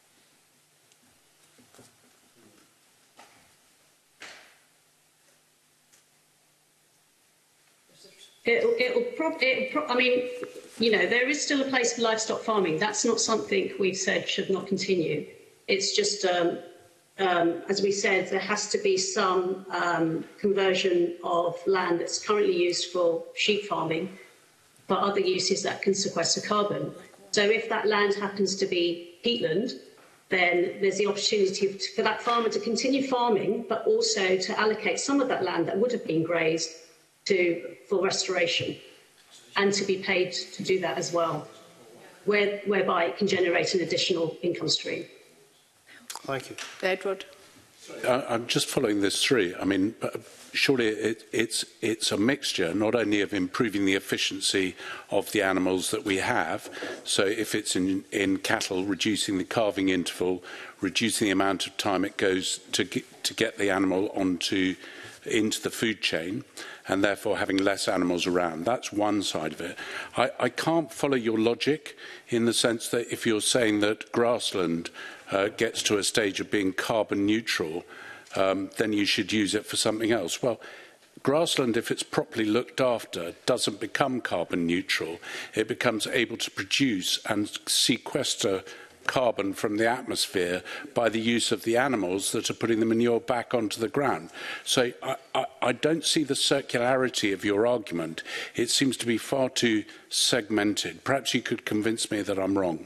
I mean, you know, there is still a place for livestock farming. That's not something we've said should not continue. It's just, as we said, there has to be some conversion of land that's currently used for sheep farming, but other uses that can sequester carbon. So if that land happens to be peatland, then there's the opportunity for that farmer to continue farming, but also to allocate some of that land that would have been grazed for restoration, and to be paid to do that as well, whereby it can generate an additional income stream.
Thank you.
Edward.
I'm just following this through. I mean, surely it's a mixture, not only of improving the efficiency of the animals that we have, so if it's in cattle, reducing the calving interval, reducing the amount of time it goes to get the animal into the food chain, and therefore having less animals around. That's one side of it. I can't follow your logic in the sense that if you're saying that grassland gets to a stage of being carbon neutral, then you should use it for something else. Well, grassland, if it's properly looked after, doesn't become carbon neutral. It becomes able to produce and sequester carbon from the atmosphere by the use of the animals that are putting the manure back onto the ground. So I don't see the circularity of your argument. It seems to be far too segmented. Perhaps you could convince me that I'm wrong.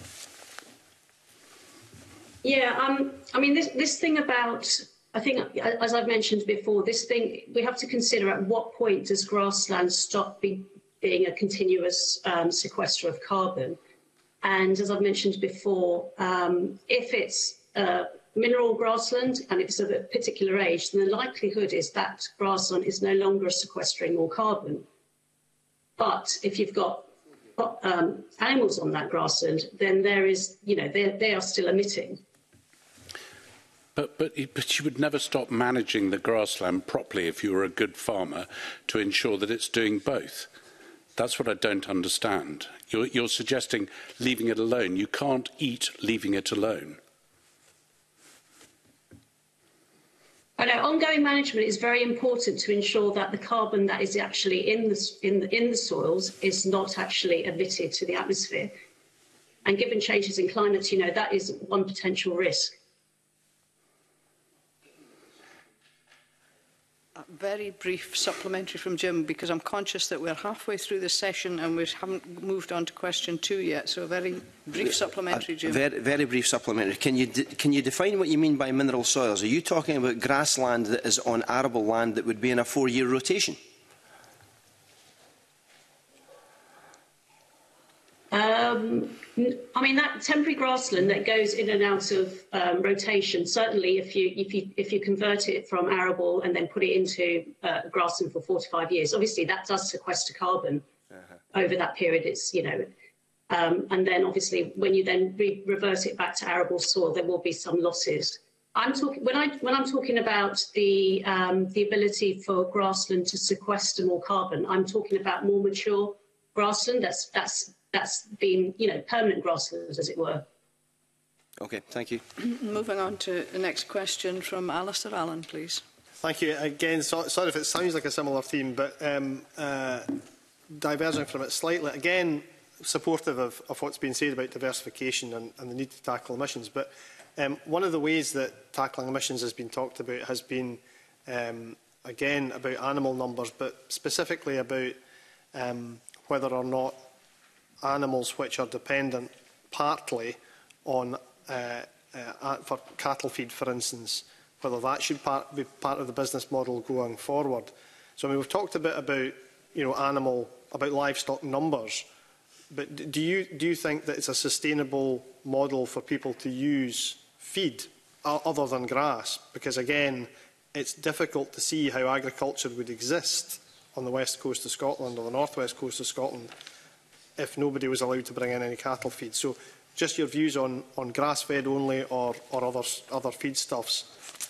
Yeah, I mean, this thing about, I think, as I've mentioned before, this thing, we have to consider at what point does grassland stop being a continuous sequester of carbon. And as I've mentioned before, if it's mineral grassland and if it's of a particular age, then the likelihood is that grassland is no longer sequestering more carbon. But if you've got animals on that grassland, then there is, they are still emitting.
But you would never stop managing the grassland properly if you were a good farmer to ensure that it's doing both. That's what I don't understand. You're suggesting leaving it alone. You can't eat leaving it alone.
I know ongoing management is very important to ensure that the carbon that is actually in the soils is not actually emitted to the atmosphere. And given changes in climate, that is one potential risk.
A very brief supplementary from Jim, because I'm conscious that we're halfway through the session and we haven't moved on to question 2 yet. So a very brief supplementary, Jim.
Very brief supplementary. Can you define what you mean by mineral soils? Are you talking about grassland that is on arable land that would be in a 4-year rotation?
I mean, that temporary grassland that goes in and out of rotation, certainly if you convert it from arable and then put it into grassland for 4 to 5 years, obviously that does sequester carbon over that period. It's, and then obviously when you then revert it back to arable soil, there will be some losses. When I'm talking about the ability for grassland to sequester more carbon, I'm talking about more mature grassland. That's been, permanent grassland, as it were.
Okay, thank you.
Moving on to the next question from Alistair Allen, please.
Thank you. Again, sorry if it sounds like a similar theme, but diverging from it slightly. Again, supportive of what's been said about diversification and the need to tackle emissions. But one of the ways that tackling emissions has been talked about has been, again, about animal numbers, but specifically about whether or not animals which are dependent partly on for cattle feed, for instance, whether that should be part of the business model going forward. So I mean, we've talked a bit about about livestock numbers, but do you think that it's a sustainable model for people to use feed other than grass? Because again, it's difficult to see how agriculture would exist on the west coast of Scotland or the northwest coast of Scotland if nobody was allowed to bring in any cattle feed. So just your views on grass-fed only or other feedstuffs.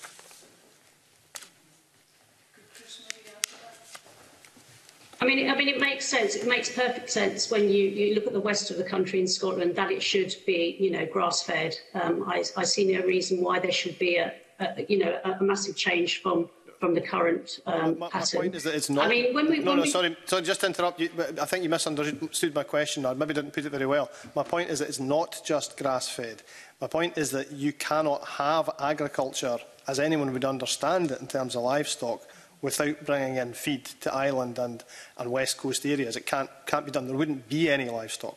I mean, it makes sense. It makes perfect sense when you look at the west of the country in Scotland that it should be, grass-fed. I see no reason why there should be a massive change from the current pattern.
My point is that it's not.
I mean,
sorry, just to interrupt you, but I think you misunderstood my question, or maybe didn't put it very well. My point is that it's not just grass-fed. My point is that you cannot have agriculture, as anyone would understand it in terms of livestock, without bringing in feed to island and west coast areas. It can't be done. There wouldn't be any livestock.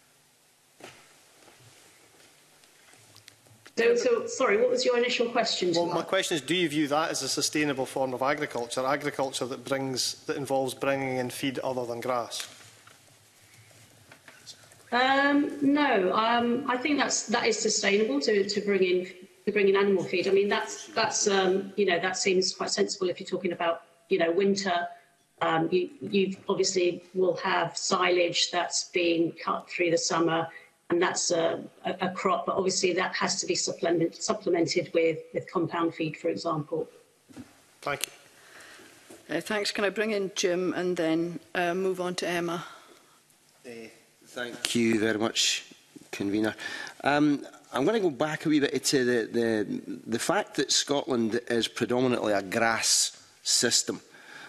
So, sorry, what was your initial question?
Well, my question is, do you view that as a sustainable form of agriculture that involves bringing in feed other than grass?
No, I think that is sustainable to bring in animal feed. I mean, that seems quite sensible if you're talking about winter. You obviously will have silage that's being cut through the summer. And that's a crop, but obviously that has to be supplemented with compound feed, for example.
Thank you.
Thanks. Can I bring in Jim and then move on to Emma?
Thank you very much, Convener. I'm going to go back a wee bit to the fact that Scotland is predominantly a grass system.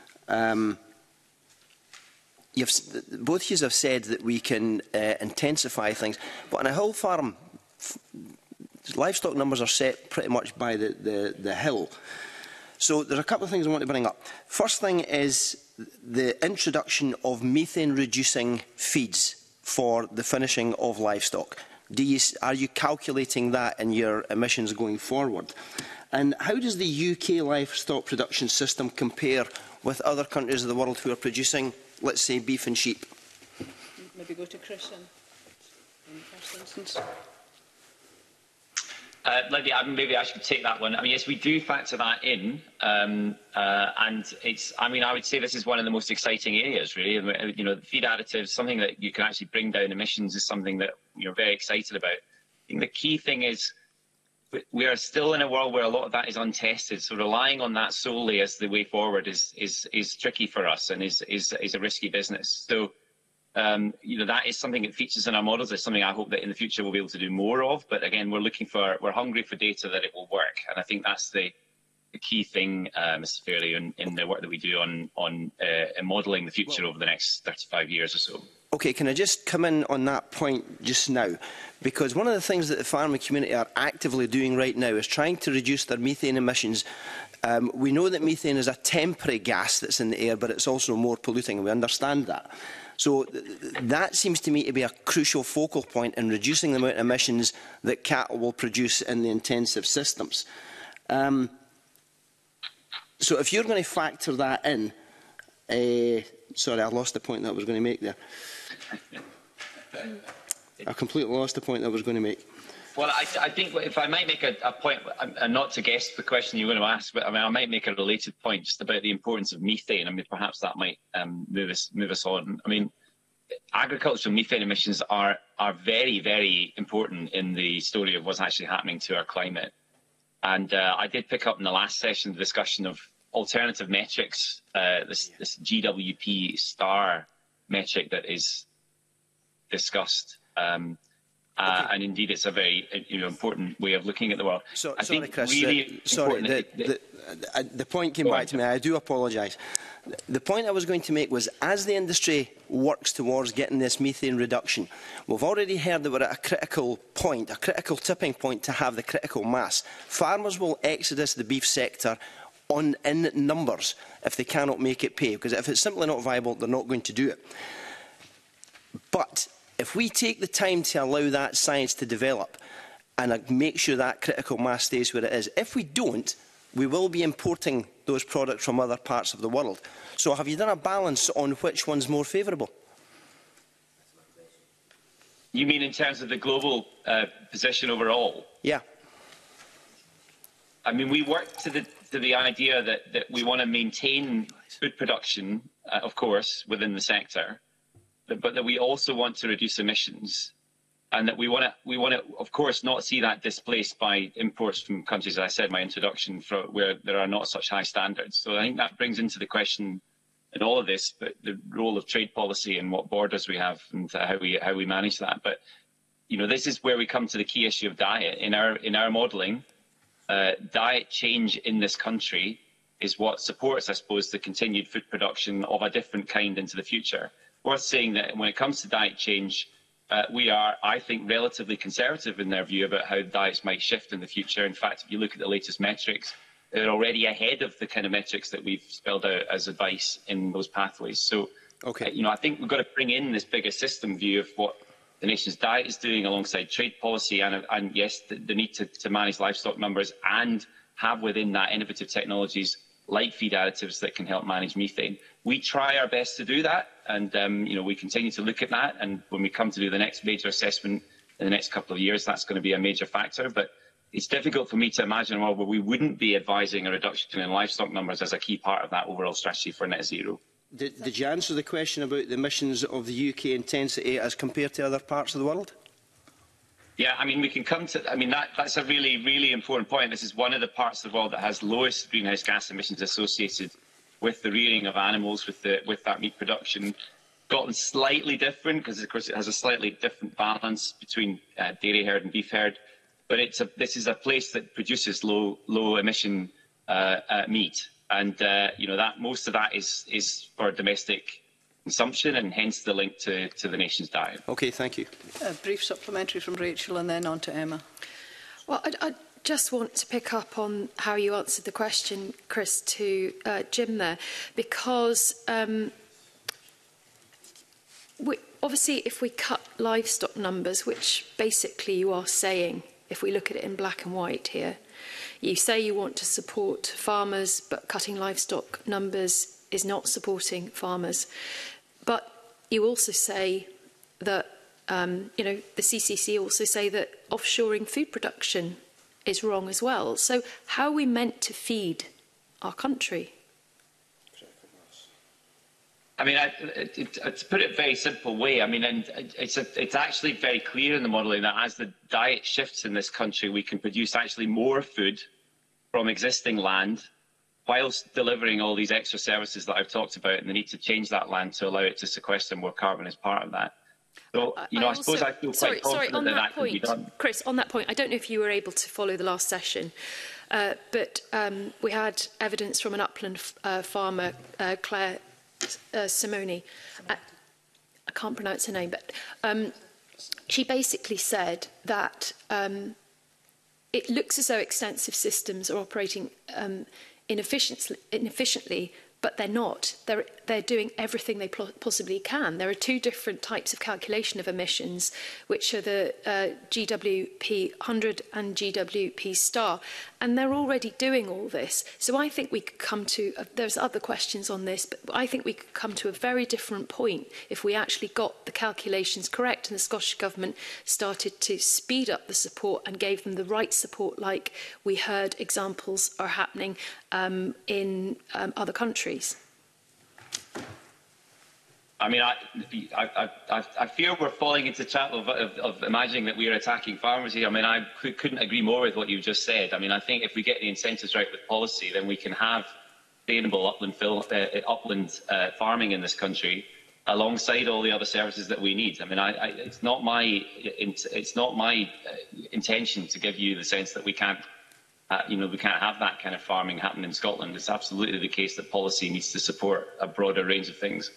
Both of you have said that we can intensify things, but on a hill farm, livestock numbers are set pretty much by the hill. So there's a couple of things I want to bring up. First thing is the introduction of methane-reducing feeds for the finishing of livestock. Are you calculating that in your emissions going forward? And how does the UK livestock production system compare with other countries of the world who are producing, let's say, beef and sheep?
Maybe go to Chris in the first instance.
Lydia, maybe I should take that one. I mean, yes, we do factor that in, and it's. I mean, I would say this is one of the most exciting areas, really. You know, feed additives, something that you can actually bring down emissions, is something that you're very excited about. I think the key thing is we are still in a world where a lot of that is untested. So relying on that solely as the way forward is tricky for us and is a risky business. So. You know, that is something that features in our models. It's something I hope that in the future we'll be able to do more of. But again, we're hungry for data that it will work, and I think that's the key thing, Mr. Fairley, in the work that we do on modelling the future over the next 35 years or so.
Okay, can I just come in on that point just now? Because one of the things that the farming community are actively doing right now is trying to reduce their methane emissions. We know that methane is a temporary gas that's in the air, but it's also more polluting, and we understand that. So that seems to me to be a crucial focal point in reducing the amount of emissions that cattle will produce in the intensive systems. So if you're going to factor that in, sorry, I lost the point that I was going to make there. I completely lost the point that I was going to make.
Well, I think if I might make a point, and not to guess the question you're going to ask, but I mean, I might make a related point just about the importance of methane. I mean, perhaps that might move us on. I mean, agricultural methane emissions are very, very important in the story of what's actually happening to our climate. And I did pick up in the last session the discussion of alternative metrics, this GWP star metric that is discussed. And indeed, it's a very important way of looking at the world.
Sorry, Chris. The point came back to me. I do apologise. The point I was going to make was, as the industry works towards getting this methane reduction, we've already heard that we're at a critical point, a critical tipping point to have the critical mass. Farmers will exodus the beef sector in numbers if they cannot make it pay, because if it's simply not viable, they're not going to do it. But if we take the time to allow that science to develop and make sure that critical mass stays where it is, if we don't, we will be importing those products from other parts of the world. So have you done a balance on which one's more favourable?
You mean in terms of the global position overall?
Yeah.
I mean, we work to the idea that we want to maintain food production, of course, within the sector, but that we also want to reduce emissions, and that we want to, of course, not see that displaced by imports from countries, as I said in my introduction, where there are not such high standards. So I think that brings into the question in all of this, but the role of trade policy and what borders we have and how we manage that. But this is where we come to the key issue of diet. In our modelling, diet change in this country is what supports, I suppose, the continued food production of a different kind into the future. Worth saying that when it comes to diet change, we are, I think, relatively conservative in their view about how diets might shift in the future. In fact, if you look at the latest metrics, they're already ahead of the kind of metrics that we've spelled out as advice in those pathways. So, I think we've got to bring in this bigger system view of what the nation's diet is doing alongside trade policy and yes, the need to manage livestock numbers and have within that innovative technologies like feed additives that can help manage methane. We try our best to do that, and we continue to look at that. And when we come to do the next major assessment in the next couple of years, that's going to be a major factor. But it's difficult for me to imagine a world where we wouldn't be advising a reduction in livestock numbers as a key part of that overall strategy for net zero.
Did you answer the question about the emissions of the UK intensity as compared to other parts of the world?
Yeah, I mean, we can come to. I mean, that's a really, really important point. This is one of the parts of the world that has lowest greenhouse gas emissions associated with the rearing of animals, with that meat production. Scotland's slightly different because, of course, it has a slightly different balance between dairy herd and beef herd. But this is a place that produces low emission meat, and that most of that is for domestic consumption, and hence the link to the nation's diet.
Okay, thank you.
A brief supplementary from Rachel and then on to Emma.
Well, I just want to pick up on how you answered the question, Chris, to Jim there, because obviously if we cut livestock numbers, which basically you are saying, if we look at it in black and white here, you say you want to support farmers, but cutting livestock numbers is not supporting farmers. But you also say that, the CCC also say that offshoring food production is wrong as well. So how are we meant to feed our country?
I mean, to put it a very simple way, I mean, and it's actually very clear in the modelling that as the diet shifts in this country, we can produce actually more food from existing land whilst delivering all these extra services that I've talked about, and the need to change that land to allow it to sequester more carbon as part of that. So, I suppose I feel quite confident that can be done.
Chris, on that point, I don't know if you were able to follow the last session, but we had evidence from an upland farmer, Claire Simoni. I can't pronounce her name, but she basically said that it looks as though extensive systems are operating inefficiently, but they're not. They're doing everything they possibly can. There are two different types of calculation of emissions, which are the GWP 100 and GWP star, and they're already doing all this. So I think we could come to, there's other questions on this, but I think we could come to a very different point if we actually got the calculations correct and the Scottish Government started to speed up the support and gave them the right support, like we heard examples are happening in other countries.
I mean, I fear we're falling into the trap of imagining that we are attacking farmers here. I mean, I couldn't agree more with what you just said. I mean, I think if we get the incentives right with policy, then we can have sustainable upland farming in this country alongside all the other services that we need. I mean, it's not my intention to give you the sense that we can't. We can't have that kind of farming happen in Scotland. It's absolutely the case that policy needs to support a broader range of things.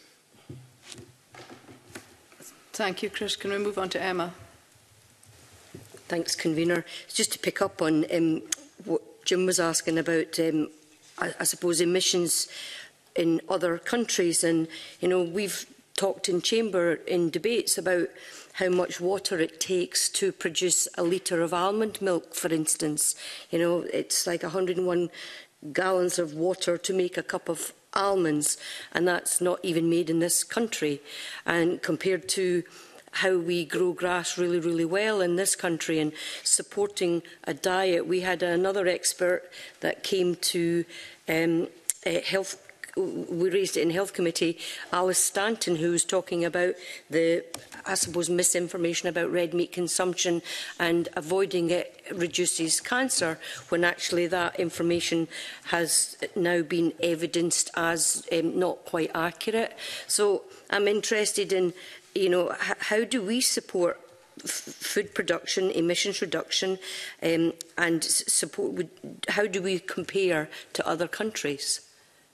Thank you, Chris. Can we move on to Emma?
Thanks, Convener. Just to pick up on what Jim was asking about, I suppose, emissions in other countries. And, we've talked in Chamber in debates about how much water it takes to produce a litre of almond milk, for instance. It's like 101 gallons of water to make a cup of almonds, and that's not even made in this country. And compared to how we grow grass really, really well in this country and supporting a diet, we had another expert that came to health. We raised it in Health Committee, Alice Stanton, who was talking about the, I suppose, misinformation about red meat consumption and avoiding it reduces cancer, when actually that information has now been evidenced as not quite accurate. So I'm interested in, how do we support food production, emissions reduction, and support? How do we compare to other countries?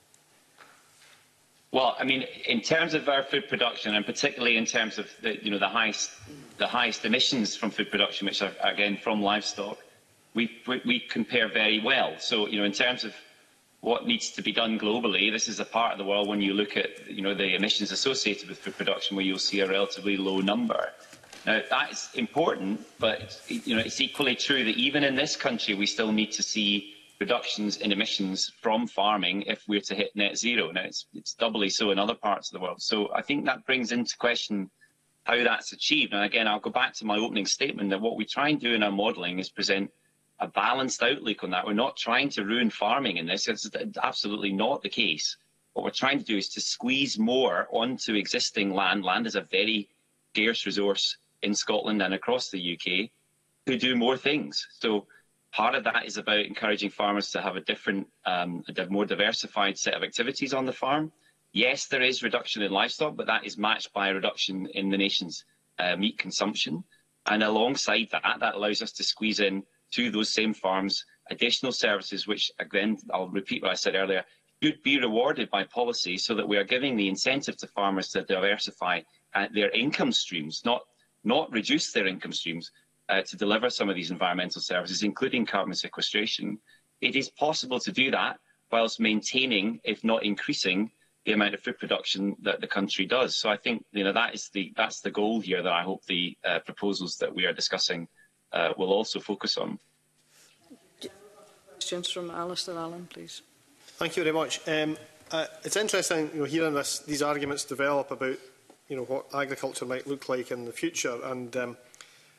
Well, I mean, in terms of our food production, and particularly in terms of the highest emissions from food production, which are again from livestock, we compare very well. So, in terms of what needs to be done globally, this is a part of the world when you look at the emissions associated with food production, where you'll see a relatively low number. Now, that is important, but it's equally true that even in this country, we still need to see reductions in emissions from farming if we're to hit net zero. Now, it's doubly so in other parts of the world. So I think that brings into question how that's achieved. And again, I'll go back to my opening statement that what we try and do in our modelling is present a balanced outlook on that. We're not trying to ruin farming in this. It's absolutely not the case. What we're trying to do is to squeeze more onto existing land. Land is a very scarce resource in Scotland and across the UK to do more things. So part of that is about encouraging farmers to have a more diversified set of activities on the farm. Yes, there is reduction in livestock, but that is matched by a reduction in the nation's meat consumption. And alongside that, that allows us to squeeze in to those same farms additional services, which, again, I'll repeat what I said earlier, should be rewarded by policy, so that we are giving the incentive to farmers to diversify their income streams, not reduce their income streams, to deliver some of these environmental services, including carbon sequestration. It is possible to do that whilst maintaining, if not increasing, the amount of food production that the country does. So I think that's the goal here that I hope the proposals that we are discussing will also focus on.
Questions from Alistair Allen, please.
Thank you very much. It's interesting, hearing these arguments develop about, what agriculture might look like in the future. And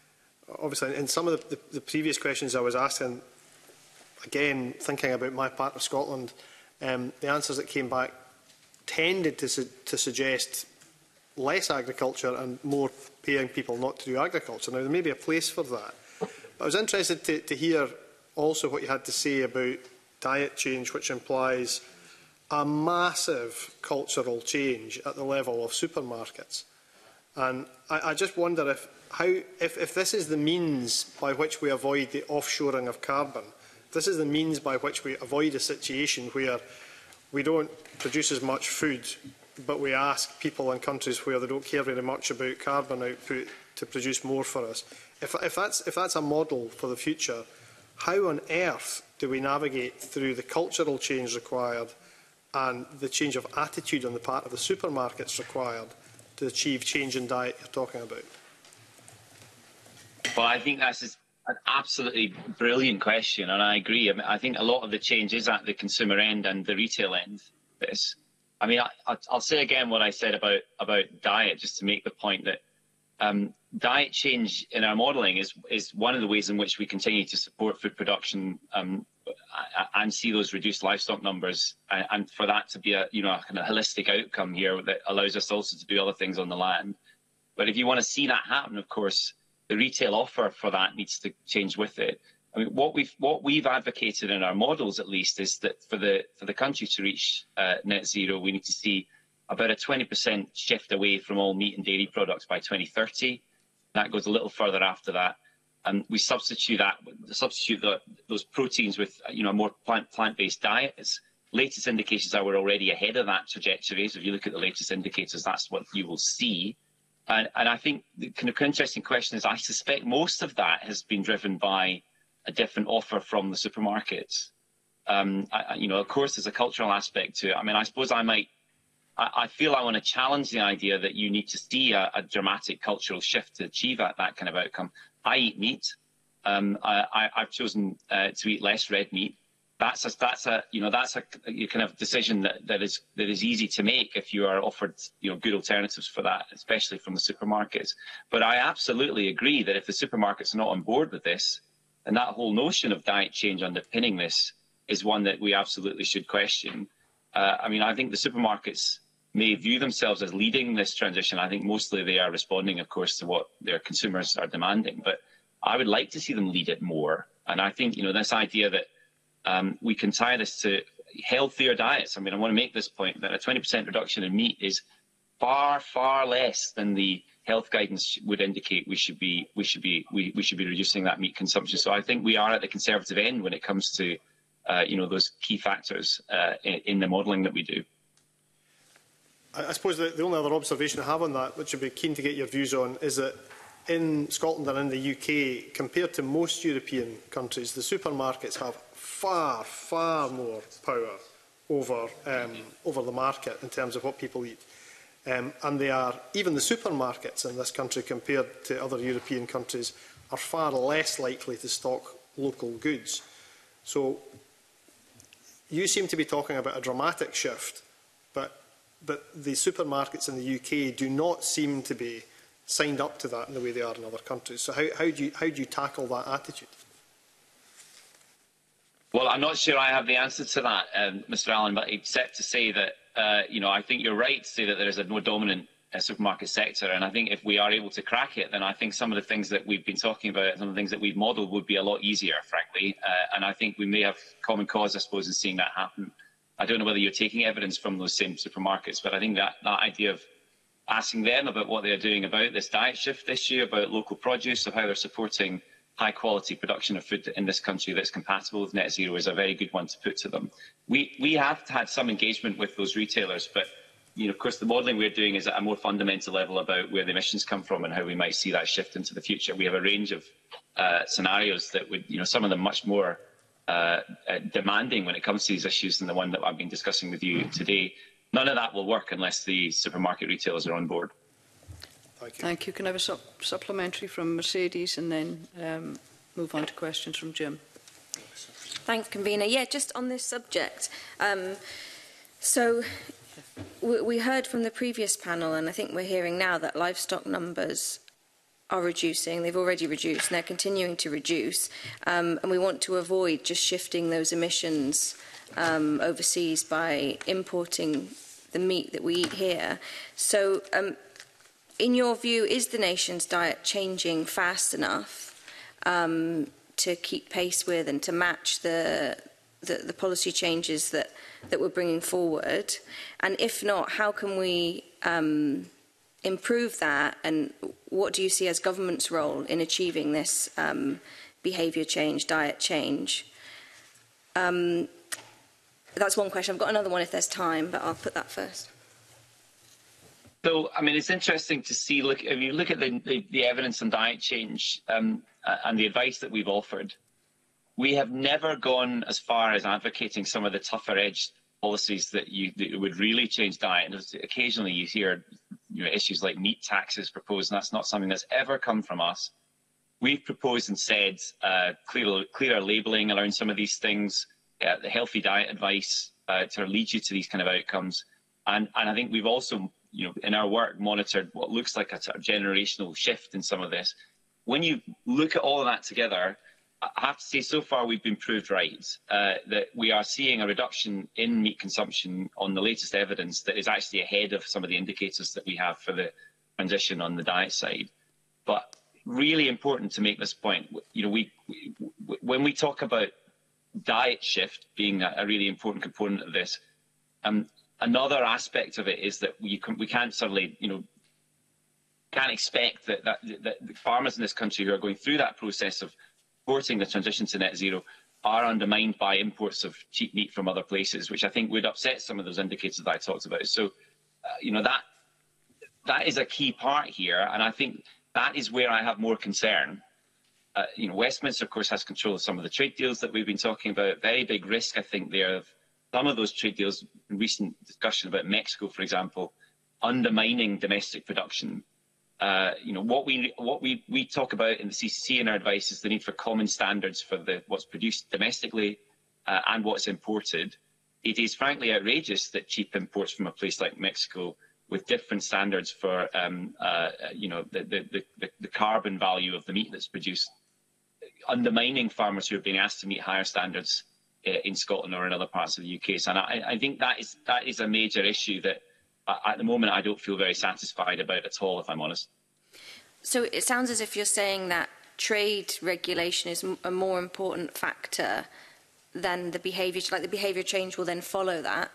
obviously, in some of the previous questions I was asking, again, thinking about my part of Scotland, the answers that came back tended to suggest less agriculture and more paying people not to do agriculture. Now, there may be a place for that. But I was interested to hear also what you had to say about diet change, which implies a massive cultural change at the level of supermarkets. And I just wonder if this is the means by which we avoid the offshoring of carbon, this is the means by which we avoid a situation where we don't produce as much food, but we ask people in countries where they don't care very much about carbon output to produce more for us. If that's a model for the future, how on earth do we navigate through the cultural change required and the change of attitude on the part of the supermarkets required to achieve change in diet you're talking about?
Well, I think that's an absolutely brilliant question, and I agree. I think a lot of the change is at the consumer end and the retail end. I mean, I'll say again what I said about diet, just to make the point that diet change in our modelling is one of the ways in which we continue to support food production and see those reduced livestock numbers, and for that to be a kind of holistic outcome here that allows us also to do other things on the land. But if you want to see that happen, of course, the retail offer for that needs to change with it. I mean, what we've advocated in our models, at least, is that for the country to reach net zero, we need to see about a 20% shift away from all meat and dairy products by 2030. That goes a little further after that, and we substitute those proteins with a more plant-based diets. Latest indications are we're already ahead of that trajectory. So if you look at the latest indicators, that's what you will see. And I think the kind of interesting question is, I suspect most of that has been driven by a different offer from the supermarkets. Of course, there's a cultural aspect to it. I mean, I suppose I feel I want to challenge the idea that you need to see a dramatic cultural shift to achieve that kind of outcome. I eat meat. I've chosen to eat less red meat. That's a kind of decision that is easy to make if you are offered good alternatives for that, especially from the supermarkets. But I absolutely agree that if the supermarkets are not on board with this, and that whole notion of diet change underpinning this is one that we absolutely should question. I mean, I think the supermarkets may view themselves as leading this transition. I think mostly they are responding, of course, to what their consumers are demanding. But I would like to see them lead it more. And I think, this idea that we can tie this to healthier diets. I mean, I want to make this point that a 20% reduction in meat is far, far less than the health guidance would indicate we should be reducing that meat consumption. So I think we are at the conservative end when it comes to those key factors in the modelling that we do.
I suppose the only other observation I have on that, which I'd be keen to get your views on, is that in Scotland and in the UK, compared to most European countries, the supermarkets have far, far more power over the market in terms of what people eat. And even the supermarkets in this country, compared to other European countries, are far less likely to stock local goods. So you seem to be talking about a dramatic shift, but the supermarkets in the UK do not seem to be signed up to that in the way they are in other countries. So how do you tackle that attitude?
Well, I'm not sure I have the answer to that, Mr. Allen, but except to say that I think you're right to say that there is a more dominant supermarket sector, and I think if we are able to crack it, then I think some of the things that we've been talking about, some of the things that we've modelled, would be a lot easier, frankly. And I think we may have common cause, I suppose, in seeing that happen. I don't know whether you're taking evidence from those same supermarkets, but I think that idea of asking them about what they're doing about this diet shift issue, about local produce, of how they're supporting high-quality production of food in this country that's compatible with net zero, is a very good one to put to them. We have had some engagement with those retailers, but of course, the modelling we're doing is at a more fundamental level about where the emissions come from and how we might see that shift into the future. We have a range of scenarios that would, some of them much more demanding when it comes to these issues than the one that I've been discussing with you today. None of that will work unless the supermarket retailers are on board.
Thank you. Can I have a supplementary from Mercedes and then move on to questions from Jim?
Thanks, Convener. Yeah, just on this subject. So we heard from the previous panel, and I think we're hearing now, that livestock numbers are reducing. They've already reduced and they're continuing to reduce. And we want to avoid just shifting those emissions overseas by importing the meat that we eat here. So in your view, is the nation's diet changing fast enough to keep pace with and to match the policy changes that we're bringing forward? And if not, how can we improve that, and what do you see as government's role in achieving this behaviour change, diet change? That's one question. I've got another one if there's time, but I'll put that first.
So, I mean, it's interesting to see, if you look at the evidence on diet change and the advice that we've offered, we have never gone as far as advocating some of the tougher edge policies that would really change diet. And occasionally you hear issues like meat taxes proposed, and that's not something that's ever come from us. We've proposed and said clearer labelling around some of these things, the healthy diet advice to lead you to these kind of outcomes. And I think we've also, in our work, monitored what looks like a sort of generational shift in some of this. When you look at all of that together, I have to say, so far we've been proved right, that we are seeing a reduction in meat consumption on the latest evidence that is actually ahead of some of the indicators that we have for the transition on the diet side. But really important to make this point, when we talk about diet shift being a really important component of this, another aspect of it is that we can't suddenly, can't expect that the farmers in this country who are going through that process of supporting the transition to net zero are undermined by imports of cheap meat from other places, which I think would upset some of those indicators that I talked about. So, that is a key part here, and I think that is where I have more concern. Westminster, of course, has control of some of the trade deals that we've been talking about. Very big risk, I think, there of some of those trade deals, in recent discussion about Mexico, for example, undermining domestic production. What we talk about in the CCC in our advice is the need for common standards for what's produced domestically and what's imported. It is frankly outrageous that cheap imports from a place like Mexico with different standards for the carbon value of the meat that's produced, undermining farmers who are being asked to meet higher standards in Scotland or in other parts of the UK. So I think that is a major issue that at the moment I don't feel very satisfied about at all, if I'm honest.
So it sounds as if you're saying that trade regulation is a more important factor than the behaviour, like the behaviour change will then follow that,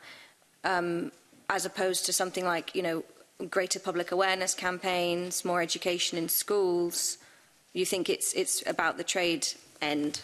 as opposed to something like, greater public awareness campaigns, more education in schools. You think it's about the trade end?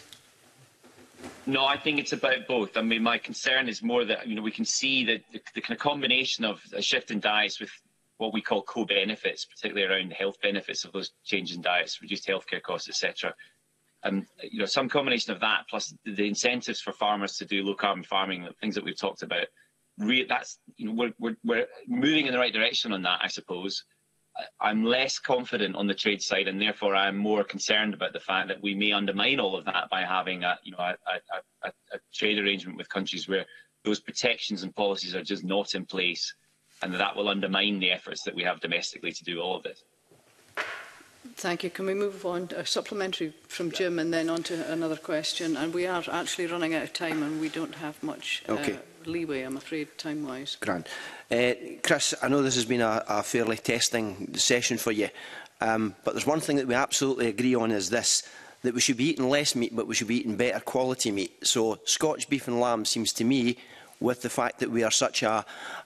No, I think it's about both. I mean, my concern is more that we can see that the kind of combination of a shift in diets with what we call co-benefits, particularly around the health benefits of those changes in diets, reduced healthcare costs, etc. Some combination of that plus the incentives for farmers to do low carbon farming, the things that we've talked about. That's we're moving in the right direction on that, I suppose. I'm less confident on the trade side, and therefore I'm more concerned about the fact that we may undermine all of that by having a trade arrangement with countries where those protections and policies are just not in place, and that will undermine the efforts that we have domestically to do all of this.
Thank you. Can we move on to a supplementary from Jim and then on to another question? And we are actually running out of time and we don't have much leeway, I'm afraid, time-wise.
Grand. Chris, I know this has been a fairly testing session for you, but there's one thing that we absolutely agree on is this, that we should be eating less meat, but we should be eating better quality meat. So Scotch beef and lamb seems to me, with the fact that we are such a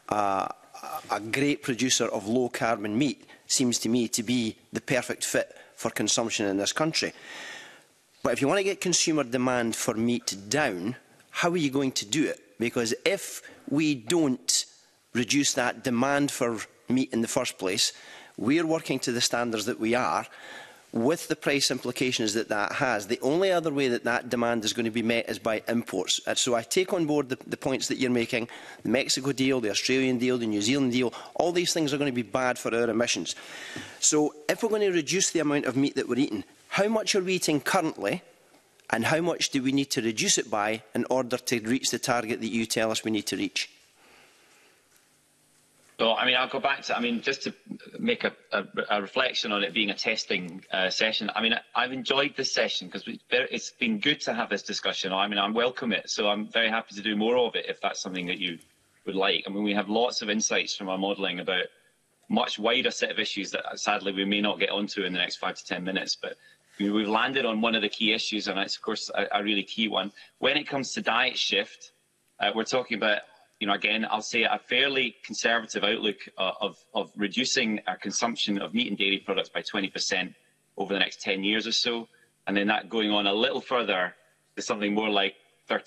great producer of low-carbon meat, seems to me to be the perfect fit for consumption in this country. But if you want to get consumer demand for meat down, how are you going to do it? Because if we don't reduce that demand for meat in the first place, we're working to the standards that we are, with the price implications that that has. The only other way that that demand is going to be met is by imports. So I take on board the points that you're making. The Mexico deal, the Australian deal, the New Zealand deal, all these things are going to be bad for our emissions. So if we're going to reduce the amount of meat that we're eating, how much are we eating currently, and how much do we need to reduce it by in order to reach the target that you tell us we need to reach?
Well, I mean, I'll go back to, just to make a reflection on it being a testing session. I mean, I've enjoyed this session because it's been good to have this discussion. I mean, I welcome it. So I'm very happy to do more of it if that's something that you would like. I mean, we have lots of insights from our modelling about much wider set of issues that sadly we may not get onto in the next 5 to 10 minutes. But we've landed on one of the key issues, and it's, of course, a really key one. When it comes to diet shift, we're talking about, again, I'll say a fairly conservative outlook of reducing our consumption of meat and dairy products by 20% over the next 10 years or so, and then that going on a little further to something more like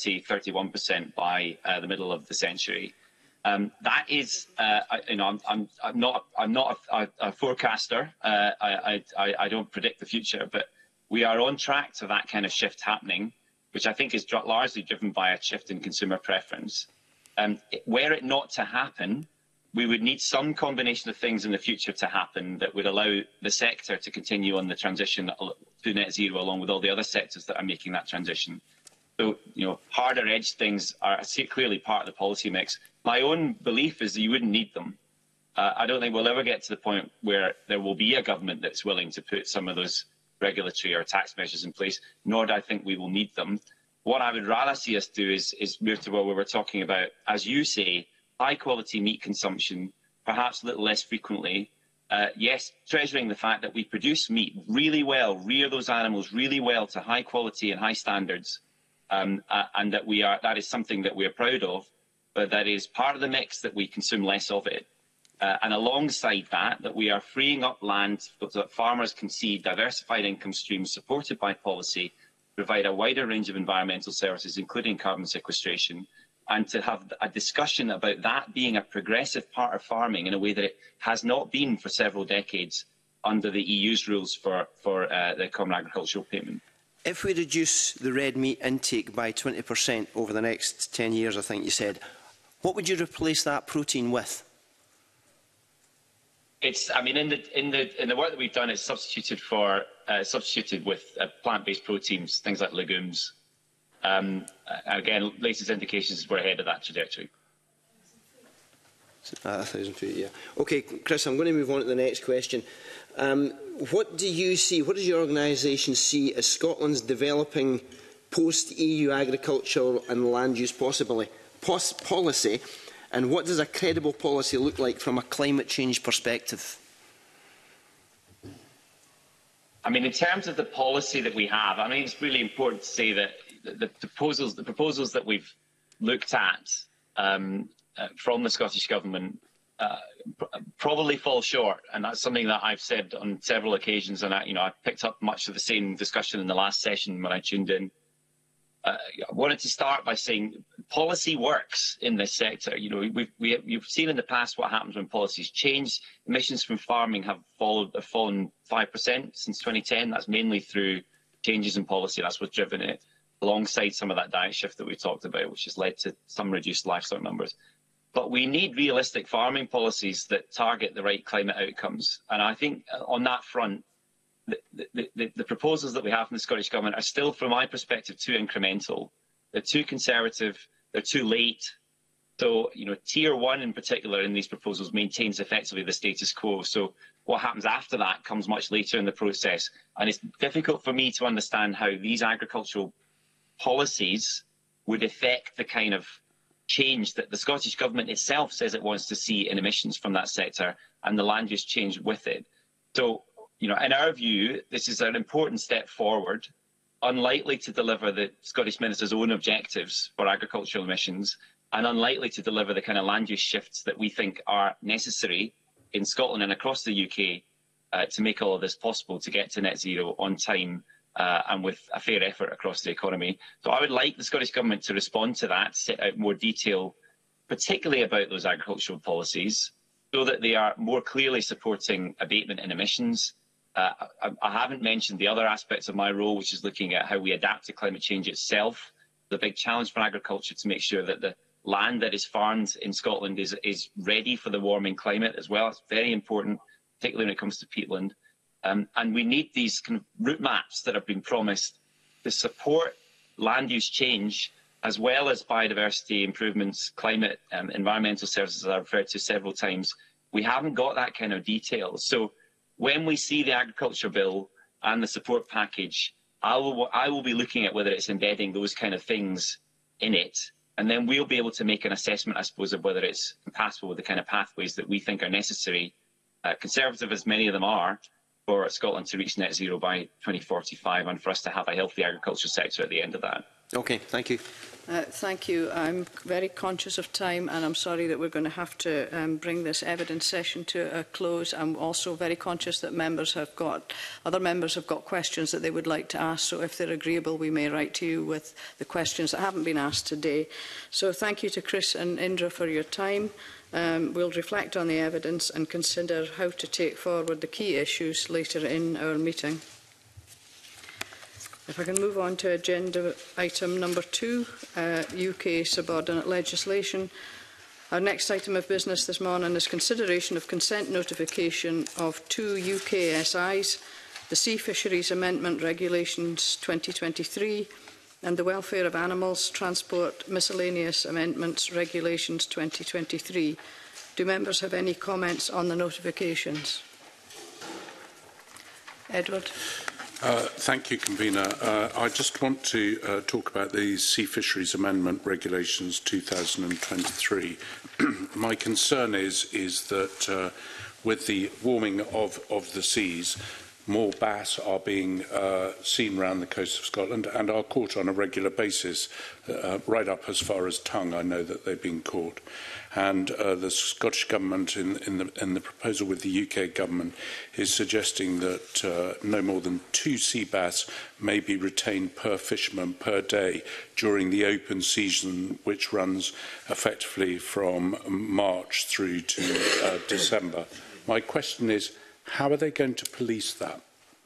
31% by the middle of the century. That is, I'm not a forecaster. I don't predict the future, but we are on track to that kind of shift happening, which I think is largely driven by a shift in consumer preference. Were it not to happen, we would need some combination of things in the future to happen that would allow the sector to continue on the transition to net zero, along with all the other sectors that are making that transition. So, harder edge things are clearly part of the policy mix. My own belief is that you wouldn't need them. I don't think we'll ever get to the point where there will be a government that's willing to put some of those regulatory or tax measures in place, nor do I think we will need them. What I would rather see us do is move to where we were talking about, as you say, high quality meat consumption, perhaps a little less frequently. Yes, treasuring the fact that we produce meat really well, rear those animals really well to high quality and high standards, and that is something that we are proud of, but that is part of the mix that we consume less of it. And alongside that we are freeing up land so that farmers can see diversified income streams supported by policy, provide a wider range of environmental services, including carbon sequestration, and to have a discussion about that being a progressive part of farming in a way that it has not been for several decades under the EU's rules for the Common Agricultural Payment.
If we reduce the red meat intake by 20% over the next 10 years, I think you said, what would you replace that protein with?
It's, in the work that we've done, it's substituted with plant-based proteins, things like legumes. Again, latest indications we're ahead of that trajectory.
1,000 feet, yeah. Okay, Chris, I'm going to move on to the next question. What do you see, what does your organisation see as Scotland's developing post-EU agricultural and land use policy, and what does a credible policy look like from a climate change perspective?
In terms of the policy that we have, it's really important to say that the proposals that we've looked at from the Scottish Government probably fall short, and that's something that I've said on several occasions, and I picked up much of the same discussion in the last session when I tuned in. I wanted to start by saying policy works in this sector. You've seen in the past what happens when policies change. Emissions from farming have fallen 5% since 2010. That's mainly through changes in policy. That's what's driven it, alongside some of that diet shift that we talked about, which has led to some reduced livestock numbers. But we need realistic farming policies that target the right climate outcomes. And I think on that front, the proposals that we have from the Scottish Government are still, from my perspective, too incremental. They're too conservative. They're too late. So, Tier 1 in particular in these proposals maintains effectively the status quo. So what happens after that comes much later in the process. And it's difficult for me to understand how these agricultural policies would affect the kind of change that the Scottish Government itself says it wants to see in emissions from that sector, and the land use change with it. So, in our view, this is an important step forward, unlikely to deliver the Scottish Minister's own objectives for agricultural emissions, and unlikely to deliver the kind of land use shifts that we think are necessary in Scotland and across the UK to make all of this possible, to get to net zero on time and with a fair effort across the economy. So I would like the Scottish Government to respond to that, set out more detail, particularly about those agricultural policies, so that they are more clearly supporting abatement in emissions. I haven't mentioned the other aspects of my role, which is looking at how we adapt to climate change itself. The big challenge for agriculture to make sure that the land that is farmed in Scotland is ready for the warming climate as well. It's very important, particularly when it comes to peatland. And we need these kind of route maps that have been promised to support land use change as well as biodiversity improvements, climate, environmental services, as I referred to several times, we haven't got that kind of detail. So when we see the agriculture bill and the support package, I will be looking at whether it's embedding those kind of things in it. And then we'll be able to make an assessment, I suppose, of whether it's compatible with the kind of pathways that we think are necessary, conservative as many of them are, for Scotland to reach net zero by 2045 and for us to have a healthy agriculture sector at the end of that.
Okay, thank you.
Thank you. I'm very conscious of time, and I'm sorry that we're going to have to bring this evidence session to a close. I'm also very conscious that other members have got questions that they would like to ask, so if they're agreeable, we may write to you with the questions that haven't been asked today. So thank you to Chris and Indra for your time. We'll reflect on the evidence and consider how to take forward the key issues later in our meeting. If I can move on to agenda item number 2, UK subordinate legislation. Our next item of business this morning is consideration of consent notification of 2 UK SIs, the Sea Fisheries Amendment Regulations 2023 and the Welfare of Animals Transport Miscellaneous Amendments Regulations 2023. Do members have any comments on the notifications? Edward.
Thank you, Convener. I just want to talk about the Sea Fisheries Amendment Regulations 2023. My concern is that with the warming of the seas, more bass are being seen around the coast of Scotland and are caught on a regular basis, right up as far as Tongue. I know that they've been caught. And the Scottish Government, in the proposal with the UK Government, is suggesting that no more than 2 sea bass may be retained per fisherman per day during the open season, which runs effectively from March through to December. My question is, how are they going to police that?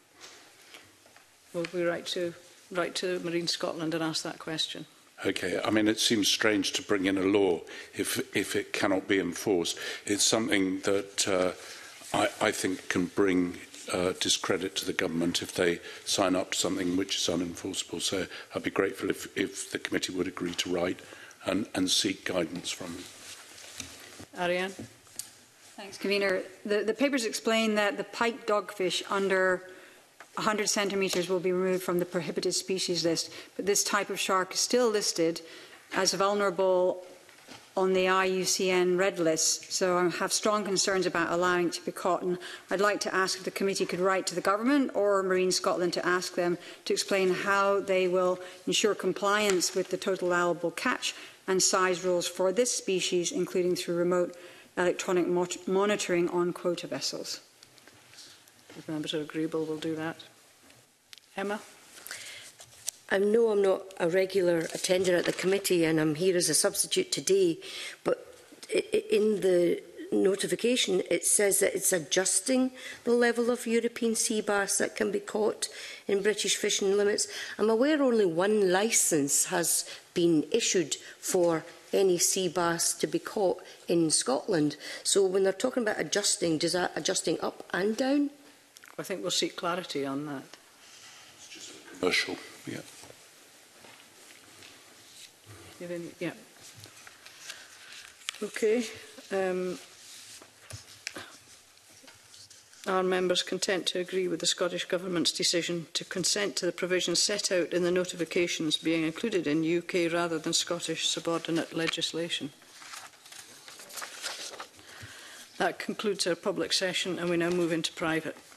Will we write to Marine Scotland and ask that question?
Okay, I mean, it seems strange to bring in a law if it cannot be enforced. It's something that I think can bring discredit to the government if they sign up to something which is unenforceable. So I'd be grateful if the committee would agree to write and seek guidance from them.
Ariane?
Thanks, Convener. The papers explain that the pike dogfish under 100 centimetres will be removed from the prohibited species list, but this type of shark is still listed as vulnerable on the IUCN red list, so I have strong concerns about allowing it to be caught. And I'd like to ask if the committee could write to the government or Marine Scotland to ask them to explain how they will ensure compliance with the total allowable catch and size rules for this species, including through remote electronic monitoring on quota vessels.
If members are agreeable, we'll do that. Emma?
No, I'm not a regular attender at the committee and I'm here as a substitute today, but in the notification it says that it's adjusting the level of European sea bass that can be caught in British fishing limits. I'm aware only 1 licence has been issued for any sea bass to be caught in Scotland. So when they're talking about adjusting, does that adjusting up and down?
I think we'll seek clarity on that.
It's just a commercial, yeah.
Yeah. Okay. Are members content to agree with the Scottish Government's decision to consent to the provisions set out in the notifications being included in UK rather than Scottish subordinate legislation? That concludes our public session and we now move into private.